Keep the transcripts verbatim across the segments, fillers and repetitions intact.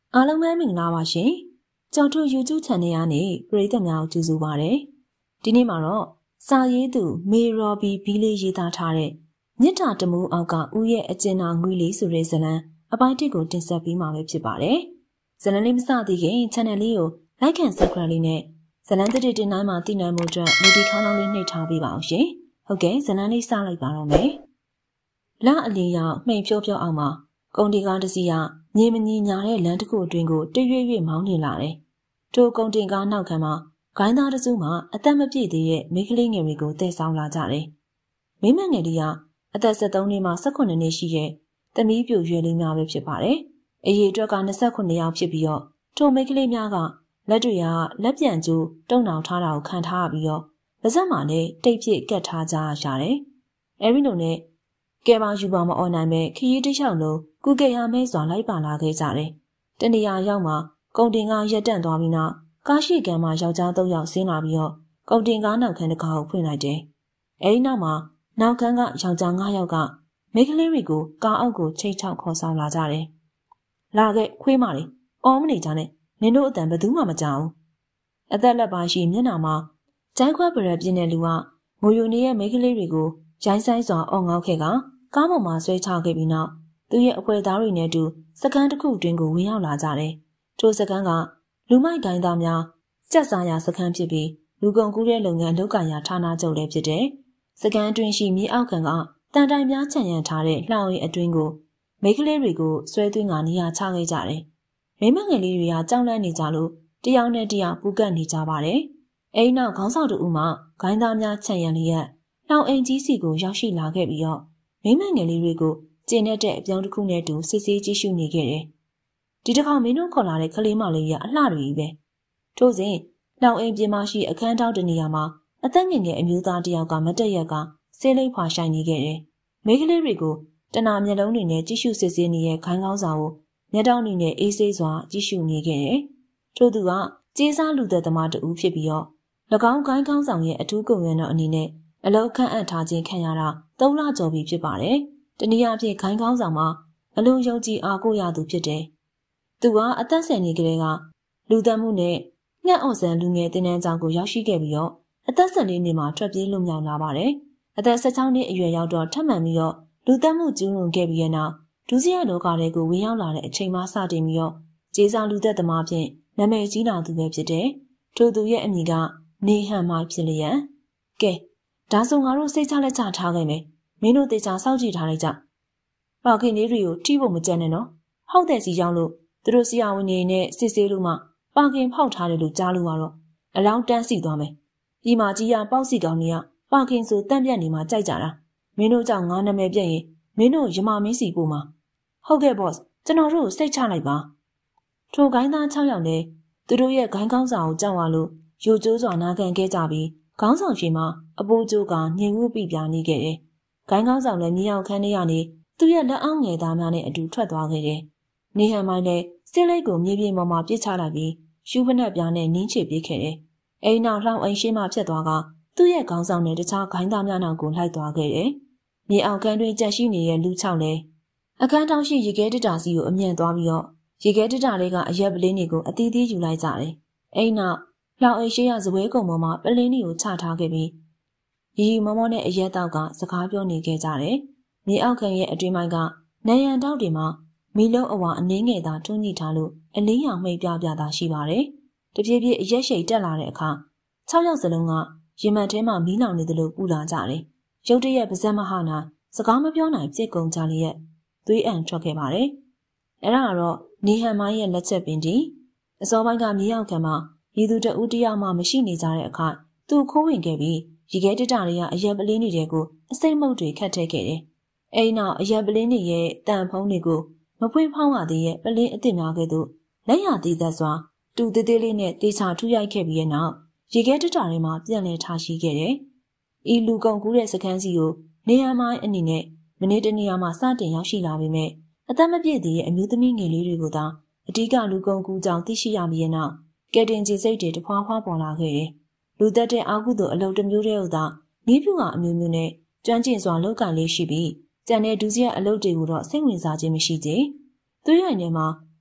အားလုံးပဲမင်္ဂလာပါရှင်။ကြော်ထုတ် YouTube Channel ကနေပရိသတ်များကိုကြိုဆိုပါရစေ။ဒီနေ့မှာတော့စာရေးသူမေရော်ဘီဘီလေးရေးသားထားတဲ့မြစ်တာတမူးအောက်ကဦးရဲ့အကျဉ်းတော်ငွေလေးဆိုတဲ့ဇာတ်လမ်းအပိုင်းတစ်ကိုတင်ဆက်ပေးမှာပဲဖြစ်ပါတယ်။ဇာတ်လမ်းလေးမစသေးခင် Channel လေးကို Like and Subscribe လေးနဲ့ဇာတ်လမ်းတစ်တင်တိုင်းမှာတည်နိုင်မှုအတွက် Notification လေးနှိပ်ထားပေးပါအောင်ရှင်။ဟုတ်ကဲ့ဇာတ်လမ်းလေးစလိုက်ပါတော့မယ်။လအလင်းရောက်မှိန်ဖြောဖြောအောင်မှာကုန်တင်ကားတစ်စီးကမြေမညီညာတဲ့လမ်းတစ်ခုအတွင်းကိုတရွေ့ရွေ့မောင်းနေလာတယ်။ထိုကုန်တင်ကားနောက်ခံမှာဂိုင်းသားတစုမှအသက်မပြည့်သေးတဲ့မိန်းကလေးငယ်တွေကိုတည်ဆောင်လာကြတယ်။မိန်းမငယ်လေးကအသက်၁၃နှစ်မှ၁၈နှစ်ရှိတဲ့သမီးပြိုရွယ်လေးများပဲဖြစ်ပါတယ်။အရေးအတွက်က၂၉ယောက်ဖြစ်ပြီးတော့ထိုမိန်းကလေးများကလက်တွေကလက်ပြန်ကျိုးတုံနှောင်ထားတာကိုခံထားရပြီးတော့ပါးစပ်မှာလည်းတိတ်ပြစ်ကတ်ထားကြရတယ်။အဲဒီလိုနဲ့ကဲပါယူပါမအော်နိုင်မဲ့ခရီးတစ်လျှောက်လုံးကုကေရမဲစွာလိုက်ပါလာခဲ့ကြတယ်။တနေရာရောက်မှကုန်တင်ကားရက်တန့်သွားပြီးနောက်ကားရှိကံမှာယောက်ျား၃ယောက်ဆင်းလာပြီးတော့ကုန်တင်ကားနောက်ခန်းတစ်ခါကိုဖွင့်လိုက်တယ်။အဲဒီနောက်မှာနောက်ခန်းကယောက်ျား၅ယောက်ကမိန်းကလေးတွေကိုကားအောက်ကိုချိတ်ချောက်ခေါ်ဆောင်လာကြတယ်။လာခဲ့ခွေးမလေးအော်မနေကြနဲ့နင်တို့အတန်ဘယ်သူမှမကြောက်ဘူး။အသက်လက်ပါရှိမျက်နှာမှာကျိုင်းခွက်ပရက်ပြင်းတဲ့လူကငိုယိုနေတဲ့မိန်းကလေးတွေကိုရိုင်းဆိုင်စွာအော်ငေါက်ခဲ့ကကားပေါ်မှာဆွဲချခဲ့ပြီးနောက်သူရဲ့အဖွဲသားတွေနဲ့အတူစကန်းတစ်ခုတွင်ကိုဝင်ရောက်လာကြတယ်။ထိုစကန်းကလူမိုက်ကိုင်းသားများစက်စားရာစကန်းဖြစ်ပြီးလူကုန်ကူးတဲ့လုပ်ငန်းလုပ်ကိုင်ရာဌာနချုပ်လည်းဖြစ်တယ်။စကန်းတွင်ရှိမြေအောက်ခံကတန်တိုင်များခြံရံထားတဲ့လှောင်ရီအတွင်းကိုမိန်းကလေးတွေကိုဆွဲသွင်းကနေရာချခဲ့ကြတယ်။မိန်းမငယ်လေးတွေကကြောက်လန့်နေကြလို့တယောက်နဲ့တယောက်ပူကတ်နေကြပါတယ်။အဲဒီနောက်ခေါင်းဆောင်တူမှဂိုင်းသားများခြံရံလျက်လှောင်အိမ်ကြီးစီကိုရောက်ရှိလာခဲ့ပြီးတော့မိန်းမငယ်လေးတွေကိုကျင်းတဲ့အပြောင်းတစ်ခုနဲ့တူစစ်ဆေးကြည့်ရှုနေခဲ့တယ်။ဒီတစ်ခါမင်းတို့ခေါ်လာတဲ့ကလေးမလေးကအလှတွေကြီးပဲ။ထို့စဉ်လောင်အိမ်ပြင်မရှိအခန်းတောက်တနေရာမှာအသက်ငယ်ငယ်အမျိုးသားတစ်ယောက်ကမတက်ရက်ကဆေးလိပ်ဖွာရှိုင်နေခဲ့တယ်။မိန်းကလေးတွေကိုတနာမျက်လုံးတွေနဲ့ကြည့်ရှုစစ်ဆေးနေတဲ့ခိုင်းကောင်းစာကိုမျက်တောင်းတွေနဲ့အေးဆေးစွာကြည့်ရှုနေခဲ့တယ်။ထို့သူကကျေးစားလူသက်သမားတူဖြစ်ပြီးတော့၎င်းခိုင်းကောင်းဆောင်ရဲ့အထူးကုန်ရံတော်အနေနဲ့အလောက်ခန့်အပ်ထားခြင်းခံရတာသုံးလကျော်ပြီဖြစ်ပါတယ်။တနည်းအားဖြင့်ခိုင်းကောင်းဆောင်မှာအလုံးယုံကြည်အားကိုးရသူဖြစ်တယ်။သူကအသက်ဆယ်နှစ်ကလေးကလူသတ်မှုနဲ့ငှက်အော်ဆန်လူငယ်တင်နန်းကျောင်းကိုရောက်ရှိခဲ့ပြီးတော့အသက်၁၄နှစ်မှာထွက်ပြေးလွတ်မြောက်လာပါတယ်။အသက်၁၆နှစ်အရွယ်ရောက်တော့ထပ်မံပြီးတော့လူသတ်မှုကျူးလွန်ခဲ့ပြီးတဲ့နောက်ဒုစရိုက်လောကတွေကိုဝင်ရောက်လာတဲ့အချိန်မှစတင်ပြီးတော့ကျေးစားလူသက်သမားဖြင့်နာမည်ကြီးလာသူပဲဖြစ်တယ်။ထိုသူရဲ့အမည်ကနေဟန်မိုင်းဖြစ်လျက်ကဲဒါဆိုငါတို့စိတ်ချလက်ချထားခဲ့မယ်မင်းတို့တေချာစောင့်ကြည့်ထားလိုက်ကြပါခင်လေးတွေကိုထိဖို့မကြမ်းနဲ့နော်ဟုတ်တဲ့စီရောက်လို့သူတို့ဆရာဝန်တွေနဲ့စစ်ဆေးလို့မှပါခင်ဖောက်ထားတယ်လို့ကြားလို့ကတော့အလောင်းတန်းစီသွားမယ်ဒီမှာကြီးရပေါက်စီကောင်တွေကပါခင်ဆိုတန့်ပြတ်နေမှကြိုက်ကြတာမင်းတို့ကြောင့်ငါနာမည်ပြက်ရင်မင်းတို့ရမမင်းစီပို့မှာဟုတ်ကဲ့ boss ကျွန်တော်တို့စိတ်ချလိုက်ပါထိုဂိုင်းသား၆ယောက်နဲ့သူတို့ရဲ့ဂိုင်းကောင်းစာကိုကြောက်ရလို့ရိုကျိုးစွာနာခံခဲ့ကြပြီးခေါင်းဆောင်ရှင်မှာအပိုးကျိုးကငြိမ်ဝှက်ပြပြနေခဲ့တယ်။ဂိုင်းကောင်းဆောင်လည်းမြေအောင်ခန်းထဲကနေသူ့ရဲ့လက်အောက်ငယ်သားများနဲ့အတူထွက်သွားခဲ့တယ်။နေဟန်မိုင်းလည်းစစ်လိုက်ကိုမြေပြင်ပေါ်မှာပစ်ချလိုက်ပြီးရှူးဖနက်ပြားနဲ့နင်းချပစ်ခဲ့တယ်။အဲဒီနောက်လှောင်အိမ်ရှင်းမှဖြတ်သွားကသူ့ရဲ့ခေါင်းဆောင်နဲ့တခြားဂိုင်းသားများနောက်ကိုလိုက်သွားခဲ့တယ်။မြေအောင်ခန်းတွင်ကြန့်ရှိနေတဲ့လူ၆လည်းအခန်းတောင်ရှိရေခဲတစ်တာစီကိုအမြန်သွားပြီးတော့ရေခဲတစ်တာလေးကအရက်ပလင်းတွေကိုအသီးသီးယူလိုက်ကြတယ်။အဲဒီနောက်လှောင်အိမ်ရှိရဇပွဲကုံပေါ်မှာပလင်းတွေကိုချထားခဲ့ပြီးရီရီမောမောနဲ့အရက်တောက်ကစကားပြောနေခဲ့ကြတယ်။မြေအောက်ခံရဲ့အတွင်းပိုင်းကနယံတောက်တွေမှာမီလုံးအဝါအနှင်းငယ်သာထွန်းညှိထားလို့အလင်းရောင်မှိတ်ပြပြတာရှိပါတယ်။တပြေးပြေးအရက်ရှိတ်တက်လာတဲ့အခါ၆ယောက်စလုံးကရင်မတ်ထဲမှာမီးလောင်နေသလိုပူလာကြတယ်။ရုတ်တရက်ပါဇက်မဟာနာစကားမပြောနိုင်ပြစ်ကုန်ကြလျက်သွေးအံထွက်ခဲ့ပါတယ်။အဲ့ဒါကတော့နေဟန်မိုင်းရဲ့လက်ချက်ပင်ဒီအစောပိုင်းကမြေအောက်ခံမှာရည်သူတဦးတယောက်မှမရှိနေကြတဲ့အခါသူခိုးဝင်ခဲ့ပြီးရေခဲတတတွေကအရက်ပလင်းတွေကိုအစိမ့်မုတ်တွေခတ်ထဲခဲ့တယ်။အဲဒီနောက်အရက်ပလင်းတွေရဲ့တန်ဖုံးတွေကိုမဖွင့်ဖောင်းရသေးရဲ့ပလင်းအစ်စ်များကဲ့သို့လက်ရသေးသက်စွာတူသေးသေးလေးနဲ့တေချာထူရိုက်ခဲ့ပြီးတဲ့နောက်ရေခဲတတတွေမှာပြန်လည်ထားရှိခဲ့တယ်။ဤလူကုန်ကူးတဲ့စခန်းစီကိုနေရာမိုင်းအနေနဲ့မနေ့တနေ့မှစတင်ရောက်ရှိလာပေမဲ့အသက်မပြည့်သေးရဲ့အမျိုးသမီးငယ်လေးတွေကိုသာအဓိကလူကုန်ကူးကြောင့်သိရှိရပြီးတဲ့နောက်ကဲတင်ကြီးစိတ်တွေတဖွာဖွာပေါ်လာခဲ့တယ်။လူသက်တဲ့အာဟုသို့အလုံတစ်မျိုးတည်းဥသာနီးပြူကအမျိုးမျိုးနဲ့ကျွမ်းကျင်စွာလုပ်ကံလေးရှိပြီးကျန်တဲ့ဒုစရိုက်အလုပ်တွေကိုတော့စိတ်ဝင်စားခြင်းမရှိကြ။သူ့ရဲ့နေမှာ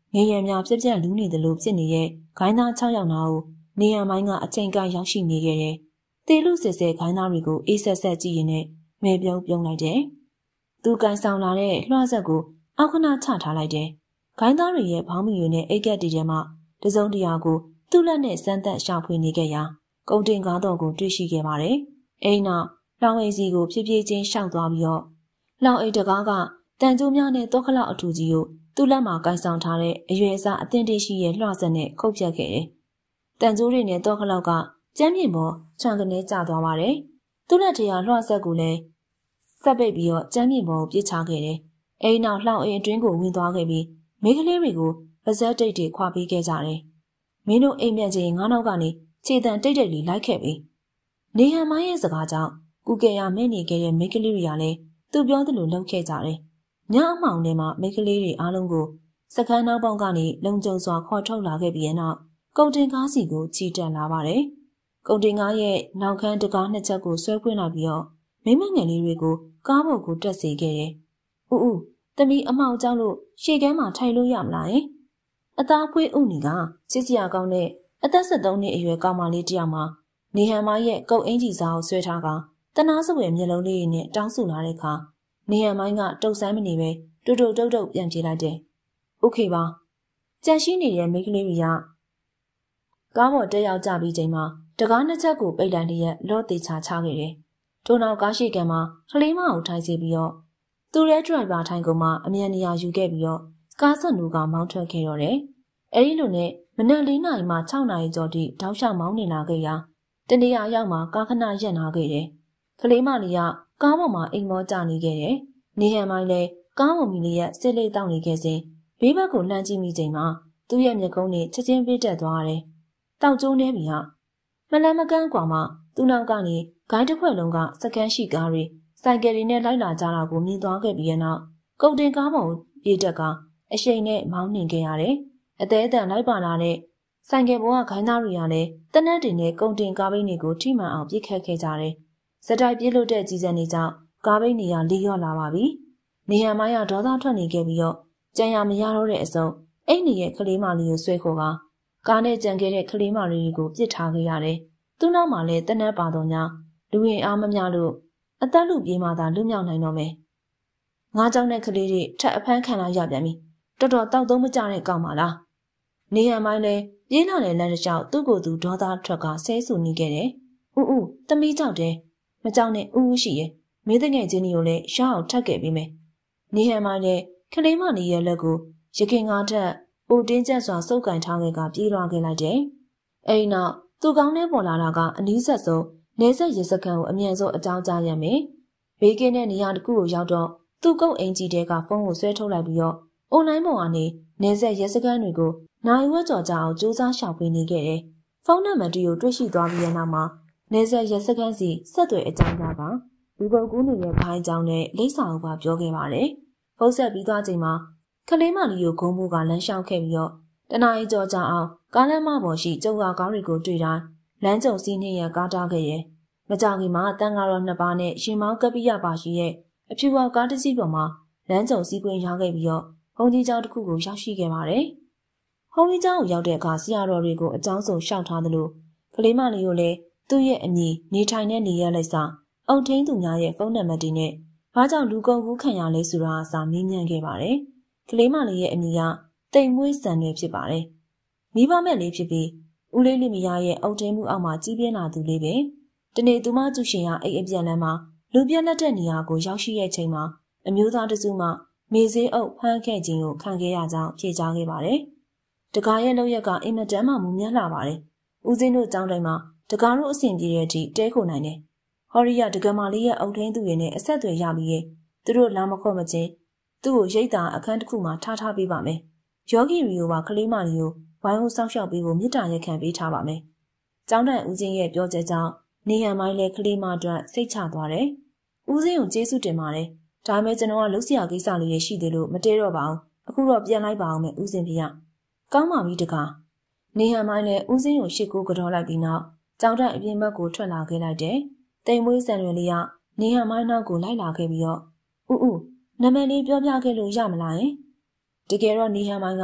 ငရံများပြက်ပြက်လူးနေတယ်လို့ဖြစ်နေတဲ့ခိုင်းသား၆ယောက်နာကိုနေရမိုင်းကအချိန်ကရောက်ရှိနေခဲ့တယ်။တေလူစစ်စစ်ခိုင်းသားတွေကိုအေးဆက်ဆက်ကြည့်ရင်နဲ့မဲပြုံးပြုံးလိုက်တယ်။သူကန်ဆောင်လာတဲ့လွှဆက်ကိုအောက်ခဏချထားလိုက်တယ်။ခိုင်းသားတွေရဲ့ဘောင်းမီတွေနဲ့အိတ်ကက်တီထဲမှာတစုံတရာကိုသူ့လက်နဲ့စမ်းသက်ရှာဖွေနေခဲ့ရာကုန်တင်ကားတော်ကိုတွေ့ရှိခဲ့ပါတယ်။အိမ်နောက်လောင်အိမ်စီကိုဖြည်းဖြည်းချင်းရှောက်သွားပြီးတော့လောင်အိမ်တကားကတန်ကြိုးများနဲ့တောခလောက်အထူကြီးကိုသူ့လက်မှာကန်ဆောင်ထားတဲ့အရွယ်အစားအသင့်တရှိရဲ့လွှဆက်နဲ့ခုတ်ဖြတ်ခဲ့တယ်။တန်ကြိုးတွေနဲ့တောခလောက်ကကျမ်းပြင်ပေါ်ခြံကနေကျသွားပါတယ်။သူ့လက်ထရာလွှဆက်ကိုလည်းဆက်ပိတ်ပြီးတော့ကျမ်းပြင်ပေါ်ကိုပြစ်ချခဲ့တယ်။အိမ်နောက်လှောင်အိမ်အတွင်းကိုဝင်သွားခဲ့ပြီးမိန်းကလေးတွေကိုပါဇက်တိတ်တွေခွာပေးခဲ့ကြတယ်။မင်းတို့အိမ်ပြန်ချင်းငါးနောက်ကနေခြေတံတိတ်တိတ်လေးလိုက်ခဲ့ပြီ။နေဟန်မိုင်းရဲ့စကားကြောင့်ကုကေရမဲ့နေခဲ့တဲ့မိန်းကလေးတွေကလည်းသူပြောသလိုလုပ်ခဲ့ကြတယ်။ညအမှောင်ထဲမှာမိန်းကလေးတွေအားလုံးကိုစခန်းနောက်ပေါက်ကနေလုံခြုံစွာခေါ်ထုတ်လာခဲ့ပြီးနောက်ကုန်တင်ကားစီကိုချီတက်လာပါတယ်။ကုန်တင်ကားရဲ့နောက်ခန်းတကားနှစ်ချက်ကိုဆွဲခွင့်လိုက်ပြီးတော့မိမငယ်လေးတွေကိုကားပေါ်ကိုတက်စေခဲ့တယ်။ဦးဦးသမီးအမှောင်ကြောက်လို့ရှေ့ကမ်းမှာထိုင်လို့ရမလားယင်။အသားဖွေးဥနီကချစ်စရာကောင်းတဲ့အသက်ဆက်သုံးနှစ်အရွယ်ကောင်မလေးတယောက်မှာနေဟန်မရဲ့ကုတ်အင်ကြီးစားကိုဆွဲထားကတနာစဝယ်မျက်လုံးလေးနဲ့တောင်းဆလာတဲ့အခါနေဟန်မိုင်းကတုတ်ဆန်းမနေပဲတူတူတုတ်တုတ်ပြန်ပြေးလိုက်တယ်။โอเคပါ။ကြံရှိနေတဲ့မိန်းကလေးတွေကကားပေါ်တက်ရောက်ကြပြီးချိန်မှာတကားနှစ်ချက်ကိုပိတ်လိုက်လျက်လော့သေးချာချခဲ့တယ်။ထို့နောက်ကားရှိကန်မှာကလေးမအောင်ထိုင်စီပြီးတော့သူ့ရဲ့ဒရိုင်ဘာထိုင်ကုန်မှာအမြန်နေရာယူခဲ့ပြီးတော့ကားဆက်နူကမောင်းထွက်ခဲ့တော့တယ်။အဲဒီလိုနဲ့မနက်၄နာရီမှ၆နာရီကျော်ထိတောက်လျှောက်မောင်းနေလာခဲ့ရာတနေရာရောက်မှကားခဏရပ်နာခဲ့တယ်။ကလေးမလေးကကားပေါ်မှာအိမ်မောကျနေခဲ့တယ်။နေဟန်မိုင်းလည်းကားပေါ်မီလေးရဲ့စစ်လေးတောက်နေခဲ့စဉ်ဘေးဘက်ကိုလှမ်းကြည့်မိချိန်မှာသူ့ရဲ့မျက်ကုံးနဲ့ချက်ချင်းပေးတက်သွားတယ်။တောက်ကျိုးနေပြီဟာမလန်းမကန်းကွာမှသူ့နောက်ကနေဂိုင်းတစ်ခွက်လုံးကစကန်းရှိကားတွေစိုက်ကယ်တွေနဲ့လိုက်လာကြတာကိုမြင်သွားခဲ့ပြီးတဲ့နောက်ကုန်တင်ကားပေါ်ပြေးတက်ကအရှိန်နဲ့မောင်းနှင်ခဲ့ရတယ်။အသေးအတန်လိုက်ပါလာတဲ့ဆိုင်ကယ်ပေါ်ကခိုင်းသားတွေကလည်းတနက်တင်နဲ့ကုန်တင်ကားဘိန်းတွေကိုထိမှန်အောင်ပြစ်ခတ်ခဲ့ကြတယ်။စတိုက်ပြေးလို့တဲ့ကြီးစံတွေကြောင့်ကားဘိန်းတွေကလီရော့လာပါပြီ။နေဟန်မိုင်းကဒေါသထွက်နေခဲ့ပြီးတော့ကြံရမရတော့တဲ့အစုံအိတ်နေရဲ့ကလေးမလေးကိုဆွဲခေါ်ကကားနဲ့ကြံခဲ့တဲ့ကလေးမလေးကိုပြစ်ထားခဲ့ရတယ်။သူ့နောက်မှာလည်းတနက်ပါတော့ညာလူရင်အားမများလို့အသက်လူပြေးမှသာလွတ်မြောက်နိုင်တော့မယ်။ငါးကြောင့်တဲ့ကလေးတွေထပ်အဖမ်းခံလာရပြန်ပြီ။တော်တော်တောက်သုံးမကြတဲ့ကောင်ပါလား။နေဟန်မိုင်းလည်းပြေးလာတဲ့လမ်းတစ်လျှောက်သူ့ကိုယ်သူဒေါသထွက်ကဆဲဆူနေခဲ့တယ်။ဦးဦးသမီးကြောက်တယ်။မကြောက်နဲ့ဦးဦးရှိရဲ့။မင်းတငယ်ချင်းတွေကိုလည်းရအောင်ထပ်ခဲ့ပေးမယ်။နေဟန်မိုင်းလည်းကလေးမလေးရဲ့လက်ကိုရခင်ကားထက်ပိုတင်းကျပ်စွာစုပ်ကန်ထားခဲ့ကပြေးလွှားခဲ့လိုက်တယ်။အဲဒီနောက်သူကောင်းထဲပေါ်လာတာကအနီးဆက်ဆုံးနေဆက်ရစကန်ကိုအမြန်ဆုံးအကြောင်းကြားရမယ်။ဘေးကင်းတဲ့နေရာတစ်ခုကိုရောက်တော့သူ့ကုတ်အင်ဂျီတဲကဖုန်းကိုဆွဲထုတ်လိုက်ပြီးတော့အွန်လိုင်းပေါ်ကနေနေဆက်ရစကန်တွေကိုနိုင်ဝက်ကြော်ကြအောင်စူးစမ်းရှာဖွေနေခဲ့တယ်။ဖုန်းနံပါတ်တွေကိုတွေ့ရှိသွားပြီးတဲ့နောက်မှာနေဆက်ရစကန်စီဆက်သွယ်အကြောင်းကြားကလူပုတ်ကူးနေတဲ့ခိုင်းကြောင်းနဲ့လိမ့်စာအုပ်ကပြောခဲ့ပါတယ်။ဖုန်းဆက်ပြီးသွားချိန်မှာကလေးမလေးကိုဂုံးမိုးကလမ်းလျှောက်ခဲ့ပြီးတော့တနာရီကျော်ကြာအောင်ကားလမ်းမပေါ်ရှိကျုံကားကားတွေကိုတွေ့တိုင်းလမ်းကြုံစီးနှင်းရကားတားခဲ့တယ်။မကြခင်မှာတန်ကားတော်နှစ်ပါးနဲ့ရှင်မောင်းကပိယပါရှိရဲ့အဖြူဝါကားတစ်စီးပေါ်မှာလမ်းကြုံစီးခွင့်ရခဲ့ပြီးတော့ဘုံကြီးကျောင်းတစ်ခုကိုရောက်ရှိခဲ့ပါတယ်။ဘုံကြီးကျောင်းကိုရောက်တဲ့အခါဆရာတော်တွေကိုအကြောင်းစုံရှောက်ထားသလိုကလေးမလေးကိုလည်းသူ့ရဲ့အမည်နေထိုင်တဲ့နေရာလိုက်စာအုတ်ထင်းသူများရဲ့ဖုန်းနံပါတ်တွေနဲ့ဘာကြောင့်လူကုန်ကူးခံရလဲဆိုတာအစားမေးမြန်းခဲ့ပါတယ်။ကလေးမလေးရဲ့အမည်ကတိမ်မွေးစံတွေဖြစ်ပါတယ်။မိဘမဲ့လေးဖြစ်ပြီးဦးလေးလေးမယားရဲ့အုတ်ထင်းမှုအောက်မှာကြီးပြင်းလာသူလေးပဲ။တနေ့သူမကျူရှင်ရအိတ်အပြန်လမ်းမှာလူပြက်လက်တဲ့နေရာကိုရောက်ရှိတဲ့ချိန်မှာအမျိုးသားတစုမှမေဆေးအုပ်ဖမ်းခဲ့ခြင်းကိုခံခဲ့ရကြောင်းဖြေကြားခဲ့ပါတယ်။တကားရဲ့လောက်ရကအင်မတန်မှမူမြတ်လာပါတယ်။ဦးစင်းတို့ကျောင်းတိုင်းမှာတကားတို့အဆင်ပြေတဲ့အထိတဲခုနိုင်တယ်။ဟော်ရီယာတကမာလေးရဲ့အုတ်ထင်းသူရဲ့နဲ့အဆက်အသွယ်ရပြီးရဲ့သူတို့လာမခေါ်မချင်းသူ့ကိုရိတ်တာအခန်းတစ်ခုမှာထားထားပေးပါမယ်။ယောဂီရီယိုပါကလေးမလေးကိုဝိုင်းဝန်းဆောက်ရှောက်ပေးဖို့မေတ္တာရက်ခံပေးထားပါမယ်။ကျောင်းတိုင်ဦးစင်းရဲ့ပြောချက်ကြောင့်နေဟန်မိုင်းလည်းကလေးမအတွက်စိတ်ချသွားတယ်။ဦးစင်းကိုကျေးဇူးတင်ပါတယ်။ဒါပေမဲ့ကျွန်တော်ကလှုပ်ရှားကိစ္စလေးရရှိသေးလို့မတဲတော့ပါဘူး။အခုတော့ပြန်လိုက်ပါအောင်မယ်ဦးစင်းဖေရ။ကောင်းပါပြီတကား။နေဟန်မိုင်းလည်းဦးစင်းကိုရှစ်ကိုကြော်လိုက်ပြီးနောက်ကျောင်းတိုင်အပြင်ဘက်ကိုထွက်လာခဲ့လိုက်တယ်။တိမ်မွေးစံရွယ်လေးကနေဟန်မိုင်းနောက်ကိုလိုက်လာခဲ့ပြီးတော့ဦးဦးနာမည်လေးပြောပြခဲ့လို့ရမလားယင်။တကယ်တော့နေဟန်မိုင်းက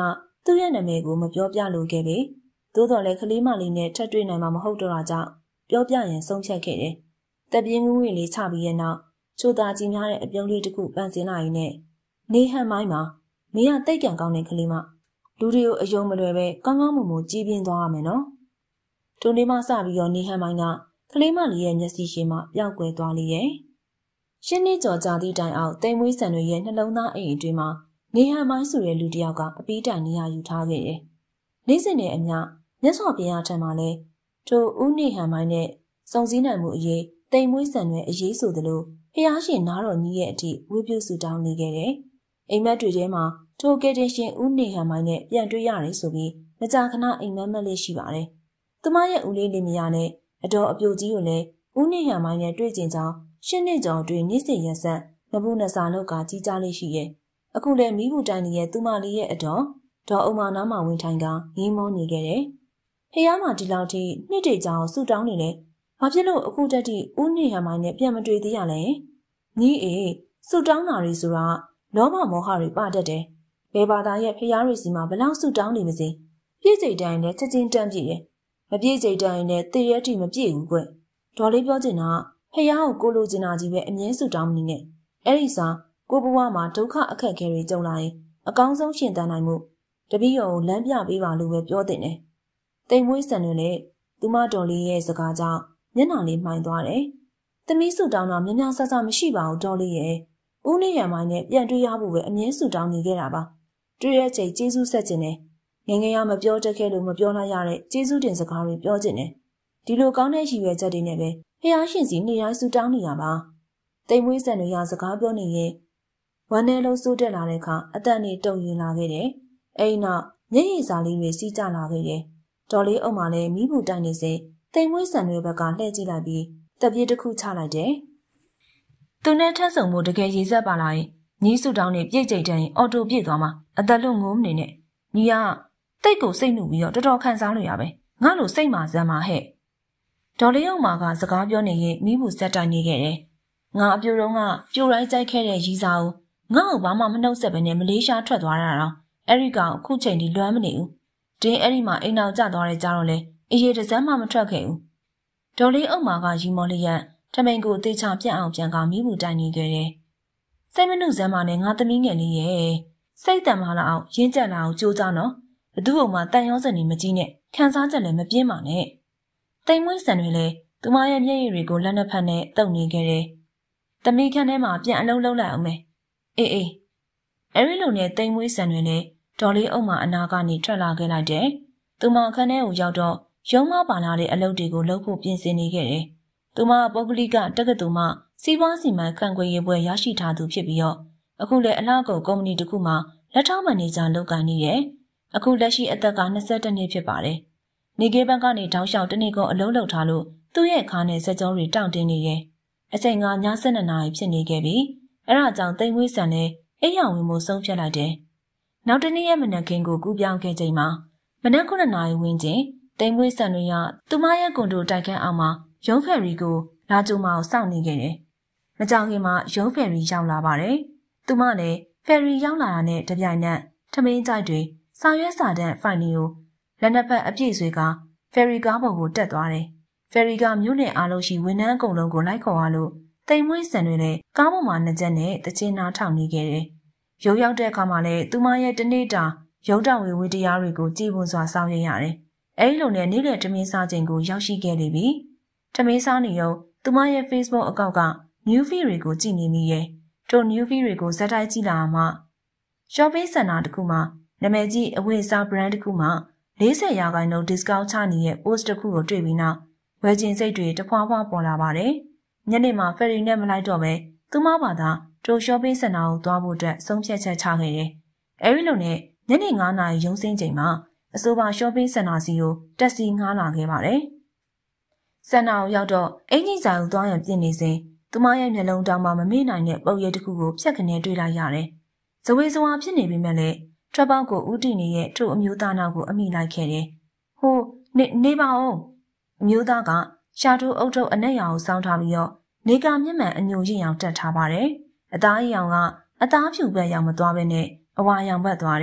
သူ့ရဲ့နာမည်ကိုမပြောပြလိုခဲ့ပေသို့တော်လည်းကလေးမလေးနဲ့ထပ်တွေ့နိုင်မှာမဟုတ်တော့တာကြောင့်ပြောပြရင်ဆုံးဖြတ်ခဲ့တယ်။တပ်ပြင်းငွေလေးချပြီးရဲ့နောက်ချိုသားကြီးများတဲ့အပြုံးလေးတစ်ခုပန်းစင်လာရင်းနဲ့နေဟန်မိုင်းမှာမင်းကတိတ်ကန်ကောင်းတဲ့ကလေးမလူတွေကိုအယုံမလွယ်ပဲကောင်းကောင်းမွန်မွန်ကြည်ပြင်းသွားရမယ်နော်။ထိုနေ့မှစပြီးတော့နေဟန်မိုင်းကကလေးမလေးရဲ့မျက်စိရှိမှပျောက်ကွယ်သွားလေရဲ့။ရှင်းနေကြော်ကြသည့်တိုင်အောင်တိမ်မွေးဆန်တွေရဲ့နှလုံးသားအိမ်အတွင်းမှာနေဟန်မိုင်းဆိုတဲ့လူတစ်ယောက်ကအပီးတိုင်နေရာယူထားခဲ့တယ်။နေ့စဉ်နဲ့အမျှမြတ်စွာဘုရားထံမှာလဲထိုဦးနေဟန်မိုင်းနဲ့စုံစည်းနိုင်မှုအရေးတိမ်မွေးဆန်တွေအရေးဆိုသလိုဖျားရှင်နားတော်ကြီးရဲ့အထိဝေပြုစုတောင်းနေခဲ့တယ်။အိမ်မက်တွေထဲမှာထိုကယ်တင်ရှင်ဦးနေဟန်မိုင်းနဲ့ပြန်တွေ့ရတယ်ဆိုပြီးမကြာခဏအိမ်မက်မက်လေးရှိပါတယ်။သူမရဲ့ဦးလေးလေးမယားနဲ့အတော်အပြိုကြီးကိုလည်းဦးနေဟန်မိုင်းနဲ့တွေ့ကျင်ကြောင်းရှင်းနေကြောင်တွင်နေ့စဉ်ရက်ဆက်နဘူးနစာလောက်ကကြီးကြားလေးရှိရဲ့။အခုလည်းမိဘူးတိုင်းရဲ့သူမလေးရဲ့အတော်ဒေါ်အုံမနားမှာဝင်ထိုင်ကငင်းမောနေခဲ့တယ်။ဖျားမှာဒီလောက်ထိနှစ်တေကြောင်ဆူတောင်းနေတယ်။ဘာဖြစ်လို့အခုတက်ထိဦးနေဟန်မိုင်းနဲ့ပြန်မတွေ့သေးရလဲ။ညီအေးဆူတောင်းတာတွေဆိုတာလောဘမောဟတွေပတတ်တယ်။ဘယ်ဘာသာရဲ့ဖျားတွေစီမှာဘလောက်ဆူတောင်းနေမစေပြည့်စိတ်တိုင်းနဲ့ချက်ချင်းတန်းပြည့်တယ်။မပြည့်စိတ်တိုင်းနဲ့တည်ရတိမပြည့်ဘူးကွ။ဒေါ်လေးပြောချင်တာဖျားကိုကိုလိုချင်တာကြီးပဲအမြဲဆူတောင်းနေနဲ့။အဲ့ဒီစားကိုဘဝမှာဒုက္ခအခက်အခဲတွေကြုံလာရင်အကောင်းဆုံးရှင်သန်နိုင်မှုတပည့်တော်ကိုလမ်းပြပေးပါလို့ပဲပြောတဲ့နဲ့။တိမ်မွေးဆန်တွေလည်းသူမတော်လေးရဲ့စကားကြောင့်မျက်နှာလေးမှိုင်သွားတယ်။သမီးဆူတောင်းတာများများဆဆမရှိပါဘူးတော်လေးရဲ့။ဦးနေရမိုင်းနဲ့ပြန်တွေ့ရဖို့ပဲအမြဲဆူတောင်းနေခဲ့တာပါ။တွေ့ရချိန်ကျေးဇူးဆက်ခြင်းနဲ့ငငယ်ရမပြောတတ်ခဲ့လို့မပြောလိုက်ရတဲ့ကျေးဇူးတင်စကားတွေပြောခြင်းနဲ့ဒီလိုကောင်းတဲ့ရည်ရွယ်ချက်တွေနဲ့ပဲဖျားရှင်စီနေတိုင်းဆူတောင်းနေရပါ။တိမ်မွေးဆန်တွေရစကားပြောနေရင်ဝမ်းထဲလုံးစိုးတက်လာတဲ့အခါအသက်နဲ့တုံရင်လာခဲ့တယ်။အဲဒီနောက်မျက်ရည်စာလေးတွေစီးကျလာခဲ့တယ်။တော်လေးအုံမှလည်းမိဘူးတိုင်နေစဉ်တိမ်မွေးဆန်တွေဘက်ကလှည့်ကြည့်လိုက်ပြီးတပ်ပြစ်တစ်ခုချလိုက်တယ်။သူနဲ့ထပ်ဆုံမှုတကယ်ရည်ဆက်ပါလာရင်ညီးစုတောင်းနဲ့ပြည့်ကျိတ်တန်းရင်အော်တိုပြည့်သွားမှာအသက်လုံးငိုးမနေနဲ့ညီကတိတ်ကိုစိတ်နှုတ်ပြီးတော့တော်တော်ခံစားလို့ရပဲငါ့လိုစိတ်မာစမ်းပါဟဲ့ဒေါ်လေးအောင်မာကစကားပြောနေရင်မိဘူးဆက်တိုင်နေခဲ့တယ်ငါအပြိုတော့ကပြိုတိုင်းကြိုက်ခဲ့တဲ့ရီစာကိုငါ့ကိုဘာမှမနှုတ်ဆက်ပဲနဲ့မလေးရှားထွက်သွားတာတော့အဲ့ဒီကောင်အခုချိန်ထိလွမ်းမနေဘူးတင်းအဲ့ဒီမှာအိမ်အောင်ကျသွားတဲ့ကြားတော့လေအရေးတစမ်းမှမထွက်ခဲ့ဘူးဒေါ်လေးအောင်မာကရီမော်လျက်ထမိန်ကိုတေချာပြတ်အောင်ပြန်ကမိဘူးတိုင်နေခဲ့တယ်စိတ်မနှုတ်စမ်းမနဲ့ငါသမီးငယ်လေးရဲ့စိတ်တန်မာလာအောင်ရင်းကျက်လာအောင်ကြိုးစားနော်ဘသူ့အောင်မှတန်ရောစက်နေမကြီးနဲ့ခံစားချက်လည်းမပြင်းပါနဲ့တိမ်မွေးဆန်တွေလည်းသူမရဲ့မျက်ရည်တွေကိုလက်နှစ်ဖက်နဲ့တုပ်နေခဲ့တယ်သမီးခန်းထဲမှာပြန်အလုံးလုံးလိုက်အောင်မယ်အေးအေးအဲ့ဒီလိုနဲ့တိမ်မွေးဆန်တွေလည်းဒေါ်လေးအုံမှအနာကနေထွက်လာခဲ့လိုက်တယ်သူမခန်းထဲကိုရောက်တော့ရုံးမပါလာတဲ့အလုပ်တွေကိုလုပ်ဖို့ပြင်ဆင်နေခဲ့တယ်သူမပုဂ္ဂလိကတက္ကသိုလ်မှစီးပွားစီမံခန့်ခွဲရေးဘွဲရရှိထားသူဖြစ်ပြီးတော့အခုလည်းအလားကုန်ကုမ္ပဏီတစ်ခုမှလက်ထောက်မန်နေဂျာလုပ်ကိုင်နေတယ်အခုလက်ရှိအသက်ကနှစ်၁၁နှစ်ဖြစ်ပါတယ်နေကေးဘက်ကနေတောင်းလျှောက်တနေ့ကုန်အလုပ်လုပ်ထားလို့သူ့ရဲ့ခါနဲ့စက်ကြောတွေတောင့်တင်းနေတယ်အချိန်ကည၁၂နာရီဖြစ်နေခဲ့ပြီအဲဒါကြောင့်တိမ်မွေးဆန်နဲ့အိမ်အောင်ဝင်မှုဆုံးဖြတ်လိုက်တယ်နောက်တနေ့ရဲ့မနက်ခင်းကိုကူးပြောင်းခဲ့ချိန်မှာမနက်၉နာရီဝန်းကျင်တိမ်မွေးဆန်တွေကသူမရဲ့ကွန်ဒိုတိုက်ခန်းအောင်မှာရုံးဖယ်ရီကိုလာကြိုမအောင်စောင့်နေခဲ့တယ်မကြောင်ခင်မှာရုံးဖယ်ရီရောက်လာပါတယ်သူမလည်းဖယ်ရီရောက်လာတာနဲ့တပြိုင်နက်ထမင်းကြိုက်တွေစာရွက်စာတမ်းဖိုင်တွေကိုလက်နှစ်ဖက်အပြည့်ဆွေကဖယ်ရီကားပေါ်ကိုတက်သွားတယ်ဖယ်ရီကမြို့နယ်အားလုံးရှိဝန်ထမ်းအကုန်လုံးကိုလိုက်ခေါ်ရလို့တိမ်မွေးဆန်တွေလည်းကားပေါ်မှာနှစ်ချက်နဲ့တချင်းနာထောင်နေခဲ့တယ်ရုံရောက်တဲ့အခါမှာလည်းသူမရဲ့တနေ့တာရုံတောင်ဝေဝေတရားတွေကိုကြည်ပွန်စွာစောင့်ရရတယ်အဲဒီလိုနဲ့နေ့လည်ထမင်းစားချိန်ကိုရောက်ရှိခဲ့လေပြီထမင်းစားနေရောသူမရဲ့ Facebook အကောင့်က new feed တွေကိုကြည့်နေမိရဲ့ထို new feed တွေကိုဇက်တိုက်ကြည့်လာမှ shopping center တစ်ခုမှာနာမည်ကြီးအဝတ်အစား brand တစ်ခုမှာ၄၀ရာခိုင်နှုန်း discount ချနေတဲ့ post တစ်ခုကိုတွေ့ပြီးနောက်ဝယ်ချင်စိတ်တွေတဖွာဖွာပေါ်လာပါတယ်ညနေမှာ ferry နဲ့မလိုက်တော့ပဲသူမဘာသာထို shopping center ကိုသွားဖို့အတွက်ဆုံးဖြတ်ချက်ချခဲ့တယ်အဲဒီလိုနဲ့ညနေ၅နာရီရုံးဆင်းချိန်မှာအဆိုပါ shopping center စီကိုတက်စီငှားလာခဲ့ပါတယ်စန္နာကိုရောက်တော့အင်ကြီးစာကိုသွားရပြင်နေစဉ်သူမရဲ့မျက်လုံးတောင်မှမမေ့နိုင်တဲ့ပုံရိပ်တစ်ခုကိုဖြတ်ခနဲတွေ့လိုက်ရတယ်။ဇဝေဇဝါဖြစ်နေပြီမဲ့လေထွက်ပေါက်ကိုဥတီနေတဲ့ထိုအမျိုးသားနောက်ကိုအမိလိုက်ခဲ့တယ်။ဟိုနေနေပါဦးအမျိုးသားကရှာတိုးအုပ်ထုပ်အနက်ရောင်ကိုစောင်းထားပြီးတော့နေကမျက်မှန်အညိုရင့်ရောင်တက်ထားပါတယ်။အသားအရောင်ကအသားဖြူဘက်ရောင်မသွားဘဲနဲ့အဝါရောင်ဘက်သွားတယ်။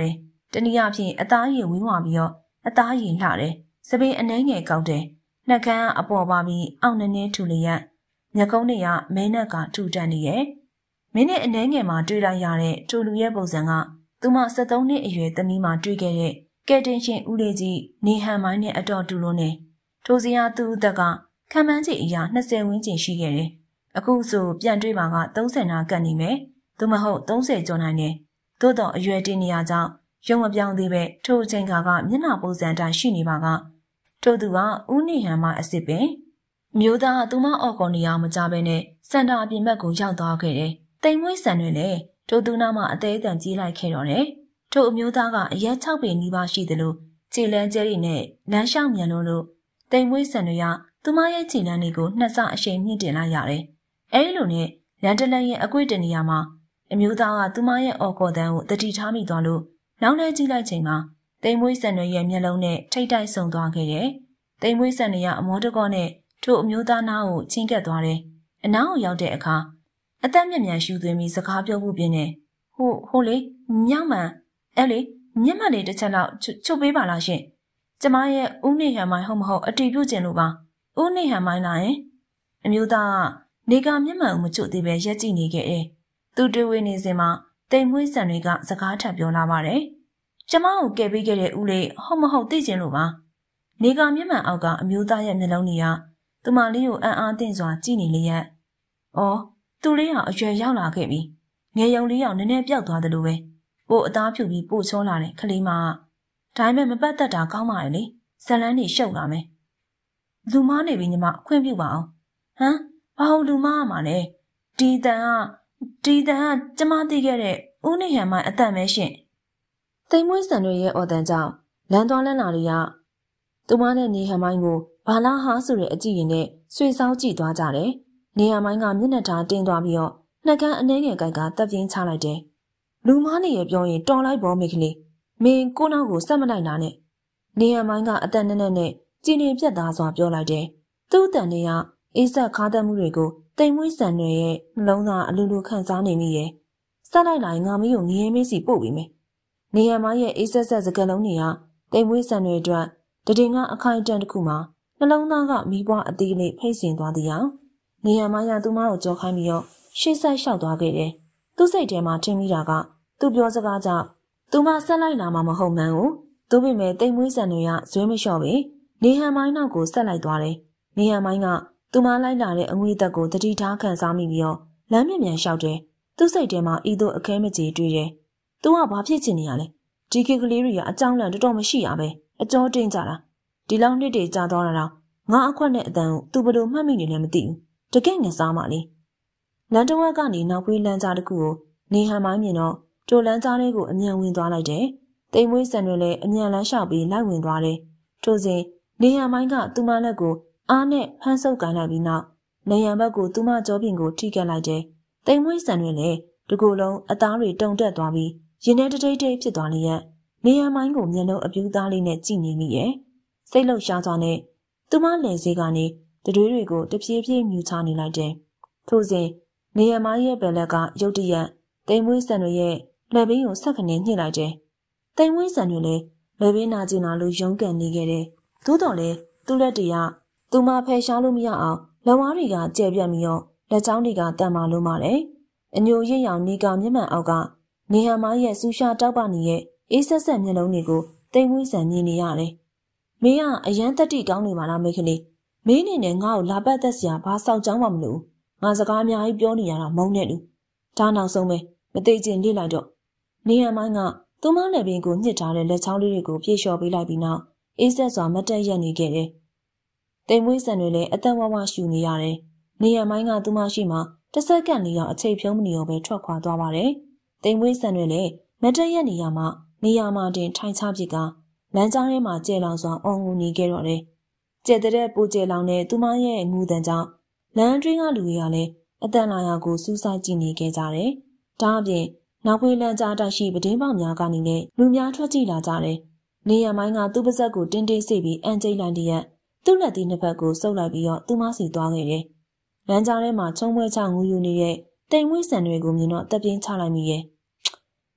တနည်းအားဖြင့်အသားရည်ဝင်းဝါပြီးတော့အသားရည်လှတယ်စပင်းအနှဲငယ်ကောက်တယ်နှက်ခမ်းအပေါ်ပါပြီးအောက်နည်းနည်းထူလျက်မျက်ကုံးတွေကမဲနက်ကထူတန်းနေရဲ့မင်းနဲ့အနှဲငယ်မှာတွေ့လိုက်ရတဲ့ထိုလူရဲ့ပုံစံကသူမ၁၃နှစ်အရွယ်သမီးမှာတွေ့ခဲ့တဲ့ကဲတင်ရှင်ဦးလေးကြီးနေဟန်မိုင်းနဲ့အတော်တူလို့နေထိုစရာသူ့အသက်ကခံမှန်းချေအရာ၂၀ဝန်းကျင်ရှိခဲ့တယ်အခုဆိုပြန်တွေ့ပါက၃၀နာကတ်နေမယ်သို့မဟုတ်၃၀ကျော်နိုင်တယ်သို့တော့အရွယ်တင်နေရကြောင်းရုံမပြောင်းသေးပဲထိုအချိန်ကကမျက်နှာပုံစံတိုင်းရှိနေပါကထိုသူကဦးနေဟန်မိုင်းအစ်စ်ပင်မျိုးသားသူမအော်ကော်နေအောင်မကြဘဲနဲ့စန္ဒာအပြင်ဘက်ကိုရောက်သွားခဲ့တယ်တိမ်မွေးဆန်တွေလည်းထိုသူနာမှအသေးအတန်ကြီးလိုက်ခဲ့တော့တယ်ထိုအမျိုးသားကအရက်၆ပေနီးပါးရှိသလိုခြေလန်းကျဲရီနဲ့လမ်းလျှောက်မြန်လို့လို့တိမ်မွေးဆန်တွေကသူမရဲ့ခြေလန်းတွေကိုနှစ်ဆအရှိန်မြင့်တင်လိုက်ရတယ်အဲဒီလိုနဲ့လန်တလန်ရဲ့အကွေ့တနေရာမှာအမျိုးသားကသူမရဲ့အော်ကော်တန်းကိုတတိထားမိသွားလို့နောက်လဲကြည့်လိုက်ချိန်မှာတိမ်မွေးဆန်တွေရဲ့မျက်လုံးနဲ့ထိတ်တိုက်ဆုံသွားခဲ့တယ်တိမ်မွေးဆန်တွေကအမောတကောနဲ့ထိုအမျိုးသားနားကိုချင်းကပ်သွားတယ်အနားကိုရောက်တဲ့အခါအသက်မြက်မြန်ရှူသွင်းပြီးစကားပြောဖို့ပြင်းနေဟိုဟိုလေမြောက်မှန်အဲ့လေမျက်မှန်လေးတစ်ချက်လောက်ချုပ်ပေးပါလားရှင်ကျမရဲ့ဦးနေဟန်မိုင်းဟုတ်မဟုတ်အတီးပြုတ်ကျင်လို့ပါဦးနေဟန်မိုင်းလားယင်အမျိုးသားကနေကမျက်မှန်ကိုမချုပ်သေးပဲရက်ကြည့်နေခဲ့တယ်သူတွေးဝေးနေစဉ်မှာတိမ်မွေးဆန်တွေကစကားထပ်ပြောလာပါတယ်ကျမကိုကယ်ပေးခဲ့တဲ့ဦးလေးဟုတ်မဟုတ်သိကျင်လို့ပါနေကမျက်မှန်အောက်ကအမျိုးသားရဲ့မျက်လုံးတွေကသူမလေးကိုအံ့အားသင့်စွာကြည့်နေလျက်အော်သူလေးဟာအရွယ်ရောက်လာခဲ့ပြီငယ်ယုံလေးယောက်နည်းနည်းပျောက်သွားတယ်လို့ပဲပို့အသားဖြူပြီးပို့ချောလာတယ်ခလေးမဒါပေမဲ့မပတ်သက်တာကောင်းပါရဲ့လေဇလန်းနေရှုပ်လာမယ်လူမားနေပြီညီမခွင့်ပြုပါအောင်ဟမ်ဘာလို့လူမားရမှာလဲဒီတန်ကဒီတန်ကကျမသိခဲ့တဲ့ဦးနေဟန်မိုင်းအတန်ပဲရှင်တိမ်မွေးဆန်တွေရဲ့အော်တန်ကြောင့်လမ်းသွားလမ်းလာတွေကသူမနဲ့နေဟန်မိုင်းကိုဘာလာဟာဆိုတဲ့အကြည့်ရင်နဲ့ဆွေဆောင်းကြည့်သွားကြတယ်နေဟန်မိုင်းကမျက်နှာထားတင်းသွားပြီးတော့နှက်ကန်းအနှဲငယ်ကိုက်ကတပ်ပြင်းချလိုက်တယ်လူမားနေရပြောရင်တော်လိုက်ပေါ်မိကလေးမင်းကိုနောက်ကိုစက်မလိုက်တာနဲ့နေဟန်မိုင်းကအတန်နဲ့နဲ့နဲ့ကြည်နေပြတ်သားစွာပြောလိုက်တယ်သူ့အတန်တွေကအေးဆက်ခါသက်မှုတွေကိုတိမ်မွေးဆန်တွေရဲ့နှလုံးသားအလိုလိုခံစားနေမိရဲ့စက်လိုက်လိုက်ငါမီးကိုငရဲမေးစီပို့ပြီးမယ်နေဟန်မိုင်းရဲ့အေးဆက်ဆက်စကလုံးတွေကတိမ်မွေးဆန်တွေအတွက်တည်ငါအခိုင်အတန့်တစ်ခုမှာနှလုံးသားကမီးပွားအသေးလေးဖိတ်ဆင်သွားသည်အောင်နေဟန်မိုင်းကသူမကိုကြောခိုင်းပြီးတော့ရှေ့ဆက်လျှောက်သွားခဲ့တယ်သူ့စိတ်ထဲမှာထင်မိတာကသူပြောစကားကြောင့်သူမဆက်လိုက်လာမှာမဟုတ်မှန်းကိုသူ့ပေမဲ့တိမ်မွေးဆန်တွေကဇွဲမလျှော့ပဲနေဟန်မိုင်းနောက်ကိုဆက်လိုက်သွားတယ်နေဟန်မိုင်းကသူမလိုက်လာတဲ့အငွေသက်ကိုတတိထားခံစားမိပြီးတော့လမ်းမြမြန်လျှောက်တယ်သူ့စိတ်ထဲမှာဤသို့အခဲမကြေတွေးတယ်သူကဘာဖြစ်ချင်နေရလဲဒီကိကလေးတွေကအကြောင်းလန့်တော်တော်မရှိရပဲအကြောတင်းကြတာဒီလောက်နှစ်တွေကြာသွားတာတော့ငါအခွက်နဲ့အတန်ကိုသူဘယ်လိုမှတ်မိနေလဲမသိဘူးတကယ်ငစားမှလေလန်တဝက်ကနေနောက်ဖွေးလမ်းကြားတစ်ခုကိုနေဟန်မိုင်းမြင်တော့တိုလန်းကြားလေးကိုအမြန်ဝင်သွားလိုက်တယ်။တိမ်မွေးဆန်တွေလည်းအမြန်လန်းလျှောက်ပြီးလိုက်ဝင်သွားတယ်။ထို့စဉ်နေဟန်မိုင်းကသူမလက်ကိုအားနဲ့ဖမ်းဆုပ်ကန်လိုက်ပြီးနောက်နေဟန်ဘက်ကိုသူမကြောပြင်ကိုထိကပ်လိုက်တယ်။တိမ်မွေးဆန်တွေလည်းဒီကိုယ်လုံးအသားတွေတုန်တက်သွားပြီးရင်ထဲတိတ်တိတ်ဖြစ်သွားလျက်နေဟန်မိုင်းကိုမျက်လုံးအပြူသားလေးနဲ့ကြည့်နေမိရဲ့။စိတ်လှုပ်ရှားစွာနဲ့သူမလည်စေးကနေတတွေးတွေကိုတဖြည်းဖြည်းမြူချနေလိုက်တယ်။ထို့စဉ်နေဟန်မိုင်းရဲ့ဘယ်လက်ကရုတ်တရက်တိမ်မွေးဆန်တွေရဲ့လက်ဘင်းကိုဆက်ခနဲ့ညှစ်လိုက်တယ်။တိမ်မွေးဆန်တွေလည်းလက်ဘင်းနာကျင်လာလို့ရုန်းကန်နေခဲ့တယ်။သို့တော်လည်းသူ့လက်တွေကသူမဖယ်ရှားလို့မရအောင်လက်ဝါးတွေကကျဲပြတ်ပြီးတော့လက်ချောင်းတွေကတန်မာလို့မှတယ်။အညိုရစ်ရောင်နေကမျက်မှန်အောက်ကနေဟန်မိုင်းရဲ့ဆူရှာတောက်ပနေတဲ့အေးဆက်ဆက်မျက်လုံးတွေကိုတိမ်မွေးဆန်မြင်နေရတယ်။မင်းကအရန်တက်တိကောင်းနေပါလားမိတ်ကလေး။မင်းအနေနဲ့ငါ့ကိုလာပတ်သက်စရာဘာဆောက်ကြောင်းမှမလို့ငါစကားအများကြီးပြောနေရတာမုန်းနဲ့လူ။ဒါနောက်ဆုံးပဲမသိချင်လေ့လိုက်တော့နေဟန်မိုင်းကသူမလည်းပင်ကိုညှစ်ထားတဲ့လက်ချောင်းလေးတွေကိုပြေလျှော်ပေးလိုက်ပြီးနောက်အေးဆက်စွာမတက်ရက်နေခဲ့တယ်။တိမ်မွေးဆန်တွေလည်းအသက်ဝဝရှူနေရတယ်။နေဟန်မိုင်းကသူမရှိမှတစ်စက္ကန့်လေးတော့အချိန်ဖြုံးမနေတော့ပဲထွက်ခွာသွားပါတယ်။တိမ်မွေးဆန်တွေလည်းမတက်ရက်နေရမှနေရာမှာတင်ထိုင်ချပစ်ကလမ်းကြားထဲမှာကျဲလောင်စွာအော်ငူနေခဲ့တော့တယ်။ကျဲတဲ့ပူကျဲလောင်တဲ့သူမရဲ့ငူတန်ကြောင့်လမ်းတွင်းကလူတွေကလည်းအတန်လာရာကိုစူးစိုက်ကြည့်နေခဲ့ကြတယ်။ဒါအပြင်နောက်ဖွေးလမ်းကြားတိုက်ရှိပဒင်းပေါက်များကနေလည်းလူများထွက်ကြည့်လာကြတယ်။နေရမိုင်းကသူ့ပါဇက်ကိုတင်းတင်းစိတ်ပြီးအန်ကျိတ်လိုက်တဲ့ရက်သူ့လက်သီးနှစ်ဖက်ကိုဆုပ်လိုက်ပြီးတော့သူမစီသွားခဲ့တယ်။လမ်းကြားထဲမှာချုံပွဲချငူယူနေတဲ့တိမ်မွေးဆန်တွေကိုမြင်တော့တက်ပြင်းချလိုက်မိရဲ့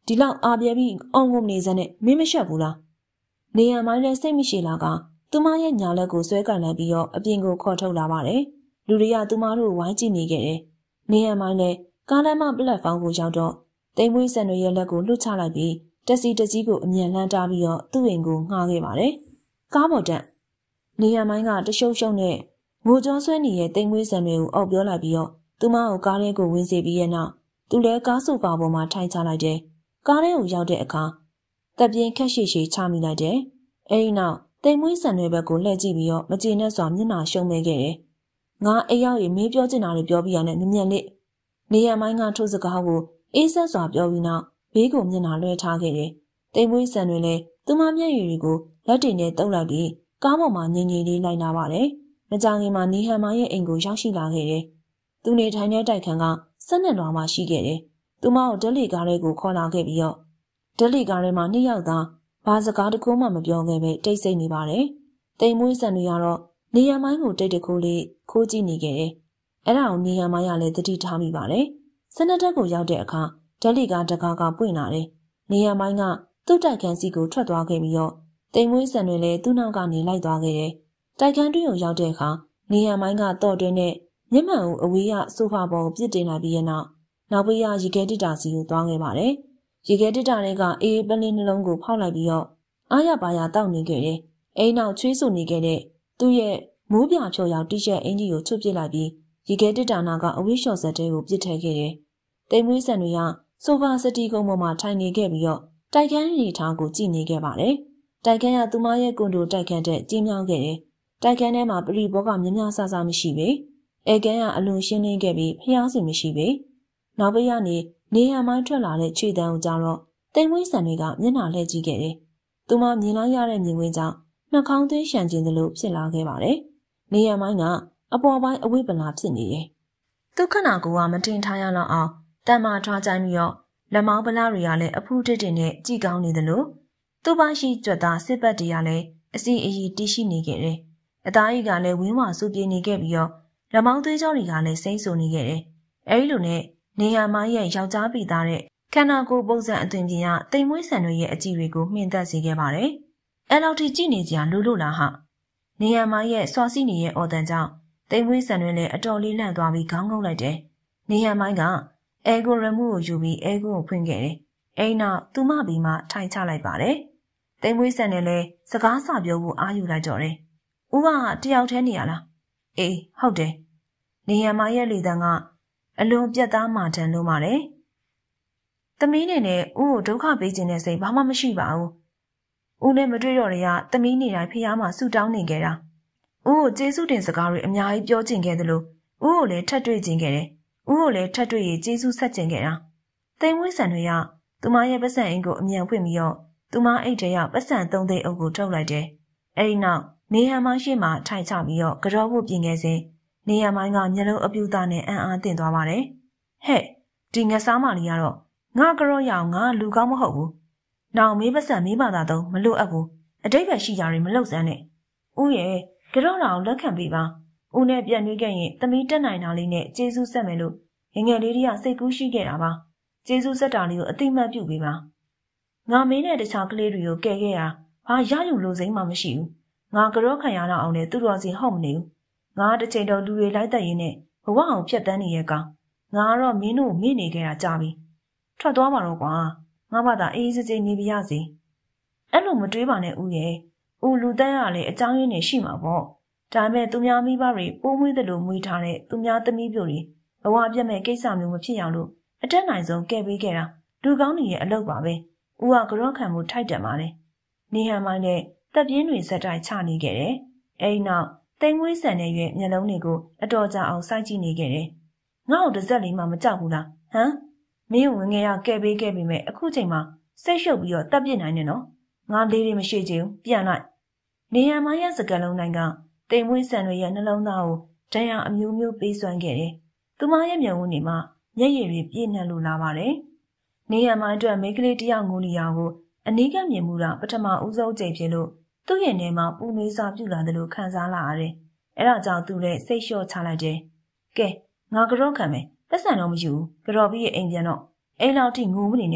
ဒီလောက်အားပြဲပြီးအောင်ကုန်နေစမ်းနဲ့မင်းမရှက်ဘူးလားနေရမိုင်းလည်းစိတ်မရှိလာကသူမရဲ့ညာလက်ကိုဆွဲကင်လိုက်ပြီးတော့အပြင်ကိုခေါ်ထုတ်လာပါတယ်လူတွေကသူမတို့ဝိုင်းကြည့်နေခဲ့တယ်နေရမိုင်းလည်းကားလမ်းမပလက်ဖောင်းကိုရောက်တော့တိမ်မွေးဆန်တွေရဲ့လက်ကိုလွှတ်ချလိုက်ပြီးတက်စီတကြီးကိုအမြန်လှမ်းတားပြီးတော့သူ့အိမ်ကိုငှားခဲ့ပါတယ်ကားပေါ်တက်နေရမိုင်းကတရှုပ်ရှုပ်နဲ့ငိုကြောဆွဲနေတဲ့တိမ်မွေးဆန်တွေကိုအောက်ပြောလိုက်ပြီးတော့သူမကိုကားထဲကိုဝင်စေပြီးရဲ့နောက်သူလည်းကားဆိုဖာပေါ်မှာထိုင်ချလိုက်တယ်ကားထဲကိုရောက်တဲ့အခါတပ်ပြင်းခက်ရှိရှိချမိလိုက်တယ်အဲဒီနောက်တိမ်မွေးဆန်တွေဘက်ကိုလှည့်ကြည့်ပြီးတော့မကျေနပ်စွာမျက်နှာရှုံးမဲခဲ့တယ်ငါအိမ်ရောက်ရင်မင်းပြောချင်တာတွေပြောပြရနဲ့မြင်မြန်လေးနေရမိုင်းကထိုးစကားကိုအေးဆက်စွာပြောပြီးနောက်ဘေးကိုမျက်နှာလွှဲထားခဲ့တယ်တိမ်မွေးဆန်တွေလည်းသူမမျက်ရည်တွေကိုလက်တွေနဲ့တုပ်လိုက်ပြီးကားပေါ်မှာငြိမ်ငြိမ်လေးလိုက်လာပါတယ်မကြခင်မှာနေဟန်မိုင်းရဲ့အိမ်ကိုရောက်ရှိလာခဲ့တယ်သူနေထိုင်တဲ့တိုက်ခန်းကစက်နဲ့လွာမှာရှိခဲ့တယ်သူမကိုဒက်လီကားလေးကိုခေါ်လာခဲ့ပြီးတော့ဒက်လီကားထဲမှာနှစ်ယောက်သားဘာစကားတကူမှမပြောခဲ့ပဲတိတ်ဆိတ်နေပါတယ်တိမ်မွေးဆန်တွေကတော့နေရမိုင်းကိုတိတ်တကူလေးခိုးကြည့်နေခဲ့တယ်အဲ့ဒါကိုနေရမိုင်းကလည်းသတိထားမိပါတယ်စနက်တက်ကိုရောက်တဲ့အခါဒက်လီကားတကားကပွင့်လာတယ်နေရမိုင်းကသူ့တိုက်ခန်းစီကိုထွက်သွားခဲ့ပြီးတော့တိမ်မွေးဆန်တွေလည်းသူ့နောက်ကနေလိုက်သွားခဲ့တယ်တိုက်ခန်းတွင်းကိုရောက်တဲ့အခါနေရမိုင်းကတော့တွင်းနဲ့မျက်မှန်ကိုအဝေးရဆိုဖာပေါ်ကိုပြစ်တင်လိုက်ပြီးရဲ့နောက်နောက်ဘေးရရေခဲတစ်တာစီကိုသွားခဲ့ပါတယ်ရေခဲတစ်တာတွေကအေးပလင်းနှလုံးကိုဖောက်လိုက်ပြီးတော့အားရပါရတောက်နေခဲ့တယ်အိမ်နောက်ချွေးဆူနေခဲ့တဲ့သူ့ရဲ့မိုးပြဖြော်ရောက်တိကျအင်ကြီးကိုချွတ်ပစ်လိုက်ပြီးရေခဲတစ်တာနာကအဝေးလျှော်ဆက်တဲကိုပစ်ထည့်ခဲ့တယ်တိမ်မွေးဆန်တွေကဆိုဖာစတီကုန်းပေါ်မှာထိုင်နေခဲ့ပြီးတော့တိုက်ခန်းရီထားကိုကြည့်နေခဲ့ပါတယ်တိုက်ခန်းကသူမရဲ့ကွန်ဒိုတိုက်ခန်းတဲ့ကြီးမြောင်းခဲ့တယ်တိုက်ခန်းထဲမှာပရိဘောကမြများဆဆမရှိပေအဲကန်းကအလွန်ရှင်းလင်းခဲ့ပြီးဖျားစီမရှိပေနောက်ဘေးကနေနေဟန်မိုင်းထွက်လာတဲ့ခြေတန်းကိုကြောတော့တိမ်မွေးဆန်တွေကမျက်နှာလှည့်ကြည့်ခဲ့တယ်သူမမြင်လိုက်ရတဲ့မြင်ကွင်းကြောင့်နှာခေါင်းသွင်းရှန်ကျင်သလိုဖြစ်လာခဲ့ပါတယ်နေဟန်မိုင်းကအပေါ်ပိုင်းအဝိပလာဖြစ်နေတယ်သူခဏကမတင်ထားရတော့အောင်တန်မာထွားကြိုင်းပြီးတော့လက်မောင်းပလားတွေကလည်းအဖူးတစ်တင်နဲ့ကြည်ကောင်းနေသလိုသူ့ပါရှိကြွက်သားစစ်ပတ်တွေကလည်းအစီအီတီးရှိနေခဲ့တယ်အသားကြီးကလည်းဝင်းဝါဆူပြေနေခဲ့ပြီးတော့လက်မောင်းသွေးကြောတွေကလည်းစိမ့်ဆူနေခဲ့တယ်အဲဒီလိုနဲ့နေဟန်မိုင်းရဲ့ယောက်ျားပိသားတဲ့ခန္ဓာကိုယ်ပုံစံအသွင်ပြင်ကတိမ်မွေးဆန်တွေရဲ့အကြည့်တွေကိုမှင်သက်စေခဲ့ပါတယ်အဲလောက်ထိကြည့်နေကြလို့လို့လားဟာနေဟန်မိုင်းရဲ့စွာစီနေရဲ့အော်တန်ကြောင့်တိမ်မွေးဆန်တွေလည်းအတော်လေးလန့်သွားပြီးခေါင်းငုံလိုက်တယ်နေဟန်မိုင်းကအဲဂိုရမှုကိုယူပြီးအဲဂိုကိုဖွင့်ခဲ့တယ်အဲနောက်သူမပြီးမှထိုင်ချလိုက်ပါတယ်တိမ်မွေးဆန်တွေလည်းစကားစပြောဖို့အားယူလိုက်တော့တယ်ဦးကတယောက်တည်းနေရလားအေးဟုတ်တယ်နေဟန်မိုင်းရဲ့လေတန်းကအလွန်ပြတ်သားမှထန်လို့ပါတယ်။သမီးနေနဲ့ဦးကိုဒုက္ခပေးခြင်းနဲ့စိတ်ဘာမှမရှိပါဘူး။ဦးနဲ့မတွေ့တော့တဲ့ကသမီးနေတိုင်းဖះမှာဆူတောင်းနေကြတာ။ဦးကိုကျေးဇူးတင်စကားတွေအများကြီးပြောချင်ခဲ့သလိုဦးကိုလည်းထပ်တွေ့ချင်ခဲ့တယ်။ဦးကိုလည်းထပ်တွေ့ရင်ကျေးဇူးဆက်ချင်ခဲ့တာ။တိမ်မွေးဆန်တွေကသူမရဲ့ပတ်စံအိမ်ကိုအမြန်ဖွင့်ပြီးတော့သူမအိတ်ထဲကပတ်စံသုံးသိန်းအုပ်ကိုထုတ်လိုက်တယ်။အဲဒီနောက်နေဟန်မိုင်းရှိမှထိုင်ချပြီးတော့ကြောဖို့ပြင်ခဲ့စဉ်နေဟန်မိုင်းကမျက်လုံးအပြူသားနဲ့အံ့အားသင့်သွားပါတယ်။ဟဲ့ဒီငစားမလေးကတော့ငါကြော့ရအောင်ငါလူကောင်းမဟုတ်ဘူး။နောင်မေးပတ်စံမေးပါသာတော့မလို့အပ်ဘူး။အတိတ်ပဲရှိကြတွေမလှုပ်စမ်းနဲ့။ဦးရဲ့ကြော့တော်လက်ခံပေးပါ။ဦးနဲ့ပြန်နှွေးခဲ့ရင်သမီးတက်နိုင်တာလေးနဲ့ကျေးဇူးဆက်မယ်လို့ငငယ်လေးတွေကစိတ်ကူးရှိခဲ့တာပါ။ကျေးဇူးဆက်တာလေးကိုအတိမတ်ပြုပေးပါ။ငါမင်းနဲ့တခြားကလေးတွေကိုကယ်ခဲ့တာဘာရယူလို့စိမ့်မှမရှိဘူး။ငါကြော့ခံရတော့အောင်နဲ့သူတော်စီဟုတ်မနေဘူး။ငါတစ်ချိန်တော့လူတွေလိုက်တက်ရင်းနဲ့ဘဝအောင်ဖြတ်တန်းနေရဲ့ကောင်ငါကတော့မင်းတို့မေ့နေခဲ့တာကြာပြီထွက်သွားပါတော့ကွာငါဘာသာအေးစစ်စစ်နေပြရစီအဲ့လိုမတွေးပါနဲ့ဦးရဲ့ဦးလူတန်းရလေအကြောင်းရင်းနေရှိမှာပေါ့ဒါပေမဲ့သူများမိဘတွေပိုးမွေးတယ်လို့မွေးထားတဲ့သူများသမီးပြိုတွေဘဝပြတ်မဲ့ကိစ္စမျိုးမဖြစ်အောင်လို့အတက်နိုင်ဆုံးကဲပေးခဲ့တာလူကောင်းတွေရဲ့အလုပ်ပါပဲဦးကကြော့ခံမှုထိုက်တယ်ပါလေနေဟန်မိုင်းနဲ့တပ်ပြင်းတွေဇက်တိုက်ချနေခဲ့တယ်အဲဒီနောက်တိမ်မွေးဆန်တဲ့ရဲ့မျက်လုံးတွေကိုအတော်ကြာအောင်စိုက်ကြည့်နေခဲ့တယ်။ငါ့ကိုတစ်စက်လေးမှမကြောက်ဘူးလား။ဟမ်မင်းဝင်ငယ်ရကဲပေးခဲ့ပြီမဲ့အခုချိန်မှာစိတ်ရှုပ်ပြီးတော့တပ်ပစ်နိုင်နေနော်။ငါလေးတွေမရှိချင်ဘူးပြန်လိုက်။နေဟန်မိုင်းရဲ့စကလုံးတိုင်းကတိမ်မွေးဆန်တွေရဲ့နှလုံးသားကိုဒဏ်ရာအမျိုးမျိုးပေးစွမ်းခဲ့တယ်။သူမရဲ့မျက်ဝန်းတွေမှာမျက်ရည်တွေပြည့်နှက်လို့လာပါတယ်။နေဟန်မိုင်းအတွက်မိန်းကလေးတယောက်ငိုနေရကိုအနီးကမြင်မှုတာပထမဦးဆုံးကြိမ်ဖြစ်လို့သူ့ရဲ့နေမှာပူနွေးစာပြုလာတယ်လို့ခံစားလာရတယ်။အဲဒါကြောင့်သူလည်းစိတ်လျှော့ချလိုက်တယ်။ကဲငါကြော့ခံမယ်ပတ်စံတော့မယူဘူးကြော့ပြီးအိမ်ပြန်တော့အိမ်လောက်ထိငိုမနေနဲ့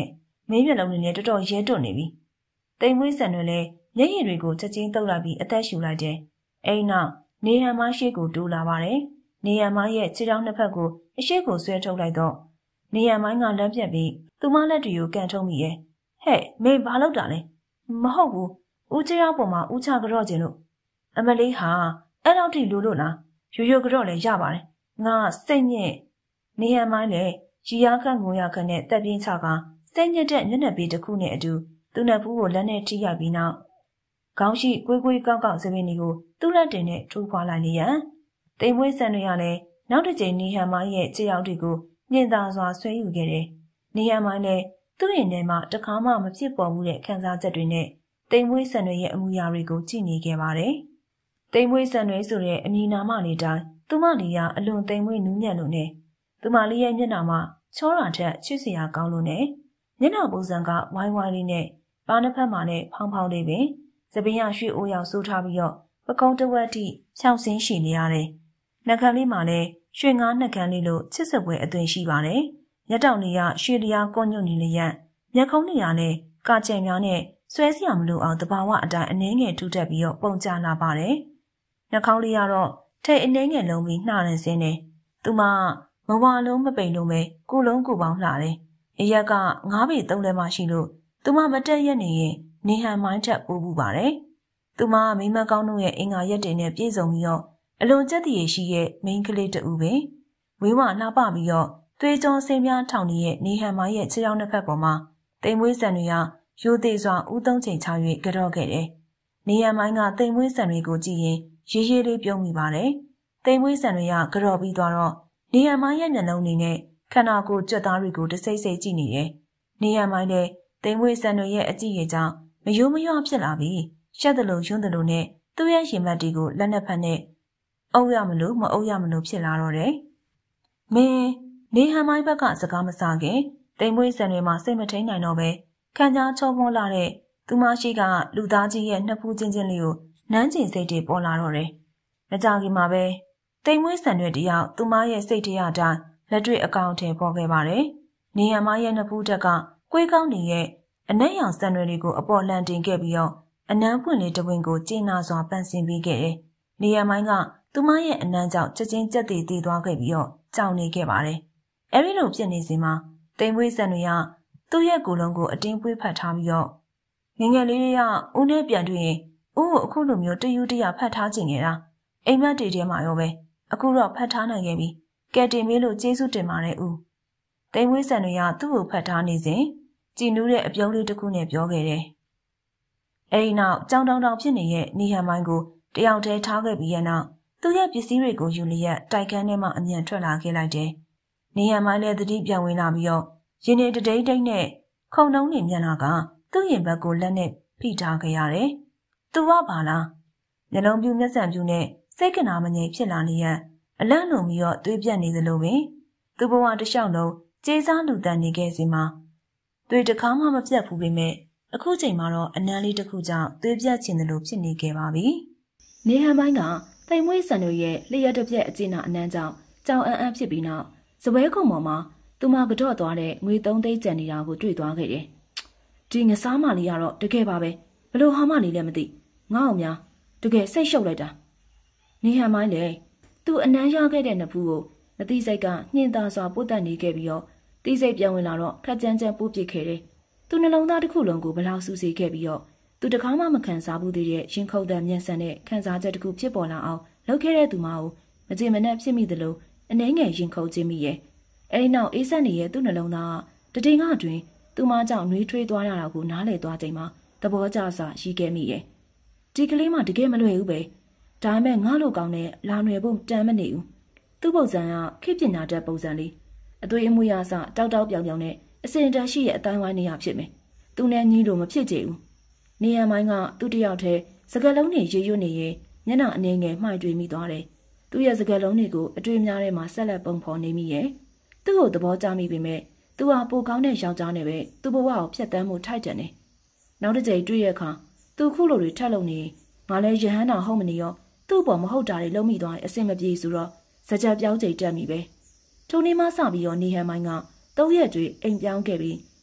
မင်းမျက်လုံးတွေနဲ့တော်တော်ရဲတွတ်နေပြီတိမ်မွေးဆန်တွေလည်းမျက်ရည်တွေကိုချက်ချင်းတုပ်လိုက်ပြီးအသက်ရှူလိုက်တယ်အဲ့နောက်နေဟန်မရှိကိုတိုးလာပါတယ်နေဟန်မရဲ့ခြေထောက်နှစ်ဖက်ကိုအရှိကိုဆွဲထုတ်လိုက်တော့နေဟန်မိုင်းကလက်ပြက်ပြီးသူမလက်တွေကိုကန်ထုံးမိရဲ့ဟဲ့မင်းဘာလုပ်တာလဲမဟုတ်ဘူးဦးချေရောက်ပေါ်မှာဦးချကြော့ခြင်းလို့အမလေးဟာအဲ့လောက်ထိလူလို့လားရိုးရိုးကြော့လည်းရပါတယ်ငါစိတ်ညစ်နေဟန်မိုင်းလည်းရီယာခန့်ငိုရခန့်နဲ့တက်ပြင်းချကစိတ်ညစ်တဲ့မျက်နှာပေးတစ်ခုနဲ့အတူသူ့နဖူးကိုလက်နဲ့ထိရိုက်ပြီးနောက်ခေါင်းရှိကွေးကွေးကောက်ကောက်စပင်းတွေကိုသူ့လက်တင်နဲ့ထိုးခွာလိုက်လေရန်တိမ်မွေးဆန်တွေကလည်းနောက်တစ်ချိန်နေဟန်မိုင်းရဲ့ခြေရောက်တွေကိုညင်သာစွာဆွဲယူခဲ့တယ်နေဟန်မိုင်းလည်းသူ့ရင်ထဲမှာတခါမှမဖြစ်ပေါ်ဘူးတဲ့ခံစားချက်တွေနဲ့တိမ်မွေးဆန်တွေရဲ့အမူအရာတွေကိုကြည့်နေခဲ့ပါတယ်တိမ်မွေးဆန်တွေဆိုတဲ့အမည်နာမလေးတိုင်းသူမလေးကအလွန်တိမ်မွေးနူးညံ့လို့နဲ့သူမလေးရဲ့မျက်နှာမှာချောတာထက်ချစ်စရာကောင်းလို့နဲ့မျက်နှာပုံစံကဝိုင်းဝိုင်းလေးနဲ့ပါးနှစ်ဖက်မှာနဲ့ဖောင်းဖောင်းလေးပင်စပင်းရရွှေအိုးရောက်ဆိုးထားပြီးတော့ပကုံးတဝက်ထိဖြောင်းစင်းရှိနေရတယ်နှက်ခမ်းလေးမှာလည်းရွှေငါးနှက်ခမ်းလေးလို့ချစ်စပွဲအသွင်ရှိပါတယ်မျက်တောင်လေးကရွှေလျားကွန်ညွန့်နေလျက်မျက်ခုံးနေရနဲ့ကာကျင်များနဲ့ဆွဲစရာမလိုအောင်တဘာဝအတိုင်းအနှဲငယ်ထူထပ်ပြီးတော့ပုံကျလာပါတယ်နှက်ခေါင်းလေးကတော့ထိတ်အနှဲငယ်လုံးပြီးနှာရန်စင်းနေသူမမဝါလုံးမပိန်လုံးပဲကိုလုံးကိုပေါင်းလှတယ်အရက်ကငါးပေသုံးလဲမှရှိလို့သူမမတက်ရက်နေရင်နေဟန်မိုင်းထက်ပိုးပူပါတယ်သူမမိမကောင်းတို့ရဲ့အင်္ဂါရက်တွေနဲ့ပြည့်စုံပြီးတော့အလွန်ကြက်တည်ရှိရဲ့မိန်းကလေးတူပဲဝေးဝလှပပြီးတော့သွေးကြောစိမ်းများထောင်နေတဲ့နေဟန်မိုင်းရဲ့ခြေထောက်နှစ်ဖက်ပေါ်မှာတိမ်မွေးဆန်တွေကရိုးသေးစွာဥသုံးချိန်ချ၍ကြော့ခဲ့တယ်နေဟန်မိုင်းကတိမ်မွေးဆန်တွေကိုကြည့်ရင်ရေးရေးလေးပြုံးမိပါတယ်တိမ်မွေးဆန်တွေကကြော့ပြီးသွားတော့နေဟန်မိုင်းရဲ့မျက်လုံးတွေနဲ့ခန္ဓာကိုယ်ကြွက်သားတွေကိုတစိမ့်စိမ့်ကြည့်နေတယ်နေဟန်မိုင်းလည်းတိမ်မွေးဆန်တွေရဲ့အကြည့်ရကြောင့်မယိုးမရွဖြစ်လာပြီးရှက်တယ်လို့ယွန်းတယ်လို့နဲ့သူ့ရဲ့ရင်မတ်တီကိုလက်နှစ်ဖက်နဲ့အုပ်ရမလို့မအုပ်ရမလို့ဖြစ်လာတော့တယ်။မင်းနေဟန်မိုင်းဘက်ကစကားမစားခင်တိမ်မွေးဆန်တွေမှာစိတ်မထိန်နိုင်တော့ပဲခံကြားချုံမောလာတဲ့သူမရှိကလူသားကြီးရဲ့နှစ်ဖူးချင်းချင်းလေးကိုနန်းကျင်စိတ်တွေပေါ်လာတော့တယ်။မကြခင်မှာပဲတိမ်မွေးဆန်တွေတယောက်သူမရဲ့စိတ်ထရတိုင်းလက်တွေ့အကောင့်ထဲပေါ်ခဲ့ပါတယ်။နေဟန်မိုင်းရဲ့နှစ်ဖူးတက်ကကွေးကောင်းနေရဲ့အနက်ရောင်ဆန်တွေကိုအပေါ်လှန်တင်ခဲ့ပြီးတော့အနမ်းပွင့်လေးတဝင်းကိုကျင်းနာစွာပန့်စင်ပေးခဲ့တယ်။နေရမိုင်းကသူမရဲ့အနမ်းကြောင့်ချက်ချင်းကြက်တည်တည်သွားခဲ့ပြီးတော့ကြောင်နေခဲ့ပါတယ်။အဲဒီလိုဖြစ်နေစဉ်မှာတိမ်မွေးဆန်တွေကသူ့ရဲ့ကိုယ်လုံးကိုအတင်းပွေးဖတ်ထားပြီးတော့ငငယ်လေးတွေကဦးနဲ့ပြန်တွေ့ရင်ဦးကိုအခုလိုမျိုးတယူတရဖတ်ထားခြင်းနေတာအိမ်မက်တွေထဲမှာရောပဲအခုတော့ဖတ်ထားနိုင်ခဲ့ပြီ။ကဲတင်မေးလို့ကျေးဇူးတင်ပါတယ်ဦး။တိမ်မွေးဆန်တွေကသူ့ကိုဖတ်ထားနေစဉ်ကြည်နူးတဲ့အပြုံးလေးတစ်ခုနဲ့ပြောခဲ့တယ်။အဲဒီနောက်ကြောင်တောင်တောင်ဖြစ်နေတဲ့နေဟန်မိုင်းကိုတယောက်တည်းထားခဲ့ပြီးရနောက်သူ့ရဲ့ပစ္စည်းတွေကိုယူလျက်တိုက်ခန်းထဲမှာအမြန်ထွက်လာခဲ့လိုက်တယ်။နေဟန်မိုင်းလည်းသတိပြောင်းဝင်လာပြီးတော့ရင်းနေတဒိတ်ဒိတ်နဲ့ခုံနှုံးနေမျက်နှာကသူ့ရင်ဘက်ကိုလက်နဲ့ဖိထားခဲ့ရတယ်။သူကဘာလား။မျက်လုံးပြူမျက်စံပြူနဲ့စိတ်ကနာမငြိမ်ဖြစ်လာနေရအလန့်လုံပြီးတော့သွေးပြတ်နေသလိုပဲသူ့ဘဝတစ်လျှောက်လုံးကြေးစားလူတန်းနေခဲ့စီမှာသွေးတစ်ခါမှမပြတ်ဘူးပေမဲ့အခုချိန်မှာတော့အနမ်းလေးတစ်ခုကြောင့်သွေးပြတ်ခြင်းလိုဖြစ်နေခဲ့ပါပြီ။နေဟန်ပိုင်းကတိမ်မွေးဆန်တို့ရဲ့လျှက်တစ်ပြက်အကျဉ်းနာအနမ်းကြောင့်ကြောင်အန်းအန်းဖြစ်ပြီးနောက်စပွဲကုံပေါ်မှာသူမကတော့သွားတဲ့ငွေသုံးသိန်းကျန်နေတာကိုတွေ့သွားခဲ့တယ်။ဒီငစားမလေးကတော့တကယ်ပါပဲဘလို့ဟာမလေးလည်းမသိငါ့အောင်များတကယ်စိတ်ရှုပ်လိုက်တာ။နေဟန်ပိုင်းလေသူအနမ်းရခဲ့တဲ့နဖူးကိုမသိစိတ်ကညှင်သာစွာပုတ်တက်နေခဲ့ပြီးတော့တိစိတ်ပြောင်းဝင်လာတော့ခက်ကြမ်းကြမ်းပိုးပစ်ခဲ့တယ်။သူနှလုံးသားတစ်ခုလုံးကိုဘလောက်ဆူစေခဲ့ပြီးတော့သူတကားမှမခံစားဘူးသေးတဲ့ရင်ခုန်တဲ့မျက်စံနဲ့ခံစားချက်တစ်ခုဖြစ်ပေါ်လာအောင်လုပ်ခဲ့တဲ့သူမကိုမကြင်မနဲ့ဖြစ်မိသလိုအနှဲငယ်ရင်ခုန်ခြင်းမိရဲ့အဲဒီနောက်အေးဆက်နေတဲ့သူ့နှလုံးသားတတိငါတွင်သူမကြောင့်နှွေးထွေးသွားရတာကိုနားလည်သွားချိန်မှာသဘောကျစွာရှိခဲ့မိရဲ့ဒီကလေးမှတကယ်မလွယ်ဘူးပဲဒါပေမဲ့ငါ့လိုကောင်းတဲ့လာနယ်ဖို့တမ်းမနေဘူးသူ့ပုံစံကခေတ်ပညာတတ်ပုံစံလေးအသွေးအမွေအစတောက်တောက်ပြောင်ပြောင်နဲ့အစင်တန်းရှိရဲ့အတိုင်းဝိုင်းနေရဖြစ်မယ်သူနဲ့ညီလိုမဖြစ်ကြဘူးနေရမိုင်းကသူ့တယောက်တည်းစကလုံးတွေရေရွတ်နေရင်မျက်နှာအနေငယ်မှိုက်တွေမိသွားတယ်သူ့ရဲ့စကလုံးတွေကိုအတွေ့အများထဲမှာဆက်လက်ပုံဖော်နေမိရဲ့သူ့ကိုသဘောကျမိပေမဲ့သူဟာပိုကောင်းတဲ့ယောက်ျားနဲ့ပဲသူ့ဘဝကိုဖျက်ဆီးမှုထိုက်တန်တယ်နောက်တစ်ကြိမ်တွေ့ရအခါသူခုလိုတွေထက်လုံနေငါလဲရဟန်းတော်ဟုတ်မနေရောသူ့ပေါ်မဟုတ်တာတွေလုံးမိသွားရင်အဆင်မပြေဆိုတော့စကြပြောင်းချိန်တက်မိပဲထိုနေ့မှစပြီးတော့နေဟန်မိုင်းကသုံးရက်ကျွေးအိမ်ပြောင်းခဲ့ပြီး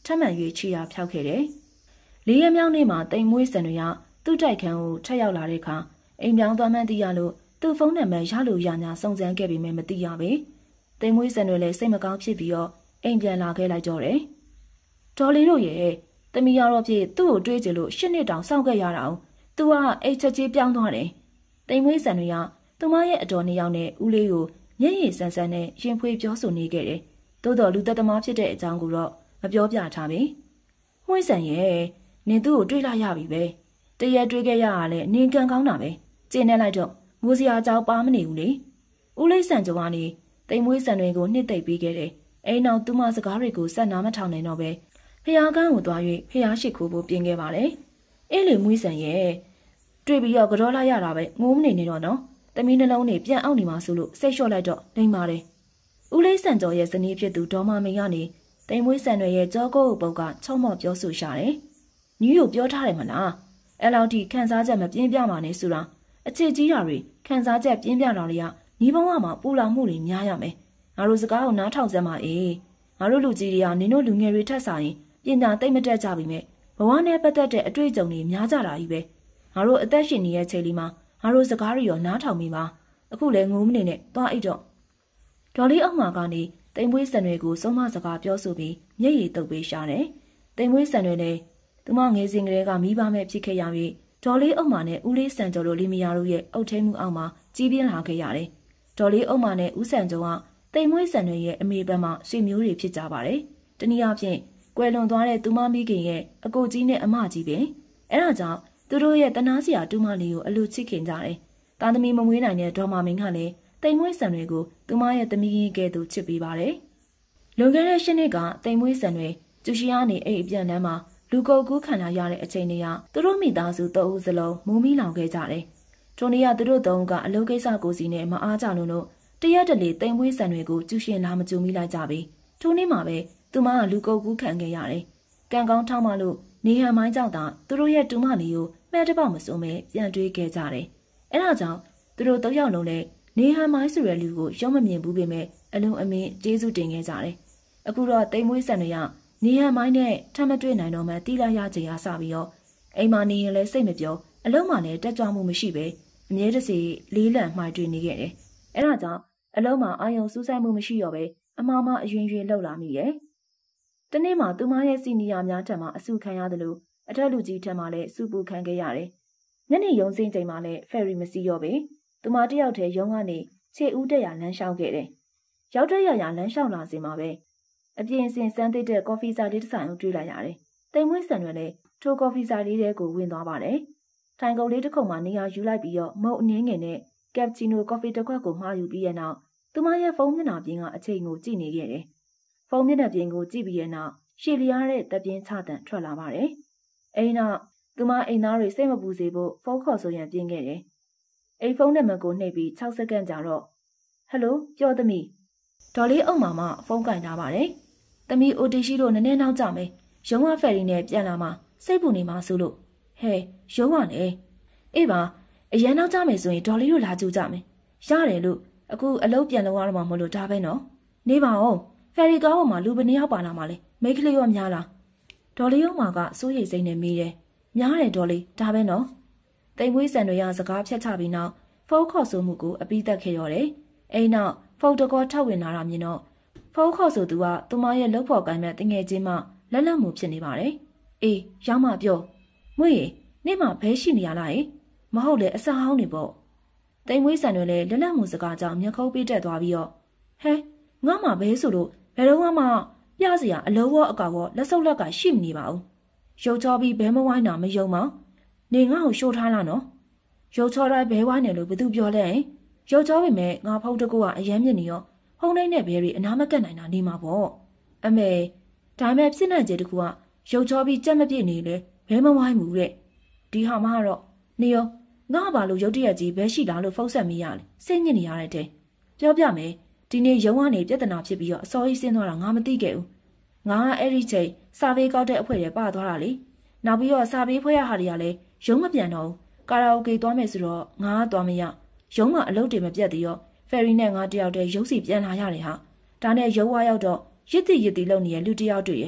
ထပ်မံ၍ချီရာဖျောက်ခဲ့တယ်။လေးရက်မြောက်နေ့မှာတိမ်မွေးစံတွေကသူ့တိုက်ခန်းကိုထပ်ရောက်လာတဲ့အခါအိမ်ပြောင်းသွားမှန်းသိရလို့သူ့ဖုန်းနံပါတ်ရလို့ရညာစုံစမ်းခဲ့ပေမဲ့မသိရပဲ။တိမ်မွေးစံတွေလည်းစိတ်မကောင်းဖြစ်ပြီးတော့အိမ်ပြန်လာခဲ့လိုက်တော့တယ်။ဒေါ်လေးတို့ရဲ့တမီရတော့ဖြစ်သူ့ကိုတွေးကြလို့ရှစ်နှစ်တောင်စောင့်ခဲ့ရတာအောင်။သူကအိတ်ချက်ကြီးပြောင်းသွားတယ်။တိမ်မွေးစံတွေကသူမရဲ့အတော်နှစ်ယောက်နဲ့ဦးလေးကိုမျက်ရည်ဆန်းဆန်းနဲ့ရင်ဖွေးပြောဆိုနေခဲ့တယ်။သို့တော်လူသက်သမားဖြစ်တဲ့အကြောင်းကိုတော့မပြောပြထားပဲ။မွေးစံရဲ့နင်သူ့ကိုတွေးလိုက်ရပြီပဲ။တရက်တွေးခဲ့ရတာလည်းနင်ကံကောင်းတာပဲ။ကျင်းနေလိုက်တော့ငိုစရာကြောင်ပါမနေဘူးလေ။ဦးလေးစံကြောကနေတိမ်မွေးစံတွေကိုနှစ်သိပ်ပြီးခဲ့တယ်။အိမ်နောက်သူမစကားတွေကိုစက်နာမထောင်နိုင်တော့ပဲဖျားကန်းကိုသွား၍ဖျားရှိခိုးဖို့ပြင်ခဲ့ပါလေ။အေးလေမွေးစံရဲ့တွေ့ပြီးတော့ကြောလိုက်ရတာပဲငိုးမနေနေတော့နော်။တမီးနှလုံးတွေပြန်အောင်နေမှာဆိုလို့စိတ်လျှော့လိုက်တော့လိမ့်ပါတယ်။ဦးလေးစံကျော်ရဲ့ဇနီးဖြစ်သူဒေါ်မမင်းကနေတိမ်မွေးစံတွေရဲ့ကြောကိုပုတ်ကချုံမော့ပြောဆိုရှာတယ်။ညီကိုပြောထားတယ်မလား။အဲ့လောက်ထိခန်းစားချက်မပြင်းပြပါနဲ့ဆိုတာအချစ်ကြီးတာတွေခန်းစားချက်ပြင်းပြတာတွေကညီဘဝမှာပူလောင်မှုတွေများရမယ်။ငါတို့စကားကိုနားထောင်စမ်းပါအေး။ငါတို့လူကြီးတွေကနင်တို့လူငယ်တွေထက်ဆိုင်ပညာသိမ့်မတက်ကြပြီမဲ့ဘဝနဲ့ပတ်သက်တဲ့အတွေ့အကြုံတွေများကြတာကြီးပဲ။ငါတို့အသက်ရှင်နေတဲ့ချိန်လေးမှာငါတို့စကားတွေရောနားထောင်မိပါအခုလည်းငိုးမနေနဲ့သွားအိတ်တော့ဒေါ်လေးအောက်မှာကနေတိမ်မွေးစံတွေကိုစုံမစကားပြောဆိုပြီးမျက်ရည်တုပ်ပေးရှာတယ်တိမ်မွေးစံတွေလည်းသူမငယ်စဉ်ကလေးကမိဘမဲ့ဖြစ်ခဲ့ရပြီးဒေါ်လေးအောက်မှာနဲ့ဦးလေးစံကျော်တို့လီမယာတို့ရဲ့အုပ်ထိန်းမှုအောက်မှာကြီးပြင်းလာခဲ့ရတယ်ဒေါ်လေးအောက်မှာနဲ့ဦးစံကျော်ကတိမ်မွေးစံတွေရဲ့အမေဘက်မှဆွေမျိုးတွေဖြစ်ကြပါတယ်တနည်းအားဖြင့်ကွယ်လွန်သွားတဲ့သူမမိခင်ရဲ့အကိုကြီးနဲ့အမကြီးပဲအဲဒါကြောင့်သူတို့ရဲ့တနာစရာတူမလေးကိုအလူချစ်ခင်ကြတယ်။သားသမီးမမွေးနိုင်တဲ့ဒေါ်မမင်းကလည်းတိမ်မွေးစံတွေကိုသူမရဲ့သမီးကြီးကဲ့သို့ချစ်ပေးပါတယ်။လွန်ခဲ့တဲ့ရှစ်နှစ်ကတိမ်မွေးစံတွေကျူရှိယားနေအိမ်အပြန်တန်းမှာလူကုန်ကူးခံရတဲ့အချိန်တွေကသူတို့မိသားစုသုံးဦးစလုံးမူမီလောင်ခဲ့ကြတယ်။ထိုနေ့ကသူတို့သုံးဦးကအလုပ်ကိစ္စကိုစီနဲ့မအားကြလို့လို့တရက်တလေတိမ်မွေးစံတွေကိုကျူရှင်လာမကျူမိလိုက်ကြပြီ။ထိုနေ့မှာပဲသူမကလူကုန်ကူးခံခဲ့ရတယ်။ကံကောင်းထောက်မှလို့နေဟန်မိုင်းကြောင့်သာသူတို့ရဲ့တူမလေးကိုမှတ်တပေါက်မစုံပဲပြန်တွေးခဲ့ကြတယ်။အဲဒါကြောင့်သူတို့သုံးယောက်လုံးလည်းနေဟန်မိုင်းဆိုတဲ့လူကိုရုံးမမြင်ဘူးပေမဲ့အလုံးအမင်းကျေးဇူးတင်ခဲ့ကြတယ်။အခုတော့တိမ်မွေးစံတွေကနေဟန်မိုင်းနဲ့ထပ်မတွေ့နိုင်တော့မှတီးလိုက်ရချိန်အားစပြီးတော့အိမ်မှာနေရင်လည်းစိတ်မပြောအလုံးမှလည်းတက်ကြွမှုမရှိပဲအမြဲတစေလေးလံမှိုင်တွေ့နေခဲ့တယ်။အဲဒါကြောင့်အလုံးမှာအာယုံစူးစိုက်မှုမရှိတော့ပဲအမှားမှအယွင်ယွင်လောက်လာမိရဲ့။တနေ့မှသူမရဲ့စီနီယာများထံမှအဆူခံရတယ်လို့အထက်လူကြီးထံမှလည်းစူပူခံခဲ့ရတယ်။ညနေရုံးစင်းချိန်မှလည်းဖယ်ရီမစီရောပဲ။သူမတယောက်တည်းရုံးကနေခြေဦးတက်ရလမ်းလျှောက်ခဲ့တယ်။ရောက်တဲ့ရရလမ်းလျှောက်လာစင်မှာပဲအပြင်စင်စမ်းသိတဲ့ကော်ဖီဆိုင်လေးတစ်ဆိုင်ကိုတွေ့လိုက်ရတယ်။တိမ်မွေးစံတွေလည်းထိုကော်ဖီဆိုင်လေးတဲကိုဝင်သွားပါတယ်။ထိုင်ကုန်လေးတစ်ခုမှနေရာယူလိုက်ပြီးတော့မုတ်အနည်းငယ်နဲ့ကက်ပချီနိုကော်ဖီတစ်ခွက်ကိုမှာယူပြီးရဲ့နောက်သူမရဲ့ဖုန်းမျက်နှာပြင်ကအချိန်ကိုကြည့်နေခဲ့တယ်။ဖုန်းမျက်နှာပြင်ကိုကြည့်ပြီးရဲ့နောက်ရှည်လျားတဲ့တပြင်းချတန်ထွက်လာပါတယ်။အဲဒီနောက်သူမအိမ်သားတွေစိတ်မပူစေဖို့ဖုန်းခေါ်ဆိုရန်ပြင်ခဲ့တယ်။အိမ်ဖုန်းနံပါတ်ကိုနှိပ်ပြီး၆စက္ကန့်ကြာတော့ဟယ်လိုပြောသမီးဒေါ်လေးအုံမာမဖုန်းကင်ထားပါတယ်။သမီးအိုတီရှိတို့နည်းနည်းနောက်ကြမယ်။ရုံးဝဖယ်ရီနဲ့ပြန်လာမှစိတ်ပူနေမှဆိုလို့ဟဲရုံးဝနဲ့အေးပါအရန်နောက်ကြမယ်ဆိုရင်ဒေါ်လေးတို့လာကြည့်ကြမယ်။ရတယ်လို့အခုအလုပ်ပြန်လုပ်ရတော့မှမလို့ဒါပဲနော်။နေပါဦးဖယ်ရီကားပေါ်မှာလူဘယ်နှယောက်ပါလာမှလဲမိတ်ကလေးရောများလားဒေါ်လေးရောမှာကစိုးရိမ်စိတ်နဲ့မေးတယ်များတယ်ဒေါ်လေးဒါပဲနော်တိမ်မွေးစံတွေရစကားဖြတ်ချပြီးနောက်ဖုန်းခေါ်ဆိုမှုကိုအပြီးသက်ခဲ့ရတယ်အိမ်နောက်ဖုန်းတကောထပ်ဝင်လာတာမြင်တော့ဖုန်းခေါ်ဆိုသူကသူမရဲ့လုပ်ဖော်ကိုင်းမဲ့တငယ်ချင်းမှလက်လက်မှုဖြစ်နေပါတယ်အေးရောက်မှပြောမွေးနေ့မှဘဲရှိနေရလားမဟုတ်လေအစဟောင်းနေပေါ့တိမ်မွေးစံတွေလည်းလက်လက်မှုစကားကြောင့်မျက်ခုံးပေးတက်သွားပြီးတော့ဟဲငါမှဘဲဆိုလို့ဘယ်တော့မှပြစရာအလုံးဝအကောက်ဝလက်စုပ်လက်ကရှိမနေပါဘူးရုပ်ချောပြီးဘဲမဝိုင်းတာမယုံမောင်နေငါ့ကိုရှိုးထားလားနော်ရုပ်ချောတိုင်းဘဲဝိုင်းတယ်လို့ဘယ်သူပြောလဲရုပ်ချောပေမဲ့ငါဖုန်းတကူကအယမ်းမြင့်နေရောဖုန်းတိုင်းနဲ့ဘဲတွေအနာမကတ်နိုင်တာနေမှာပေါ့အမေဒါမဲ့ဖြစ်နိုင်ကြတကူကရုပ်ချောပြီးကြက်မပြည့်နေလေဘဲမဝိုင်းဘူးတဲ့ဒီဟာမှတော့နေရောငါဘာလို့ရုပ်တရက်ကြီးဘဲရှိလားလို့ဖုန်းဆက်မိရလဲစိတ်ညစ်နေရတဲ့တဲ့ပြောပြမယ်ဒီနေ့ရုံးကနေပြဿနာဖြစ်ပြီးတော့အစောကြီးဆင်းသွားတာငါမသိခဲ့ဘူးငါကအဲ့ဒီချိန်စာပေကောက်တဲ့အဖွဲ့တွေပါသွားတာလေနောက်ပြီးတော့စာပေဖွဲ့ရဟာတွေကလည်းရုံးမပြန်တော့ဘူးကာရာအိုကေသွားမယ်ဆိုတော့ငါကသွားမရရုံးမှာအလုပ်တွေမပြတ်သေးရောဖယ်ရီနဲ့ငါတယောက်တည်းရုပ်စီပြန်လာရတယ်ဟာဒါနဲ့ရုံးဝါရောက်တော့ရစ်တီရစ်တီလုံနေရလူတယောက်တွေ့ရ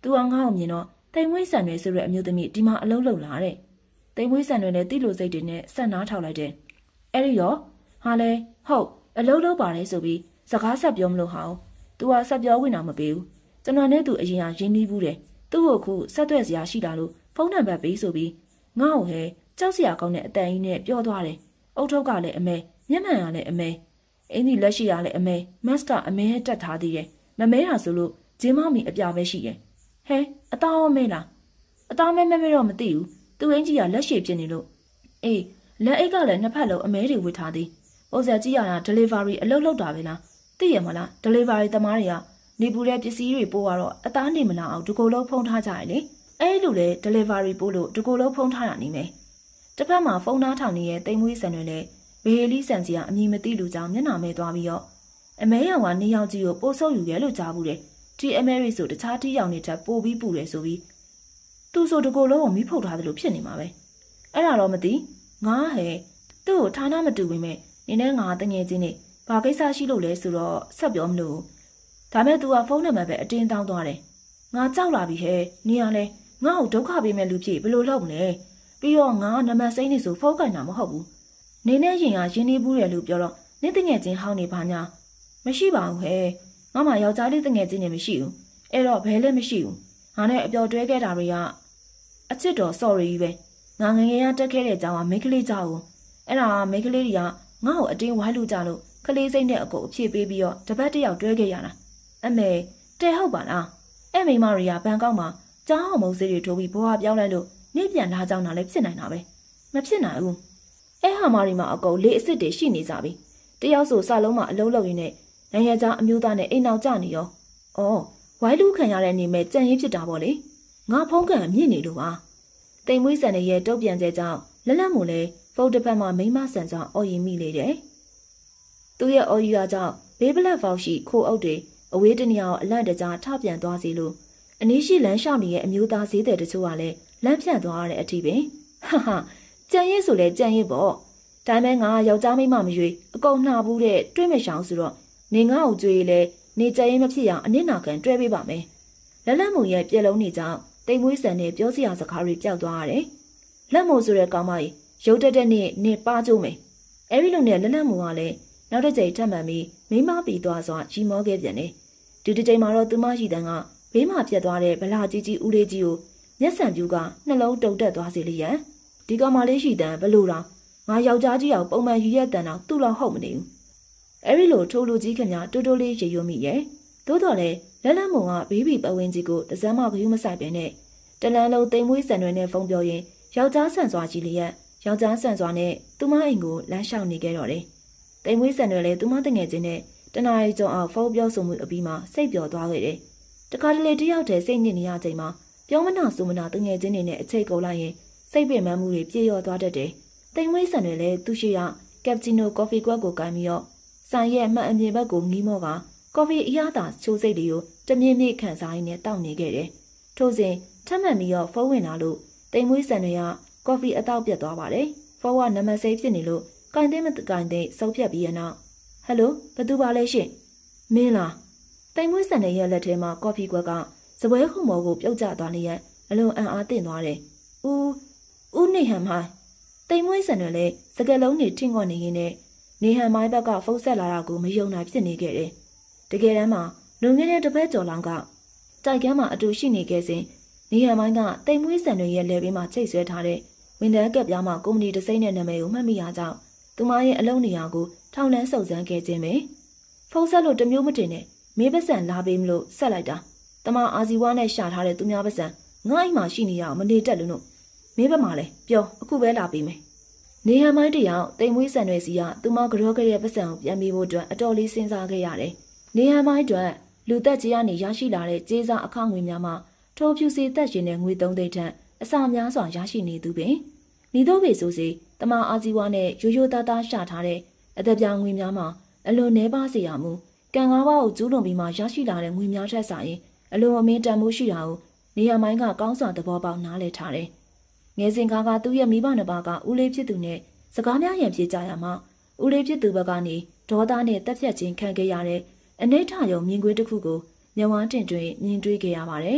သူကငါ့ကိုမြင်တော့တိမ်မွေးဆန်တွေဆိုတဲ့အမျိုးသမီးဒီမှာအလုံးလုံးလာတဲ့တိမ်မွေးဆန်တွေလည်းတိလိုစိတ်တွေနဲ့ဆက်နားထောက်လိုက်တယ်အဲ့ဒီတော့ဟာလဲဟုတ်အလုံးလုံးပါတယ်ဆိုပြီးစကားဆက်ပြောမလို့ဟောင်းသူကဆက်ပြောဝင်တာမပေးဘူးကျွန်တော်နဲ့သူအရင်ကရင်းနှီးဘူးတယ်သူ့ကိုခုဆက်သွယ်စရာရှိတာလို့ဖုန်းနံပါတ်ပေးဆိုပြီးငါ့ကိုဟဲကြောက်စရာကောင်းတဲ့အတန်ကြီးနဲ့ပြောသွားတယ်အုတ်ထုပ်ကလည်းအမဲမျက်မှန်ကလည်းအမဲအင်းဒီလက်ရှိကလည်းအမဲမတ်ကအမဲတက်ထားသေးတယ်မမဲတာဆိုလို့ဂျင်းမမီအပြပဲရှိတယ်ဟဲအသားရောမဲလားအသားမဲမဲမဲတော့မသိဘူးသူအင်းကြီးကလက်ရှိဖြစ်နေလို့အေးလက်အိတ်ကလည်းနှစ်ဖက်လုံးအမဲတွေဝစ်ထားသေးပုံစံကြည့်ရတာ delivery အလုပ်လုပ်တာပဲလားသိရမလား delivery သမားတွေကနေပူတဲ့ပစ္စည်းတွေပို့တော့အသားနေမလာအောင်ဒီကိုလုံးဖုံးထားကြရလေအဲ့လိုလေ delivery ပို့လို့ဒီကိုလုံးဖုံးထားတာနေမယ်တစ်ဖက်မှာဖုန်းသားထောင်နေတဲ့တိမ်မွေးဆန်တွေလည်းဘေလီဆန်စီကအမည်မသိလူကြောင့်မျက်နှာမဲသွားပြီးတော့အမဲရောင်ကနေယောက်ကြီးကိုပို့ဆုပ်ယူရဲလို့ကြားဘူးတယ်ဒီအမဲရီဆိုတခြားတီးရောင်တွေထပ်ပို့ပြီးပူတယ်ဆိုပြီးသူ့ဆိုဒီကိုလုံးကိုမိဖုတ်ထားတယ်လို့ဖြစ်နေမှာပဲအဲ့ဒါတော့မသိငါဟဲ့သူ့ကိုဌာနမတူဝင်မဲ့နေနဲ့ငါတငယ်ချင်းနေဘာကိစ္စရှိလို့လဲဆိုတော့ဆက်ပြောမလို့ဒါမဲ့ तू ကဖုန်းနံပါတ်ပဲအတင်းတောင်းသွားတယ်ငါကြောက်လာပြီဟဲ့နေရလဲငါ့ကိုဒုက္ခပေးမဲ့လူဖြစ်ဘယ်လိုလုပ်မလဲပြီးတော့ငါနံပါတ်စိမ့်နေဆိုဖုန်းကန်တာမဟုတ်ဘူးနေနဲ့ရင်ကရင်းနှီးဘူးတယ်လို့ပြောတော့နင့်တငယ်ချင်းဟောင်းနေပါညာမရှိပါဘူးဟဲ့ငါမှယောက်ျားလေးတငယ်ချင်းနေမရှိဘူးအဲ့တော့ဘဲလည်းမရှိဘူးငါနဲ့အပျော်တွဲခဲ့တာတွေကအချစ်တော် sorry ပဲငါငငယ်ရတက်ခဲ့တဲ့ကြောင်ကမိန်းကလေးကြောင်အဲ့ဒါမိန်းကလေးတွေကငါ့ကိုအတင်းဝိုင်းလို့ကြလို့ကလေးစိမ့်တဲ့အကိုအဖြစ်ပေးပြီးတော့တပတ်တယောက်တွဲခဲ့ရတာအမေတဲဟုတ်ပါလားအဲ့မိမရီယာဘန်ကောက်မှာကြားအောင်မုံစေးတွေထိုးပြီးဘွားပြောင်းလိုက်လို့နေပြန်လာကြောင်းတာလည်းဖြစ်နိုင်တာပဲမဖြစ်နိုင်ဘူးအဲ့ဟာမာရီမှာအကုန်လေးအစ်စ်တွေရှိနေကြပြီတယောက်ဆိုစလုံးမှာအလုံးလုံးရင်းနဲ့နိုင်ငံသားအမျိုးသားနဲ့အိမ်အောင်ကြနေရောအော်ဝိုင်းလူခံရတဲ့နေမဲ့ကြံရင်ဖြစ်တာပေါ့လေငါဖုံးကန်မြင့်နေလို့ပါတိမ်မွေးဆန်ရဲ့တုတ်ပြန်တဲ့ကြောင့်လက်လက်မို့လဲဖုတ်တစ်ဖက်မှာမိမဆန်စွာအော်ရင်မိလေတယ်သူရဲ့အော်ယူရာကြောင့်ဘေးပလက်ဖောက်ရှိခိုးအုပ်တွေအဝေးတနေရာကိုအလန့်တကြားထပြန်သွားစီလို့အနည်းရှိလမ်းလျှောက်နေတဲ့အမျိုးသားဈေးသည်တချို့ကလည်းလမ်းဖြတ်သွားရတဲ့အထိပဲဟာဟာကြံရစ်ဆိုလဲကြံရစ်ပေါ့ဒါပေမဲ့ငါယောက်ျားမိမမရွေအကုန်နှာဘူးတဲ့တွေးမရှောင်ဆိုတော့နေငါ့ကိုကြွေးလဲနေကြရင်မဖြစ်ရအောင်အနစ်နာခံတွဲပေးပါမယ်လက်လက်မုံရဲ့ပြက်လုံးနေကြောင်တိမ်မွေးဆန်နဲ့ပြောစရာစကားတွေပျောက်သွားရတယ်လက်မို့ဆိုတဲ့ကောင်မကြီးရုပ်တက်တဲ့နေ့နေပါကြိုးမယ်အဲ့ဒီလိုနဲ့လက်လက်မုံကလည်းနောက်တစ်ကြိမ်ထပ်မှန်ပြီးမိမပီသွားစွာကြီးမောခဲ့ပြန်တယ်ဒီတစ်ကြိမ်မှာတော့သူမရှိတန်းကဘေးမှာပြက်သွားတဲ့ဗလာကြီးကြီးဦးလေးကြီးကိုမျက်စံပြူကနှလုံးတုန်တက်သွားစေလျက်ဒီကောင်မလေးရှိတန်းဘလို့တော့ငါယောက်ျားကြီးအောင်ပုံမှန်ယူရက်တန်းတော့သူ့လောက်ဟုတ်မနေဘူးအဲ့ဒီလိုထိုးလူကြီးခင်ဗျာတိုးတိုးလေးရေရွမိရဲ့သို့တော်လည်းလက်လက်မုံကဘေးဘီပဝင်းကြီးကိုတစမ်းမဂယုမဆိုင်ပင်နဲ့တလန်းလုံးတိမ်မွေးဆန်တွေနဲ့ဖုံပြောရင်ယောက်ျားဆန်စွာကြီးလျက်ယောက်ျားဆန်စွာနဲ့သူမအိမ်ကိုလမ်းလျှောက်နေခဲ့တော့တယ်တိမ်မွေးဆန်တွေလည်းသူမတငယ်ချင်းနဲ့တနာရီကျော်အောင်ဖုံပြောဆိုမှုအပြီးမှာစိတ်ပျော်သွားခဲ့တယ်တခါတလေတယောက်တည်းစိတ်ညစ်နေရချိန်မှာပြောမနာဆိုမနာတငယ်ချင်းတွေနဲ့အချိတ်ကုန်လိုက်ရင်စိတ်ပင်ပန်းမှုတွေပြေလျော်သွားတတ်တယ်တိမ်မွေးဆန်တွေလည်းသူရှိရကက်ပချီနိုကော်ဖီကွက်ကိုကိုင်းပြီးတော့ဆိုင်ရဲ့မှန်အမြင်ဘက်ကိုငီးမော့ကကော်ဖီအရသာချိုးစိတ်တွေကိုတမြင့်မြင့်ခန့်စားရင်းနဲ့တောက်နေခဲ့တယ်ထို့စဉ်ထပ်မှန်ပြီးတော့ဖုံးဝင်လာလို့တိမ်မွေးဆန်တွေကကော်ဖီအတောက်ပြတ်သွားပါတယ်ဖုံးကနံပါတ်စိတ်ဖြစ်နေလို့ကင်သိမကင်သိစုပ်ဖြတ်ပြီးရနောက်ဟယ်လိုဘသူပါလဲရှင်မင်းလားတိမ်မွေးဆန်ရဲ့လက်ထဲမှာကော်ဖီကွက်ကစပွဲခုမော်ကိုပြုတ်ကျသွားလျက်အလွန်အံ့အားသင့်သွားတယ်ဦးဦးနေဟန်မိုင်းတိမ်မွေးဆန်တွေလည်းစကလုံးတွေထင်ခွက်နေရင်းနဲ့နေဟန်မိုင်းဘက်ကဖုန်းဆက်လာတာကိုမယုံနိုင်ဖြစ်နေခဲ့တယ်တကယ်တမ်းမှာလွန်ခဲ့တဲ့တစ်ပတ်ကျော်လောက်ကတိုက်ကမ်းမှာအတူရှိနေခဲ့စဉ်နေဟန်မိုင်းကတိမ်မွေးဆန်တွေရဲ့လက်ဘေးမှာချိတ်ဆွဲထားတဲ့ဝန်ထမ်းကပ်ပြားမှာကုမ္ပဏီတစ်စိမ့်နဲ့နာမည်ကိုမှတ်မိရကြောင်းသူမရဲ့အလုံးနေရာကိုထောင်လန်းစုံစမ်းခဲ့ခြင်းပဲဖုန်းဆက်လို့တမျိုးမတင်နဲ့မေးပစံလာပေးမလို့ဆက်လိုက်တာတမအာဇီဝါနဲ့ရှာထားတဲ့သူများပစံငါ့အိမ်မှာရှိနေရအောင်မနေတက်လို့လို့မင်းဘက်မှာလဲပြောအခုပဲလာပေးမယ်နေဟန်မိုင်းတယောက်တိမ်မွေးဆန်တွေစီကသူမကြောခဲ့တဲ့ပစံကိုပြန်ပေးဖို့အတွက်အတော်လေးစဉ်းစားခဲ့ရတယ်နေဟန်မိုင်းအတွက်လူသက်ကြီးကနေရရှိလာတဲ့ကြေးစားအခငွေများမှာထိုးဖြူစီသက်ရှင်တဲ့ငွေသုံးသိန်းထက်အစာများစွာရရှိနေသူပင်ဤသို့ပေဆိုစေတမအာဇီဝါနဲ့ရိုးရိုးသားသားရှာထားတဲ့အသက်ပြောင်းငွေများမှာအလွန်နှဲပါစေရမူကံကားပါကိုကျူးလွန်ပြီးမှရရှိလာတဲ့ငွေများထက်စာရင်အလွန်အမင်းတန်မိုးရှိတာကိုနေဟန်မိုင်းကကောင်းစွာသဘောပေါက်နားလည်ထားတယ်ငယ်စဉ်ကားကသူ့ရဲ့မိဘနှစ်ပါးကဦးလေးဖြစ်သူနဲ့စကားများရန်ပြေကြရမှာဦးလေးဖြစ်သူဘက်ကနေဒေါသနဲ့တက်ဖြတ်ခြင်းခံခဲ့ရတဲ့အနိဋ္ဌယုံမြင်ကွင်းတစ်ခုကိုမျက်ဝန်းတင်တွင်မြင်တွေ့ခဲ့ရပါတယ်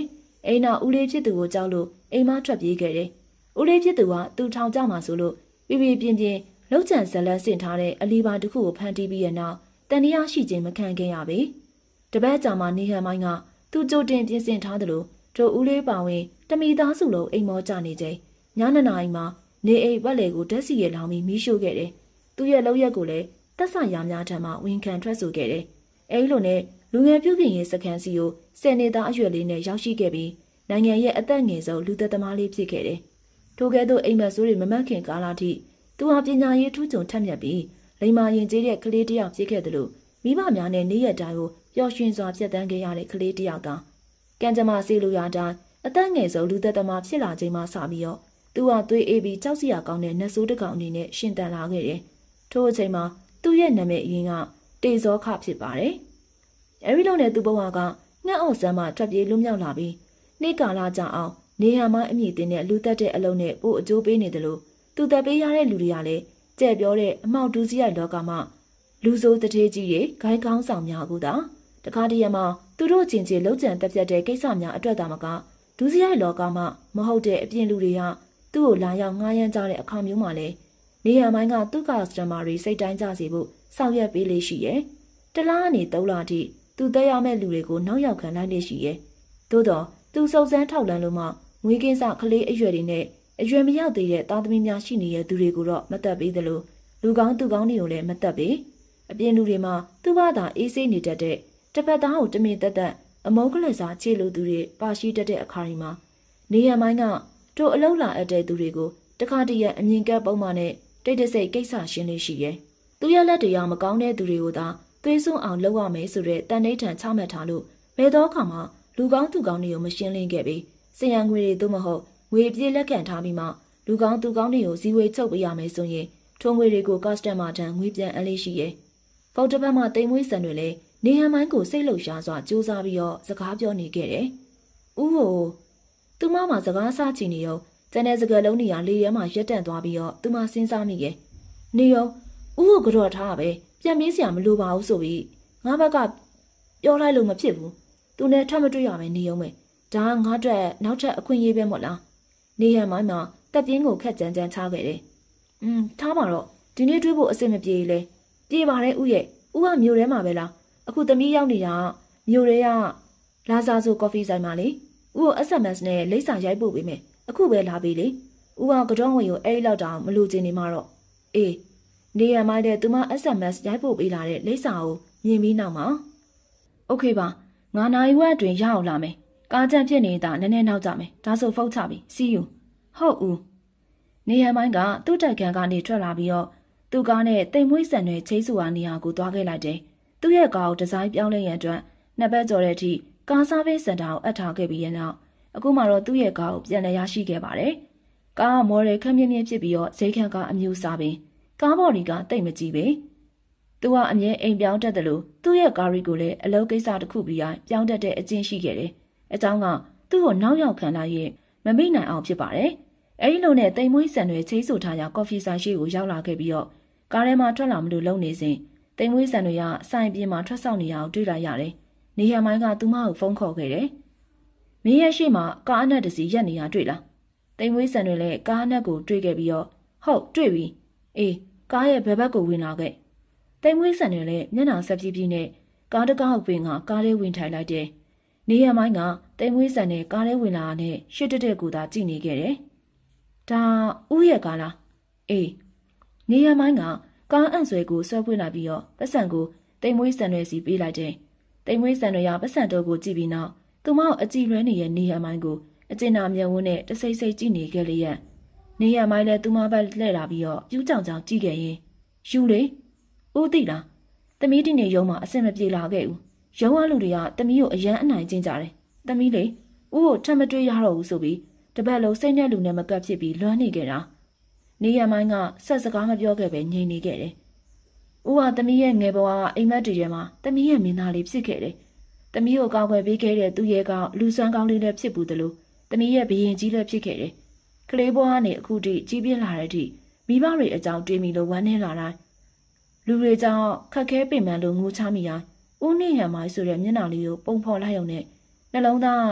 အိမ်နောက်ဦးလေးဖြစ်သူကိုကြောက်လို့အိမ်မထွက်ပြေးခဲ့တယ်။ဦးလေးဖြစ်သူကသူ့ထောင်ကြမှာဆိုလို့ပြပြပြင်းပြင်းလှုပ်ချန်ဇလန်းဆင့်ထားတဲ့အလီပါတစ်ခုကိုဖန်တီးပြီးတဲ့နောက်တန်တရားရှိခြင်းမခံခဲ့ရပေ။တပတ်ကြာမှနေဟန်မိုင်းကသူ့ကြိုတင်ပြင်ဆင်ထားသလိုတို့ဦးလေးပါဝင်တမိသားစုလုံးအိမ်မောကြနေချိန်ညနေနာရီမှာနေအိမ်ဝက်လေကိုတက်စီရလောင်ပြီးမီးရှို့ခဲ့တယ်။သူ့ရဲ့လောက်ရက်ကိုလည်းတက်ဆရာများထံမှဝန်ခံထွက်ဆိုခဲ့တယ်။အဲဒီလိုနဲ့လူငယ်ပြုပြင်ရေးစခန်းစီကိုဆယ်နှစ်သားအရွယ်လေးနဲ့ရောက်ရှိခဲ့ပြီးနိုင်ငံရဲ့အသက်ငယ်ဆုံးလူသက်သမားလေးဖြစ်ခဲ့တယ်။ထိုကဲ့သို့အိမ်မက်ဆိုးတွေမမတ်ခင်ကာလထိသူဟာပညာရေးထူးချွန်ထက်မြက်ပြီးလိမ္မာရင်ကျေးတဲ့ကလေးတစ်ယောက်ဖြစ်ခဲ့တယ်လို့မိဘများနဲ့နေ့ရက်တိုင်းကိုပျော်ရွှင်စွာဖြတ်သန်းခဲ့ရတဲ့ကလေးတစ်ယောက်သာကံကြမ္မာစီလိုရာတိုင်းအသက်ငယ်ဆုံးလူသက်သမားဖြစ်လာချိန်မှစပြီးတော့သူဟာသွေးအေးပြီးကြောက်စရာကောင်းတဲ့နတ်ဆိုးတစ်ကောင်အနေနဲ့ရှင်သန်လာခဲ့တယ်။ထို့အချိန်မှာသူ့ရဲ့နာမည်အရင်းကတေဇောခဖြစ်ပါတယ်။အဲဒီလိုနဲ့သူ့ဘဝကငှက်အောင်ဆန်းမှထွက်ပြေးလွတ်မြောက်လာပြီးနေ့ကာလကြာအောင်နေဟန်မိုင်းအမည်တင်တဲ့လူသက်တဲ့အလုံးနဲ့ပို့အကျိုးပေးနေတယ်လို့သူသက်ပေးရတဲ့လူတွေကလည်းကြဲ့ပြောတဲ့အမောက်ဒူးစီရိုက်လောကမှာလူဆိုးတထေးကြီးတွေဂိုင်းကောင်းဆောင်များကူတာတခါတည်းမှာသူတို့ချင်းချင်းလုံးကျန်တက်ပြတ်တဲ့ကိစ္စများအတွက်သာမကဒူးစီရိုက်လောကမှာမဟုတ်တဲ့အပြင်လူတွေကသူ့ကိုလာရောက်ငှားရမ်းကြတဲ့အခါမျိုးမှာလည်းနေဟန်မိုင်းကသူ့ကစတမာတွေစိတ်တိုင်းကြစေဖို့ဆောင်ရွက်ပေးလေးရှိရဲ့တလားကနေသုံးလအထိသူတက်ရမယ့်လူတွေကိုနောက်ရောက်ခံလိုက်လေးရှိရဲ့သို့တော့သူစုံစမ်းထောက်လှမ်းလို့မှငွေကင်းစကလေးအရွယ်တွေနဲ့အရွယ်မရောက်သေးတဲ့သားသမီးများရှိနေတဲ့သူတွေကိုတော့မတက်ပေးသလိုလူကောင်းသူကောင်းတွေကိုလည်းမတက်ပေးအပြင်လူတွေမှာသူ့ဘာသာအေးဆေးနေတတ်တဲ့တပတ်သားကိုတမင်တက်တက်အမုန်းကလေးစားခြေလူသူတွေပါရှိတတ်တဲ့အခါတွေမှာနေရမိုင်းကတို့အလုံးလာအပ်တဲ့သူတွေကိုတခါတည်းအမြင်ကပ်ပုံမှန်နဲ့တိတ်တဆိတ်ကိစ္စရှင်းလေးရှိရဲ့သူရလက်တရားမကောင်းတဲ့သူတွေကိုသာသွေးစွန်းအောင်လုပ်ရမယ်ဆိုတဲ့တန်ဋိဌာန်ချမှတ်ထားလို့ဘယ်တော့ခါမှလူကောင်းသူကောင်းတွေကိုမရှင်းလင်းခဲ့ပြီးစင်ရငွေတွေသို့မဟုတ်ငွေပြေးလက်ခံထားပြီးမှလူကောင်းသူကောင်းတွေကိုဇီဝေချုပ်ပေးရမယ်ဆိုရင်ထိုငွေတွေကိုကစတမာထံငွေပြန်အလေးရှိရဲ့။ပေါတပတ်မှတိမ်မွေးဆန်တွေလည်းနေဟန်မိုင်းကိုစိတ်လှုပ်ရှားစွာစူးစမ်းပြီးတော့စကားပြောနေခဲ့တယ်။ဦးဟိုသူမမှစကားစချင်နေရောကျန်တဲ့စကားလုံးတွေကလေထဲမှာရက်တန့်သွားပြီးတော့သူမစဉ်းစားမိရဲ့။နေရောဦးကိုကြော်ထားပဲပြန်မေးစရာမလိုပါဘူးဆိုပြီးငါဘက်ကပြောလိုက်လို့မဖြစ်ဘူး။သူနဲ့ထပ်မတွေ့ရမယ်နေရောမယ်။ဒါကငါအတွက်နောက်ထပ်အခွင့်အရေးပဲမို့လား။နေဟန်မိုင်းမှာတက်ပြင်းကိုခက်ကြမ်းကြမ်းချခဲ့တယ်။อืมထားပါတော့ဒီနေ့တွေ့ဖို့အဆင်မပြေလေ။ပြေပါတဲ့ဦးရဲ့ဦးကမြို့ထဲမှာပဲလား။အခုသမီးရောက်နေတာမြို့ထဲကလာစားဆိုကော်ဖီဆိုင်မှာလေ။ဦးကို S M S နဲ့လိပ်စာရိုက်ပို့ပေးမယ်။အခုပဲလာပြီလေ။ဦးကကတော့ဝင်ကိုအဲ့လောက်တောင်မလိုချင်နေမှတော့အေးနေရမိုင်းတဲ့သူမ S M S ရိုက်ပို့ပေးလာတဲ့လိပ်စာကိုမြင်ပြီးနောက်မှာโอเคပါငါနိုင်ဝက်အတွင်းရအောင်လာမယ်။ကားကြက်ဖြစ်နေတာနည်းနည်းနောက်ကြမယ်။ဒါဆိုဖုတ်ချပြီ။ See youဟုတ်ဦးနေရမိုင်းကသူ့တိုက်ကန်ကနေထွက်လာပြီးတော့သူ့ကားနဲ့တိမ်မွေးဆန်တွေချိတ်ဆူဟာနေရာကိုသွားခဲ့လိုက်တယ်။သူ့ရဲ့ကားကိုဒီဇိုင်းပြောင်းလဲရန်အတွက်နှစ်ပတ်ကျော်တဲ့အထိကားစားပေးစင်တာကိုအပ်ထားခဲ့ပြီးရနောက်အခုမှတော့သူ့ရဲ့ကားကိုပြန်လည်ရရှိခဲ့ပါတယ်။ကားကမော်ဒယ်ခက်မြင့်မြင့်ဖြစ်ပြီးတော့ဈေးခံကအမျိုးစားပင်ကားဘော်ဒီကတိတ်မကြည့်ပဲ။သူကအမြဲအိမ်ပြောင်းတတ်တယ်လို့သူ့ရဲ့ကားရီကိုလည်းအလုပ်ကိစ္စတစ်ခုပြီးတိုင်းပြောင်းတတ်တဲ့အကျင့်ရှိခဲ့တယ်။အကြောင်းကသူ့ကိုနောက်ရောက်ခံလိုက်ရင်မမိနိုင်အောင်ဖြစ်ပါတယ်။အဲဒီလိုနဲ့တိမ်မွေးဆန်တွေချိတ်ဆူထားရာကော်ဖီဆိုင်ရှိကိုရောက်လာခဲ့ပြီးတော့ကားထဲမှာထွက်လာမလို့လုံနေစဉ်တိမ်မွေးဆန်တွေကဆိုင်ပြင်မှာထွက်ဆောင်နေရအောင်တွေ့လိုက်ရတယ်။နေရမိုင်းကသူမကိုဖုန်းခေါ်ခဲ့တယ်။မင်းရဲ့ရှိမှကားအနက်တစီရက်နေရတွေ့လား။တိမ်မွေးဆန်တွေလည်းကားအနက်ကိုတွေ့ခဲ့ပြီးတော့ဟုတ်တွေ့ပြီ။အေးကားရဲ့ဘယ်ဘက်ကိုဝင်လာခဲ့။တိမ်မွေးဆန်တွေလည်းမျက်နှာဆက်ပြပြနဲ့ကားတကားပင်ကကားထဲဝင်ထိုင်လိုက်တယ်။နေရမိုင်းကတိမ်မွေးဆန်နဲ့ကားထဲဝင်လာတဲ့ရှစ်တက်တက်ကိုသာကြည့်နေခဲ့တယ်။ဒါဦးရဲ့ကားလားအေးနေရမိုင်းကကားအံ့ဆွဲကိုဆွဲပွေလိုက်ပြီးတော့ပတ်စံကိုတိမ်မွေးဆန်တွေစီပေးလိုက်တယ်တိမ်မွေးဆန်တွေရပတ်စံတို့ကိုကြည့်ပြီးနောက်သူမအကြည့်လွဲနေတဲ့နေရမိုင်းကိုအကျဉ်းနာမျက်ဝန်းနဲ့တဆိတ်ဆိတ်ကြည့်နေခဲ့လျက်နေရမိုင်းလည်းသူမဘက်လှည့်လာပြီးတော့ပြူးကြောင်ကြောင်ကြည့်ခဲ့ရင်ယူလေဦးသိလားသမီးဒီနေ့ရုံးမှာအဆင်မပြေလာခဲ့ဦးရုံးဝလူတွေကသမီးကိုအရန်အနိုင်ကျင်းကြတယ်သမီးလေဦးကိုထပ်မတွေ့ရတော့ဘူးဆိုပြီးတပတ်လုံးစိတ်နဲ့လူနဲ့မကပ်ဖြစ်ပြီးလွမ်းနေခဲ့တာနေရမိုင်းကဆက်စကားမပြောခဲ့ပဲငြိမ်နေခဲ့တယ်။ဦးဟာသမီးရဲ့ငယ်ဘဝကအိမ်မက်တွေထဲမှာသမီးရဲ့မင်းသားလေးဖြစ်ခဲ့တယ်။သမီးကိုကောက်ွယ်ပေးခဲ့တဲ့သူ့ရဲ့ကောင်လူစွမ်းကောင်းလေးလည်းဖြစ်ဘူးသလိုသမီးရဲ့ဘရင်ကြီးလည်းဖြစ်ခဲ့တယ်။ကလေးဘဝကနေအခုထိကြီးပြင်းလာတဲ့အထိမိဘတွေအကြောင်းတွေးမိလို့ဝမ်းနည်းလာတိုင်းလူတွေကြောင့်ခက်ခဲပင်ပန်းလို့ငိုချမိတိုင်းဦးနေရမိုင်းဆိုတဲ့မျက်နှာလေးကိုပုံဖော်လိုက်ရုံနဲ့နှလုံးသား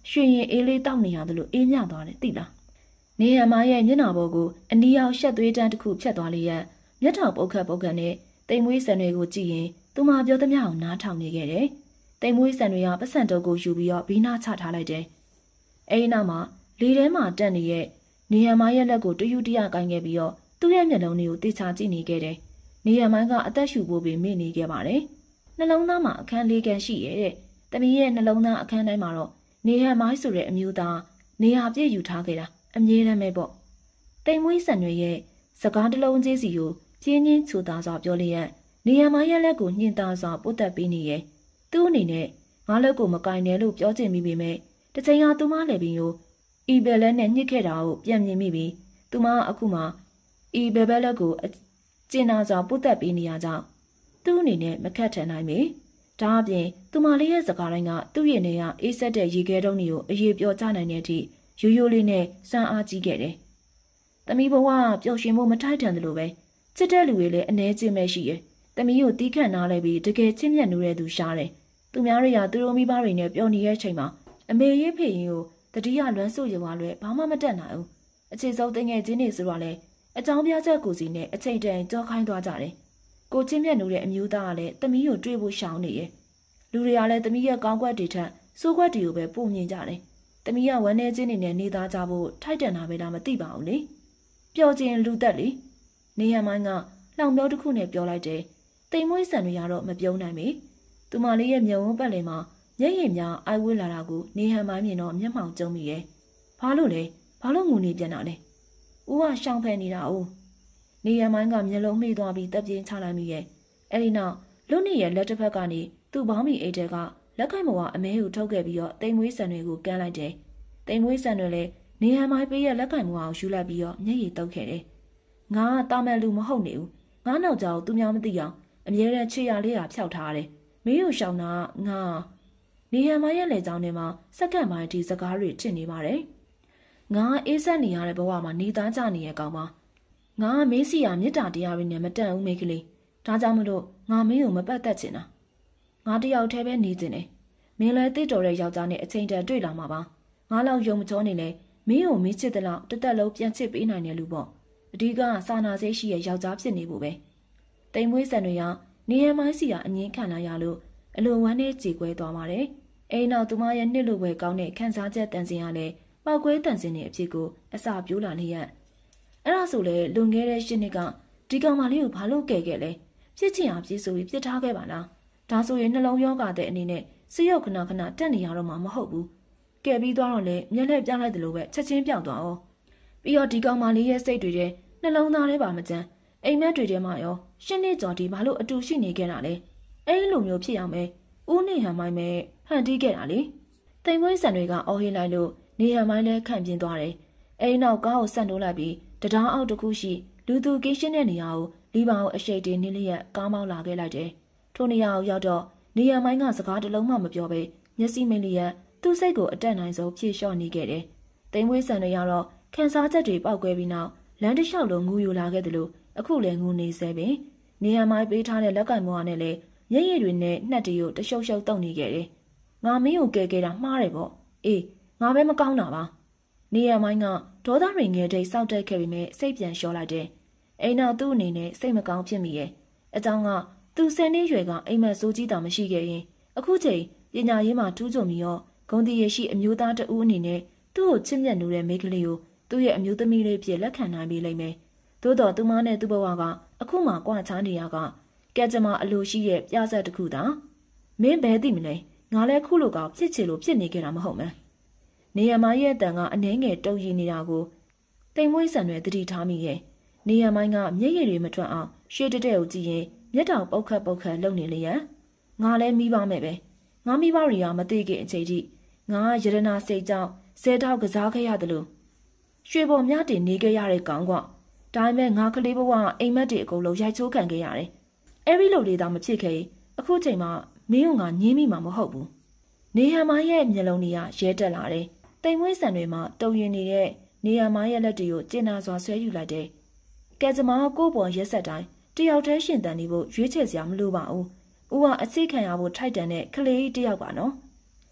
ရွှေရင်အေးလေးတောက်နေရတယ်လို့အေးမြသွားတယ်သိလားနေဟံမရဲ့မျက်နှာပေါ်ကိုအနီရောက်ရှက်သွေးတန်းတစ်ခုဖြတ်သွားလျက်မျက်ထောင်ပုတ်ခတ်ပုတ်ခတ်နဲ့တိမ်မွေးဆန်တွေကိုကြည့်ရင်သူမပြောသမျှကိုနားထောင်နေခဲ့တယ်တိမ်မွေးဆန်တွေကပတ်စံတုပ်ကိုယူပြီးတော့ဘီနာချထားလိုက်တယ်အဲဒီနောက်မှာလေထဲမှာတက်နေတဲ့နေဟံမရဲ့လက်ကိုတယူတရကိုင်းခဲ့ပြီးတော့သူ့ရဲ့မျက်လုံးတွေကိုတေချာကြည့်နေခဲ့တယ်နေဟံမိုင်းကအသက်ရှူဖို့ပင်မေ့နေခဲ့ပါတယ်နှလုံးသားမှာအခန်းလေးခန်းရှိရဲ့တဲ့တမီးရဲ့နှလုံးသားအခန်းတိုင်းမှာတော့နေဟံမိုင်းဆိုတဲ့အမျိုးသားနေရာပြည့်ယူထားခဲ့တာအမြဲတမ်းပဲပေါ့တိမ်မွေးဆန်တွေရဲ့စကားတစ်လုံးချင်းစီကိုပြင်းချင်းချူတာစွာပြောလျက်နေဟံမိုင်းရဲ့လက်ကိုညှင်သာစွာပုတ်တက်ပေးနေရဲ့သူ့အနေနဲ့ငါလက်ကိုမကင်နဲ့လို့ပြောချင်မိပေမဲ့တချိန်ကသူမလည်းပြီးကိုအီဘယ်လက်နဲ့ညှစ်ခဲ့တာကိုပြန်မြင်မိပြီးသူမအခုမှအီဘယ်ဘက်လက်ကိုကျင်နာစွာပုတ်တက်ပေးနေရကြောင်းသူ့အနေနဲ့မခက်ထန်နိုင်ပေဒါအပြင်သူမလေးရဲ့စကားတိုင်းကသူ့ရဲ့နေရအေးဆက်တဲ့ရေခဲတုံးတွေကိုအရေးပြောကြနိုင်တဲ့အထိရိုးရိုးလေးနဲ့စမ်းအားကြီးခဲ့တယ်။သမီးဘဝပျော်ရွှင်မှုမထိုက်တန်သလိုပဲချစ်တဲ့လူတွေလည်းအ ਨੇ ချင်းပဲရှိရဲ့။သမီးကိုတီးခတ်နားလဲပြီးတကယ်ချစ်မြတ်နိုးတဲ့သူရှားတယ်။သူများတွေကသူတို့မိဘတွေနဲ့ပျော်နေတဲ့အချိန်မှာအမေရေးဖေရင်ကိုတတိယလွမ်းဆို့ရွာလွဲဘာမှမတတ်နိုင်ဘူး။အခြေစုံတငယ်ချင်းတွေဆိုတော့လေအကြောင်းပြချက်ကိုစီနဲ့အချိန်တန်ကြောခိုင်းသွားကြတယ်။ကိုချင်းမြတ်နိုးတဲ့အမျိုးသားကလည်းသမီးကိုတွေ့ဖို့ရှောင်နေရဲ့။လူတွေကလည်းသမီးရဲ့ကောင်းကွက်တွေထက်စိုးကွက်တွေကိုပဲပုံမြင်ကြတယ်။သမီးကဝမ်းနေချင်းနေနဲ့နေသားကြဖို့ထိုက်တန်တာပဲလားမသိပါဘူးလေပျော်ခြင်းလူသက်လေနေဟံမိုင်းကလောင်ပြောတစ်ခုနဲ့ပြောလိုက်တယ်တိမ်မွေးဆန်တွေကတော့မပြုံးနိုင်ပေသူမလေးရဲ့မျက်ဝန်းပတ်လည်မှာမျက်ရည်များအိုက်ဝဲလာတာကိုနေဟံမိုင်းမြင်တော့မျက်မှောင်ကျုံမိရဲ့ဘာလို့လဲဘာလို့ငူနေပြန်တာလဲဦးကရှောင်ဖယ်နေတာဦးနေဟံမိုင်းကမျက်လုံးမှိသွားပြီးတက်ပြင်းချလိုက်မိရဲ့အဲ့ဒီနောက်လူနေရဲ့လက်တစ်ဖက်ကနေသူ့ဘောင်းမီအိတ်တဲကလက်ခိုက်မောကအမဲကိုထုတ်ခဲ့ပြီးတော့တိမ်မွေးဆန်တွေကိုကမ်းလိုက်တယ်။တိမ်မွေးဆန်တွေလည်းနေဟံမိုင်းပေးရဲ့လက်ခိုက်မောအောင်ယူလိုက်ပြီးတော့မျက်ရည်တုပ်ခဲ့တယ်။ငါကတာမန်လူမဟုတ်နေဘူး။ငါနောက်ကြောင်သူများမသိအောင်အမြဲတမ်းချစ်ရလေးတာဖျောက်ထားတယ်။မင်းကိုရှောင်တာငါနေဟံမိုင်းရဲ့လေကြောင်းထဲမှာစက္ကန့်ပိုင်းဒီစကားတွေထင်နေပါတယ်။ငါအေးဆက်နေရတဲ့ဘဝမှာနေသားကြနေရကောင်ပါ။ငါမင်းစီယာမေတ္တာတရားတွေနဲ့မတန်ဘူးမိကလေး။ဒါကြောင့်မလို့ငါမင်းကိုမပတ်သက်ချင်တာ။ငါတယောက်တည်းပဲနေချင်တယ်။မင်းလည်းတိတ်တော်တဲ့ယောက်ျားနဲ့အချိန်တန်တွေ့လာမှာပါ။ငါလောက်ယုံမချောနေလေမင်းကိုမင်းချစ်တဲ့လောက်တသက်လုံးပြန်ချစ်ပေးနိုင်တယ်လူပေါ့။အဓိကစာနာစိတ်ရှိရဲ့ယောက်ျားဖြစ်နေဖို့ပဲ။တိမ်မွေးဆန်တွေကနေရမိုင်းစီကအငင်းခံလာရလို့အလိုဝမ်းနဲ့ကြေကွဲသွားပါတယ်။အဲဒီနောက်သူမရဲ့နှစ်လိုပဲကောင်းတဲ့ခံစားချက်တန်စင်ရလဲပောက်ကွဲတန်စင်တဲ့အဖြစ်ကိုအစာပြိုးလာနေရ။အဲ့ဒါဆိုလေလွန်ခဲ့တဲ့ရှစ်နှစ်ကဒီကောင်မလေးကိုဘာလို့ကဲခဲ့လဲ။ဖြစ်ချင်အောင်ပြေးဆိုပြီးပြစ်ထားခဲ့ပါလား။ဒါဆိုရင်နှလုံးရောဂါတဲ့အနေနဲ့စိတ်ရောက်ခဏခဏတက်နေရတော့မှမဟုတ်ဘူးကဲပြီးသွားတော့လေမျက်လှည့်ပြလိုက်တယ်လို့ပဲချက်ချင်းပြောက်သွားအောင်ပြီးတော့ဒီကောင်မလေးရဲ့စိတ်တွေထဲနှလုံးသားထဲပါမကျန်းအိမ်မက်တွေထဲမှာရောရှင်းနေကြော်ဒီဘာလို့အတူရှိနေခဲ့တာလဲအဲ့လိုမျိုးဖြစ်အောင်ပဲဦးနေဟန်မိုင်းပဲဟန်တီးခဲ့တာလေတိမ်မွေးဆန်တွေကအော်ဟေးလိုက်လို့နေဟန်မိုင်းလည်းခန့်ပြင်းသွားတယ်အဲ့နောက်ကားကိုဆန့်တိုးလိုက်ပြီးတရားအောက်တစ်ခုရှိလူသူကင်းရှင်းတဲ့နေရာကိုလီပါအောင်အရှိတ်တင်နေလျက်ကားမောင်းလာခဲ့လိုက်တယ်ထိုနေရာကိုရောက်တော့နေရမိုင်းကစကားတစ်လုံးမှမပြောဘဲမျက်စိမိလျက်သူ့စိတ်ကိုအတက်နိုင်ဆုံးဖြေလျှော့နေခဲ့တယ်။တိမ်မွေးဆန်တွေကတော့ခန်းစားချက်တွေပေါက်ကွဲပြီးနောက်လမ်းတစ်လျှောက်လုံးငူယူလာခဲ့တယ်လို့အခုလည်းငူနေစေပင်နေရမိုင်းပေးထားတဲ့လက်ကင်မောနဲ့လည်းမျက်ရည်တွေနဲ့နှက်တွေကိုတရှုပ်ရှုပ်တုံနေခဲ့တယ်။ငါမင်းကိုကဲကဲတာမှားတယ်ပေါ့။အေးငါပဲမကောင်းတာပါ။နေရမိုင်းကဒေါသရင်ငယ်တိတ်စောက်တက်ခဲ့ပြီးမြဲစိတ်ပြန်လျှော့လိုက်တယ်။အိမ်နောက်သူ့အနေနဲ့စိတ်မကောင်းဖြစ်မိရဲ့။အကြောင်းကသူဆယ်နှစ်ရွယ်ကအိမ်မက်စိုးကြီးတာမရှိခဲ့ရင်အခုချိန်ပညာရေးမှာထူးချွန်ပြီးတော့ဂုဏ်တည်ရရှိအမျိုးသားတဦးအနေနဲ့သူ့ကိုချစ်မြတ်နိုးတဲ့မိန်းကလေးကိုသူ့ရဲ့အမျိုးသမီးလေးဖြစ်လက်ခံနိုင်ပြီလိမ့်မယ်။သို့တော်သူမနဲ့သူ့ဘဝကအခုမှကွာခြားနေရကကဲကြမအလိုရှိရဲ့ပြဆက်တစ်ခုသာမင်းဘဲသိမလဲငါလည်းခုလိုကဖြစ်ချင်လို့ဖြစ်နေကြတာမဟုတ်မန်း။နေရမိုင်းရဲ့အတန်ကအနှဲငယ်တုံရည်နေတာကိုတိမ်မွေးဆန်တွေတတိထားမိရဲ့နေရမိုင်းကမျက်ရည်တွေမထွက်အောင်ရှေ့တက်တဲ့ကိုကြည့်ရင်မျက်တောင်ပုတ်ခတ်ပုတ်ခတ်လုံနေလျက်ငါလည်းမိပါမယ်ပဲငါမိဘတွေကမသိခင်အချိန်ထိငါရတနာစိတ်ကြောင့်ဆဲတောက်ကစားခဲ့ရတယ်လို့ရွှေပေါ်မြတင်နေခဲ့ရတဲ့ကောင်ကဒါပေမဲ့ငါကလေးဘဝအိမ်မက်တွေအကုန်လုံးရိုက်ချိုးခံခဲ့ရတယ်အဲ့ဒီလိုလေးသာမဖြစ်ခဲ့အခုချိန်မှာမင်းကငါညင်းမိမှာမဟုတ်ဘူးနေဟံမရဲ့မျက်လုံးတွေကရဲတက်လာတယ်တိမ်မွေးဆန်တွေမှာတုံရင်နေတဲ့နေဟံမရဲ့လက်တွေကိုကျင်နာစွာဆွဲယူလိုက်တယ်ကဲကြမကိုပေါ်ရက်ဆက်တိုင်းတယောက်တည်းရှင်တန်နေဖို့ရွေးချယ်စရာမလိုပါဘူး။ဦးကအစိခံရဖို့ထိုက်တန်တဲ့ကလေးတယောက်ပါနော်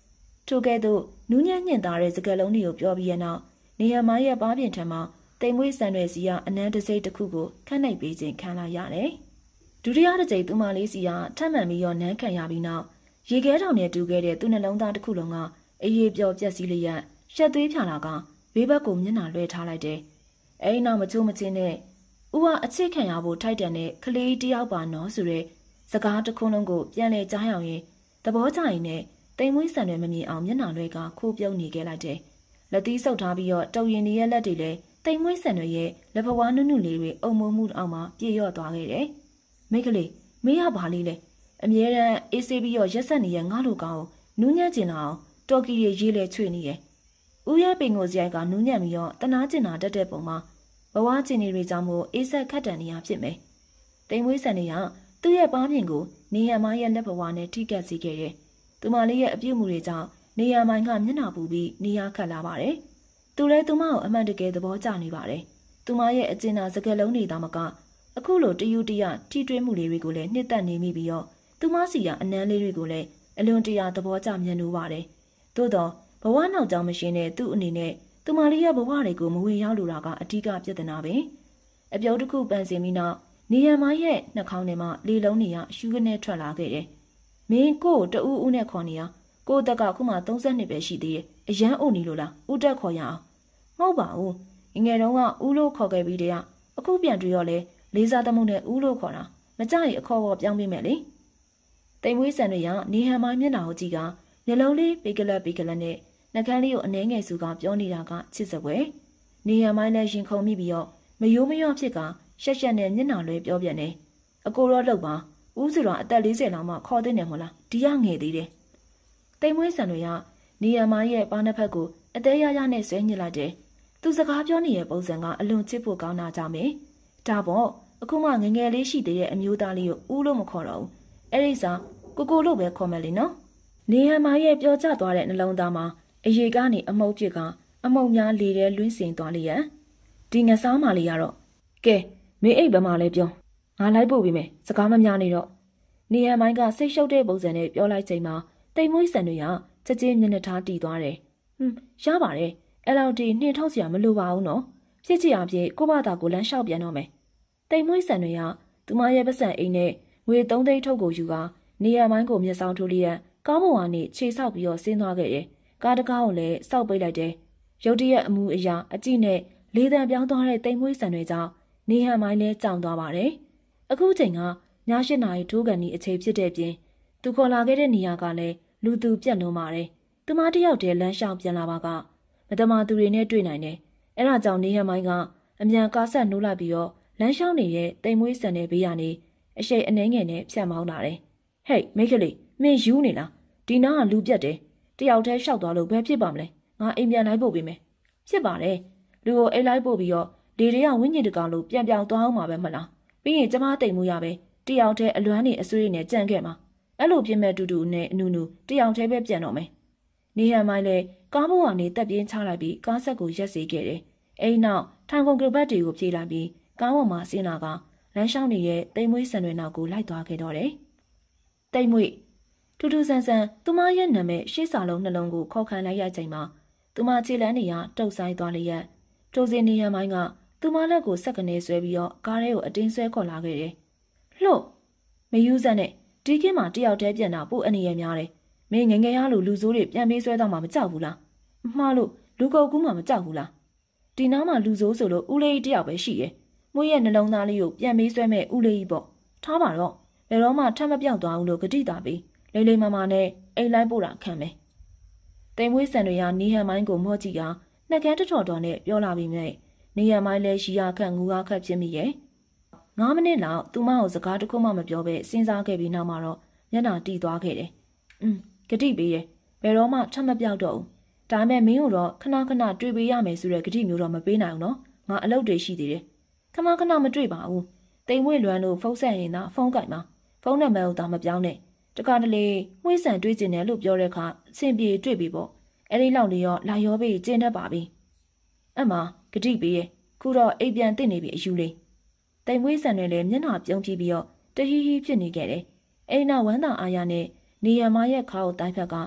ထိုကဲ့သို့နူးညံ့ညင်သားတဲ့စကားလုံးတွေကိုပြောပြီးရနောက်နေရမိုင်းရဲ့ပါးပြင်ထံမှာတိမ်မွေးဆန်ရွယ်စီကအနန်းတစိမ့်တစ်ခုကိုခန့်နိုင်ပေးခြင်းခံလာရတယ်။ဒုတိယတစ်ကြိမ်သူမလေးစီကထပ်မံပြီးတော့နန်းခံရပြီးနောက်ရေခဲတောင်နဲ့တူခဲ့တဲ့သူ့နှလုံးသားတစ်ခုလုံးကအရေးပျော်ပြက်စီးလျက်ရှက်သွေးဖြာလာကဘေးဘက်ကိုမျက်နှာလွှဲထားလိုက်တယ်။အဲဒီနောက်မချိုးမချင်းနဲ့ဦးဟာအချစ်ခံရဖို့ထိုက်တန်တဲ့ကလေးတယောက်ပါနော်ဆိုတဲ့စကားတစ်ခုလုံးကိုပြန်လဲကြားရောက်ရင်သဘောကျရင်နဲ့တိမ်မွေးဆန်တွေမမြင်အောင်မျက်နှာလွှဲကခိုးပြုံးနေခဲ့လိုက်တယ်။လက်သီးဆုပ်ထားပြီးတော့တုံရင်နေရဲ့လက်တွေလည်းတိမ်မွေးဆန်တွေရဲ့လက်ဘဝနုနုလေးတွေအုံမုံမှုအောက်မှာပြေလျော့သွားခဲ့တယ်။မိတ်ကလေးမင်းရပါလေးလေအမြဲတမ်းအေးဆေးပြီးတော့ရက်ဆက်နေရဲ့ငါ့လိုကောင်နူးညံ့ကျင်လာအောင်တော်ကီတွေရေးလဲချွေနေရဲ့။ဦးရဲ့ပင်ကိုစရိုက်ကနူးညံ့ပြီးတော့တနာကျင်တာတက်တဲ့ပုံမှာဘဝကျင်နေတွေကြောင့်မို့အေးဆက်ခတ်တန်နေရဖြစ်မယ်။တိမ်မွေးဆန်တွေကသူ့ရဲ့ပါးပြင်ကိုနေရမိုင်းရဲ့လက်ဘဝနဲ့ထိကပ်စေခဲ့တယ်။သူမလေးရဲ့အပြုတ်မှုတွေကြောင့်နေရမိုင်းကမျက်နှာပူပြီးနေရခတ်လာပါတယ်။သူလည်းသူမကိုအမှန်တကယ်သဘောကျနေပါတယ်။သူမရဲ့အကျဉ်းသာစကားလုံးတွေတောင်မကအခုလိုတယူတရထိတွေ့မှုလေးတွေကိုလည်းနှစ်သက်နေမိပြီးတော့သူမစီကအနမ်းလေးတွေကိုလည်းအလွန်တရာသဘောကျမြင်လို့ပါတယ်။သို့တော့ဘဝနောက်ကြောင်မရှင်းတဲ့သူ့အနေနဲ့သူမလေးရဲ့ဘဝတွေကိုမဝင်ရောက်လိုတာကအဓိကပြဿနာပဲ။အပြုံးတစ်ခုပန်ဆင်ပြီးနောက်နေရမိုင်းရဲ့နှာခေါင်းထဲမှာလေလုံးတွေကရှူးကနေထွက်လာခဲ့တယ်။မင်းကို့တအူးဦးနဲ့ခေါ်နေရကို့တက်ကခုမှသုံးဆယ်နှစ်ပဲရှိသေးတယ်။အရန်အုပ်နေလို့လားဦးတက်ခေါ်ရအောင်။မဟုတ်ပါဘူး။ငယ်တုန်းကဦးလို့ခေါ်ခဲ့ပြီးတည်းကအခုပြန်တွေ့ရောလဲလေးစားသမှုနဲ့ဦးလို့ခေါ်တာမကြရင်အခေါ်ပေါ်ပြောင်းပေးမယ်လေ။တိမ်မွေးဆန်တွေကနေဟန်မိုင်းမျက်နှာကိုကြည့်ကမျက်လုံးလေးပေကလတ်ပေကလတ်နဲ့နှကန်းလေးကိုအနှဲငယ်စုကပြောနေတာကချစ်စပွဲ။နေဟန်မိုင်းလည်းရင်ခုန်မိပြီးတော့မယိုးမယော့ဖြစ်ကရှက်ရှက်နဲ့မျက်နှာလွဲပြောပြနေအကိုရောလှုပ်ပါဦးဆိုတော့အသက်လေးဆယ်လောက်မှခေါ်တဲ့နေမို့လားဒီရငယ်သေးတယ်တိမ်မွေးဆန်တွေကနေရမရဲ့ပါးနှစ်ဖက်ကိုအသေးရရနဲ့ဆွဲညစ်လိုက်တယ်သူစကားပြောနေတဲ့ပုံစံကအလွန်ချစ်ဖို့ကောင်းတာကြောင့်ပဲဒါပေါ့အခုမှငငယ်လေးရှိသေးတဲ့အမျိုးသားလေးကိုဦးလို့မခေါ်တော့ဘူးအဲ့ဒီစားကိုကိုလို့ပဲခေါ်မယ်လေနော်နေရမရဲ့ပြောကျသွားတဲ့နှလုံးသားမှာအရေကနေအမုတ်ဖြစ်ကအမုတ်များလေထဲလွင်းစင်သွားလျက်ဒီငစားမလေးကတော့ကဲမင်းအိတ်ဘယ်မှာလဲပြောငါလိုက်ပို့ပြီးမယ်စကားမများနေတော့နေရမိုင်းကစိတ်ရှုပ်တဲ့ပုံစံနဲ့ပြောလိုက်ချိန်မှာတိမ်မွေးဆန်တွေကချက်ချင်းမျက်နှာထားတီးသွားတယ်ဟွန်းရပါတယ်အဲ့လောက်ဒီနှင်းထောက်စရာမလိုပါဘူးနော်ဖြစ်ချင်အဖြစ်ကို့ဘာသာကိုလမ်းလျှောက်ပြန်တော့မယ်တိမ်မွေးဆန်တွေကသူမရဲ့ပတ်စံအိမ်နဲ့ငွေသုံးသိန်းထုတ်ကိုယူကနေရမိုင်းကိုမျက်စောင်းထိုးလျက်ကားပေါ်ကနေခြေဆောက်ပြီးတော့ဆင်းသွားခဲ့တယ်ကားတကားကိုလည်းစောက်ပိတ်လိုက်တယ်ရုတ်တရက်အမှုအရာအကြည့်နဲ့လေးတန်ပြောင်းသွားတဲ့တိမ်မွေးဆန်တွေကြောင့်နေဟန်မိုင်းလဲကြောင်သွားပါတယ်အခုချိန်ကည၈နာရီထိုးကန်ဒီအချိန်ဖြစ်တဲ့ပြင်သူခေါ်လာခဲ့တဲ့နေရာကလည်းလူသူပြက်လုံးပါတယ်သူမတယောက်တည်းလမ်းလျှောက်ပြန်လာပါကမတမာသူတွေနဲ့တွေ့နိုင်တယ်အဲ့ဒါကြောင့်နေဟန်မိုင်းကအမြန်ကားဆက်နှိုးလိုက်ပြီးတော့လမ်းလျှောက်နေတဲ့တိမ်မွေးဆန်တဲ့ဘေးကနေအရှိန်အနှဲငယ်နဲ့ဖြတ်မောင်းလာတယ်ဟေးမိတ်ကလေးမင်းယူနေလားဒီနားကလူပြက်တယ်တယောက်တည်းရှောက်သွားလို့ဘယ်ဖြစ်ပါမလဲငါအိမ်ပြန်လိုက်ပို့ပေးမယ်ဖြစ်ပါတယ်လူကိုအိမ်လိုက်ပို့ပြီးတော့လေတွေကဝင်းကျင်တကောင်လို့ပြန်ပြောင်းသွားအောင်မှာပဲမလားပြီးရင်ကျမတိမ်မှုရပဲတယောက်တည်းအလွမ်းနေအဆွေးနဲ့ကြံ့ခဲ့မှာအဲ့လိုပြင်းမဲ့တူတူနဲ့အနူနူတယောက်တည်းပဲပြန်တော့မယ်နေဟန်မိုင်းလဲကားပေါ်ကနေတက်ပြင်းချလိုက်ပြီးကားဆက်ကိုရက်စေခဲ့တယ်အဲ့နောက်ထိုင်ကုန်ကရဘတ်တွေကိုပြေးလိုက်ပြီးကားပေါ်မှာဆင်းလာကလမ်းလျှောက်နေတဲ့တိမ်မွေးဆန်တွေနောက်ကိုလိုက်သွားခဲ့တော့တယ်တိမ်မွေးထူးထူးဆန်းဆန်းသူမရဲ့နာမည်ရှေ့စာလုံးနှလုံးကိုခေါ်ခံလိုက်ရချိန်မှာသူမခြေလမ်းနေရတုတ်ဆိုင်သွားလျက်တိုးစင်းနေဟန်မိုင်းကသူမလက်ကိုဆက်ကနေဆွဲပြီးတော့ကားထဲကိုအတင်းဆွဲခေါ်လာခဲ့တယ်လှုပ်မယူစက်နဲ့ဒီခေတ်မှာတယောက်တည်းပြန်တာပို့အနေရများတယ်မင်းငငယ်ရလို့လူဆိုးတွေပြန်ပေးဆွဲတော့မှမကြောက်ဘူးလားမှားလို့လူကုန်ကူးမှမကြောက်ဘူးလားဒီနားမှာလူဆိုးဆိုလို့ဦးလေးတယောက်ပဲရှိတယ်မွေးရဲ့နှလုံးသားလေးကိုပြန်ပေးဆွဲမဲ့ဦးလေးကြီးပေါ့ထားပါတော့ဘယ်တော့မှထပ်မပြောက်သွားဘူးလို့ဂတိတာပြီးလိမ့်လိမ့်မမနဲ့အိမ်လိုက်ပို့တာခံမယ်တိမ်မွေးဆန်တွေကနေဟန်မိုင်းကိုမော့ကြည့်ကနှက်ကန်းတထော်တော်နဲ့ပြောလာပြီးမြဲနေရမိုင်းလဲရှိရခန့်ငူကားခတ်ဖြစ်မိရဲ့ငါးမိနစ်လောက်သူမကိုစကားတခုမှမပြောဘဲစဉ်းစားခဲ့ပြီးနောက်မှာတော့မျက်နှာတီးသွားခဲ့တယ်။อืมဂတိပေးတယ်ဘယ်တော့မှထပ်မပြောက်တော့ဘူး။ဒါပေမဲ့မင်းတို့တော့ခဏခဏတွေ့ပေးရမယ်ဆိုတဲ့ဂတိမျိုးတော့မပေးနိုင်ဘူးနော်။ငါအလုပ်တွေရှိသေးတယ်။ခဏခဏမတွေ့ပါဘူး။တိမ်မွေလွမ်းလို့ဖုန်းဆက်ရင်သာဖုန်းကင်ပါ။ဖုန်းနံပါတ်ကိုသာမပြောင်းနဲ့။တခါတလေမှွေးဆန်တွေ့ကျင်တယ်လို့ပြောတဲ့အခါအဆင်ပြေတွေ့ပြီပေါ့။အဲ့ဒီလောက်လေးရောလာရောပြီးကျင်းတတ်ပါပြီ။အမှဂတိပေးရဲ့ခုတော့အိပ်ပြန်သိနေပြီအယူလေးတိမ်မွေးဆန်တွေလည်းမျက်နှာပြုံးကြည့်ပြီးတော့တဟီဟီဖြစ်နေခဲ့တယ်အိမ်နာဝမ်းသာအားရနဲ့နေရမရဲ့ခါကိုတိုင်းဖက်က